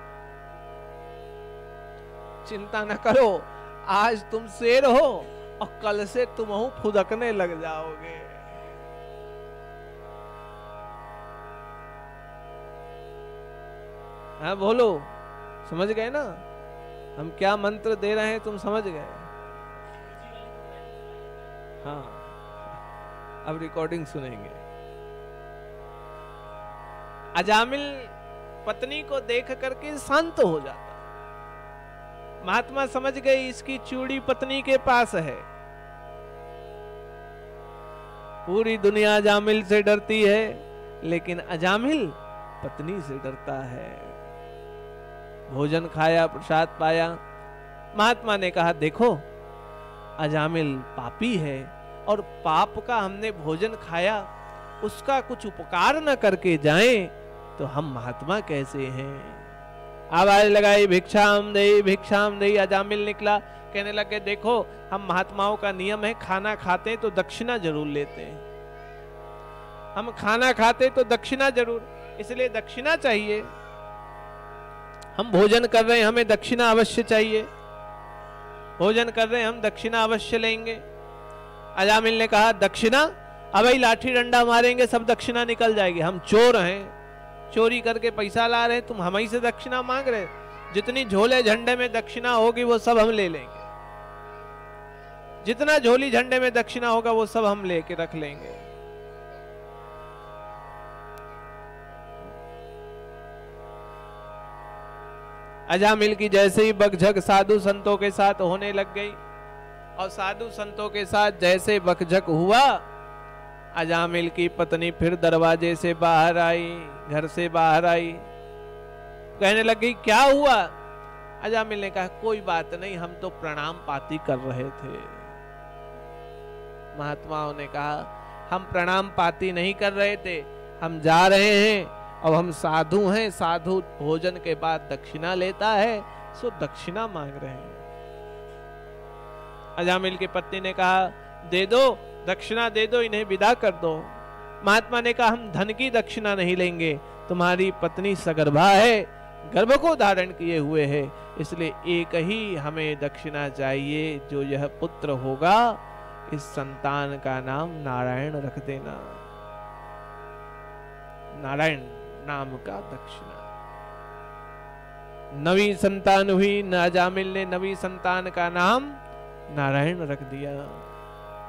चिंता न करो, आज तुम शेर हो और कल से तुम फुदकने लग जाओगे। हाँ बोलो, समझ गए ना हम क्या मंत्र दे रहे हैं, तुम समझ गए। हाँ अब रिकॉर्डिंग सुनेंगे। अजामिल पत्नी को देख करके शांत हो जाता। महात्मा समझ गए इसकी चूड़ी पत्नी के पास है। पूरी दुनिया अजामिल से डरती है, लेकिन अजामिल पत्नी से डरता है। भोजन खाया, प्रसाद पाया। महात्मा ने कहा देखो अजामिल पापी है, और पाप का हमने भोजन खाया, उसका कुछ उपकार न करके जाएं तो हम महात्मा कैसे हैं। आवाज लगाई भिक्षाम देई भिक्षाम देई। अजामिल निकला, कहने लगे देखो हम महात्माओं का नियम है, खाना खाते तो दक्षिणा जरूर लेते हैं। हम खाना खाते तो दक्षिणा जरूर, इसलिए दक्षिणा चाहिए। हम भोजन कर रहे हैं, हमें दक्षिणा अवश्य चाहिए। भोजन कर रहे हैं हम, दक्षिणा अवश्य लेंगे। अजामिल ने कहा दक्षिणा, अब ही लाठी डंडा मारेंगे सब दक्षिणा निकल जाएगी। हम चोर हैं, चोरी करके पैसा ला रहे हैं, तुम हम ही से दक्षिणा मांग रहे। जितनी झोले झंडे में दक्षिणा होगी वो सब हम ले लेंगे, जितना झोली झंडे में दक्षिणा होगा वो सब हम लेके रख लेंगे। अजामिल की जैसे ही बकझक साधु संतों के साथ होने लग गई, और साधु संतों के साथ जैसे बकझक हुआ, अजामिल की पत्नी फिर दरवाजे से बाहर आई, घर से बाहर आई। कहने लगी क्या हुआ। अजामिल ने कहा कोई बात नहीं, हम तो प्रणाम पाती कर रहे थे। महात्माओं ने कहा हम प्रणाम पाती नहीं कर रहे थे, हम जा रहे हैं, अब हम साधु हैं, साधु भोजन के बाद दक्षिणा लेता है, सो दक्षिणा मांग रहे हैं। अजामिल की पत्नी ने कहा दे दो दक्षिणा, दे दो, इन्हें विदा कर दो। महात्मा ने कहा हम धन की दक्षिणा नहीं लेंगे, तुम्हारी पत्नी सगर्भा है, गर्भ को धारण किए हुए है, इसलिए एक ही हमें दक्षिणा चाहिए, जो यह पुत्र होगा इस संतान का नाम नारायण रख देना। नारायण नाम का दक्षिणा। नवी संतान हुई, अजामिल ने नवी संतान का नाम नारायण रख दिया।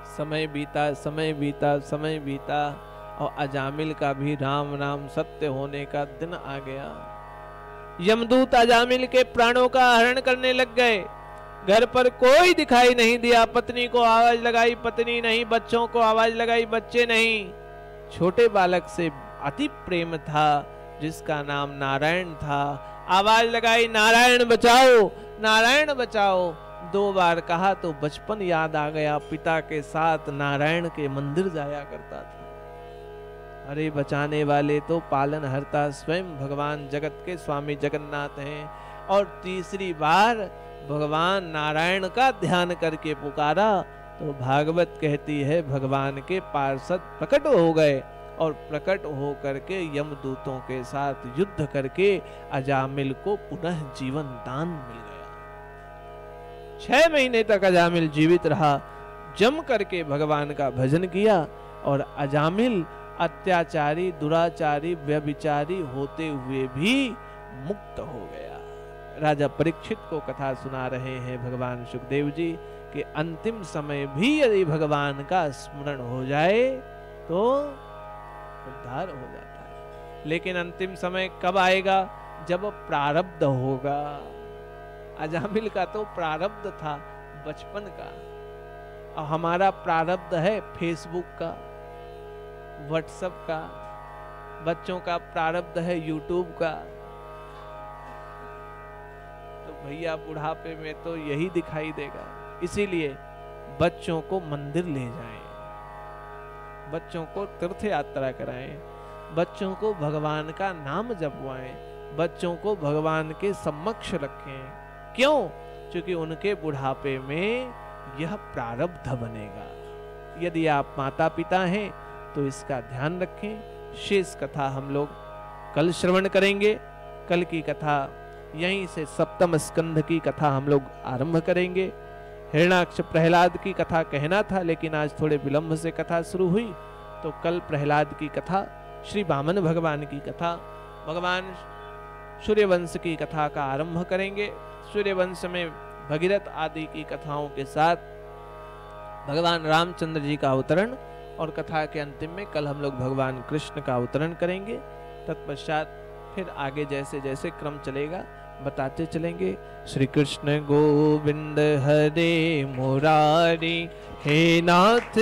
समय बीता समय बीता समय बीता और अजामिल का भी राम राम सत्य होने का दिन आ गया। यमदूत अजामिल के प्राणों का हरण करने लग गए। घर पर कोई दिखाई नहीं दिया। पत्नी को आवाज लगाई, पत्नी नहीं। बच्चों को आवाज लगाई, बच्चे नहीं। छोटे बालक से अति प्रेम था जिसका नाम नारायण था। आवाज लगाई, नारायण बचाओ, नारायण बचाओ। दो बार कहा तो बचपन याद आ गया। पिता के साथ नारायण के मंदिर जाया करता था। अरे बचाने वाले तो पालनहर्ता स्वयं भगवान जगत के स्वामी जगन्नाथ हैं। और तीसरी बार भगवान नारायण का ध्यान करके पुकारा तो भागवत कहती है भगवान के पार्षद प्रकट हो गए और प्रकट हो करके यमदूतों के साथ युद्ध करके अजामिल को पुनः जीवन दान मिल गया। छह महीने तक अजामिल जीवित रहा। जम करके भगवान का भजन किया और अजामिल अत्याचारी, दुराचारी, व्यभिचारी होते हुए भी मुक्त हो गया। राजा परीक्षित को कथा सुना रहे हैं भगवान सुखदेव जी कि अंतिम समय भी यदि भगवान का स्मरण हो जाए तो उद्धार हो जाता है। लेकिन अंतिम समय कब आएगा? जब प्रारब्ध होगा। अजामिल का तो प्रारब्ध था बचपन का, और हमारा प्रारब्ध है फेसबुक का, व्हाट्सएप का। बच्चों का प्रारब्ध है यूट्यूब का। तो भैया बुढ़ापे में तो यही दिखाई देगा। इसीलिए बच्चों को मंदिर ले जाएं, बच्चों को तीर्थ यात्रा कराएं, बच्चों को भगवान का नाम जपवाएं, बच्चों को भगवान के समक्ष रखें। क्यों? क्योंकि उनके बुढ़ापे में यह प्रारब्ध बनेगा। यदि आप माता पिता हैं तो इसका ध्यान रखें। शेष कथा हम लोग कल श्रवण करेंगे। कल की कथा यहीं से सप्तम स्कंध की कथा हम लोग आरंभ करेंगे। हिरण्याक्ष प्रहलाद की कथा कहना था, लेकिन आज थोड़े विलंब से कथा शुरू हुई, तो कल प्रहलाद की कथा, श्री वामन भगवान की कथा, भगवान सूर्यवंश की कथा का आरंभ करेंगे। सूर्यवंश में भगीरथ आदि की कथाओं के साथ भगवान रामचंद्र जी का अवतरण, और कथा के अंतिम में कल हम लोग भगवान कृष्ण का अवतरण करेंगे। तत्पश्चात फिर आगे जैसे जैसे क्रम चलेगा बताते चलेंगे। श्री कृष्ण गोविंद हरे मुरारी, हे नाथ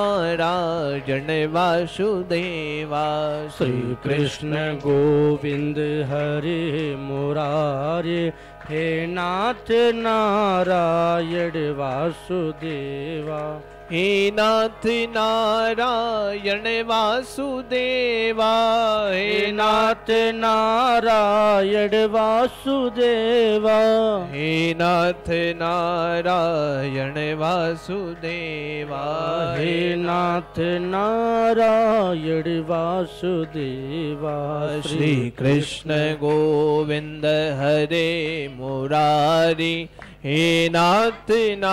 नारायण वासुदेवा। श्री कृष्ण गोविंद हरे मुरारी, हे नाथ नारायण वासुदेवा। हे नाथ नारायण वासुदेवा, हे नाथ नारायण वासुदेवा। हे नाथ नारायण वासुदेवा, हे नाथ नारायण वासुदेवा। श्री कृष्ण गोविंद हरे मुरारी, हे नाथ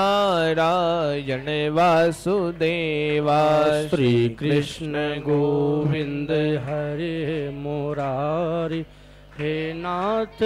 नारायण वासुदेवा। श्री कृष्ण गोविंद हरे मुरारी, हे नाथ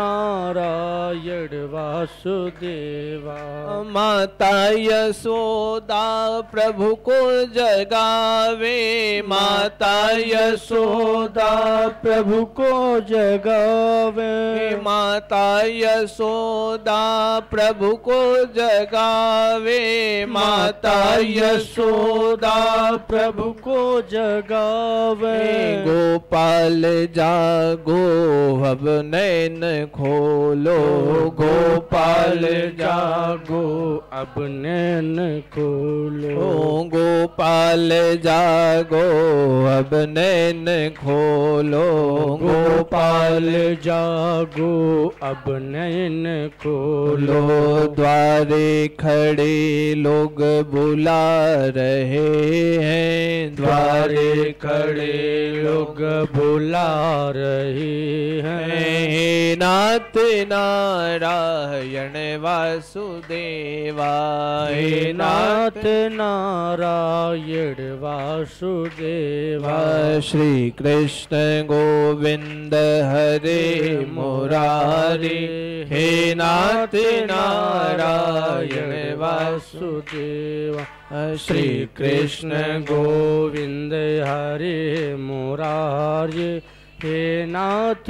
नारायण वासुदेवा। माता यशोदा प्रभु को जगावे, माता यशोदा प्रभु को जगावे। माता यशोदा प्रभु को जगावे, माता यशोदा प्रभु को जगावे। गोपाल जागो अब नैन खोलो, गोपाल जागो अब नैन खोलो। गोपाल जागो अब नैन खोलो, गोपाल जागो अब नैन खोलो। द्वारे खड़े लोग बुला रहे हैं, द्वारे खड़े लोग बुला रहे हैं। हे नाथ नारायण वासुदेवा, हे नाथ नारायण वासुदेवा। श्री कृष्ण गोविंद हरे मुरारी, हे नाथ नारायण वासुदेवा। श्री कृष्ण गोविंद हरे मुरारी, हे नाथ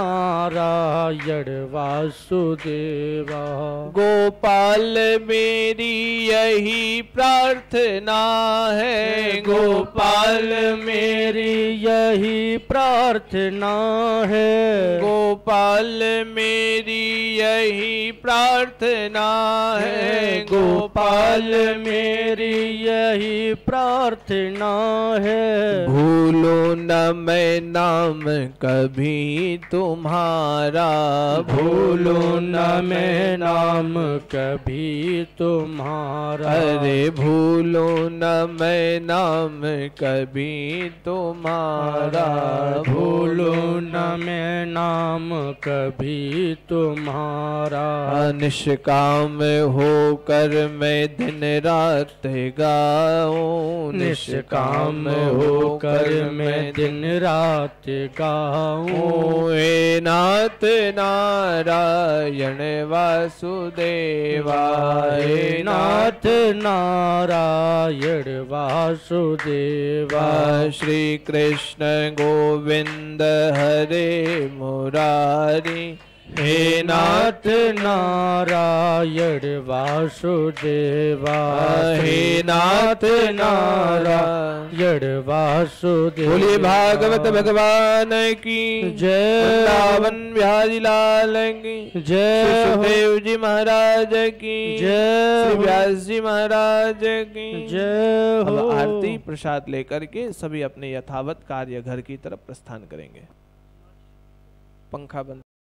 नारायण वासुदेवा। गोपाल मेरी यही प्रार्थना है, गोपाल मेरी यही प्रार्थना है, गोपाल मेरी यही प्रार्थना है, गोपाल मेरी यही प्रार्थना है। भूलो न मैं नाम कभी तुम्हारा, भूलो न मैं नाम कभी तुम्हारा। अरे भूलो न मैं नाम कभी तुम्हारा, भूलो न मैं नाम कभी तुम्हारा। निष्काम होकर मैं दिन रात गाऊं, निष्काम होकर मैं दिन रात गाऊं। हे नाथ नारायण वासुदेवा, हे नाथ नारायण वासुदेवा। श्री कृष्ण गोविंद हरे मुरारी, हे नाथ नारायण वासुदेवा। हे नाथ नारायण वासुदेवा। बोलिए भागवत भगवान की जय, वृंदावन बिहारी लाल की जय, सुखदेव जी महाराज की जय, श्री व्यास जी महाराज की जय हो। अब आरती प्रसाद लेकर के सभी अपने यथावत कार्य घर की तरफ प्रस्थान करेंगे। पंखा बंद।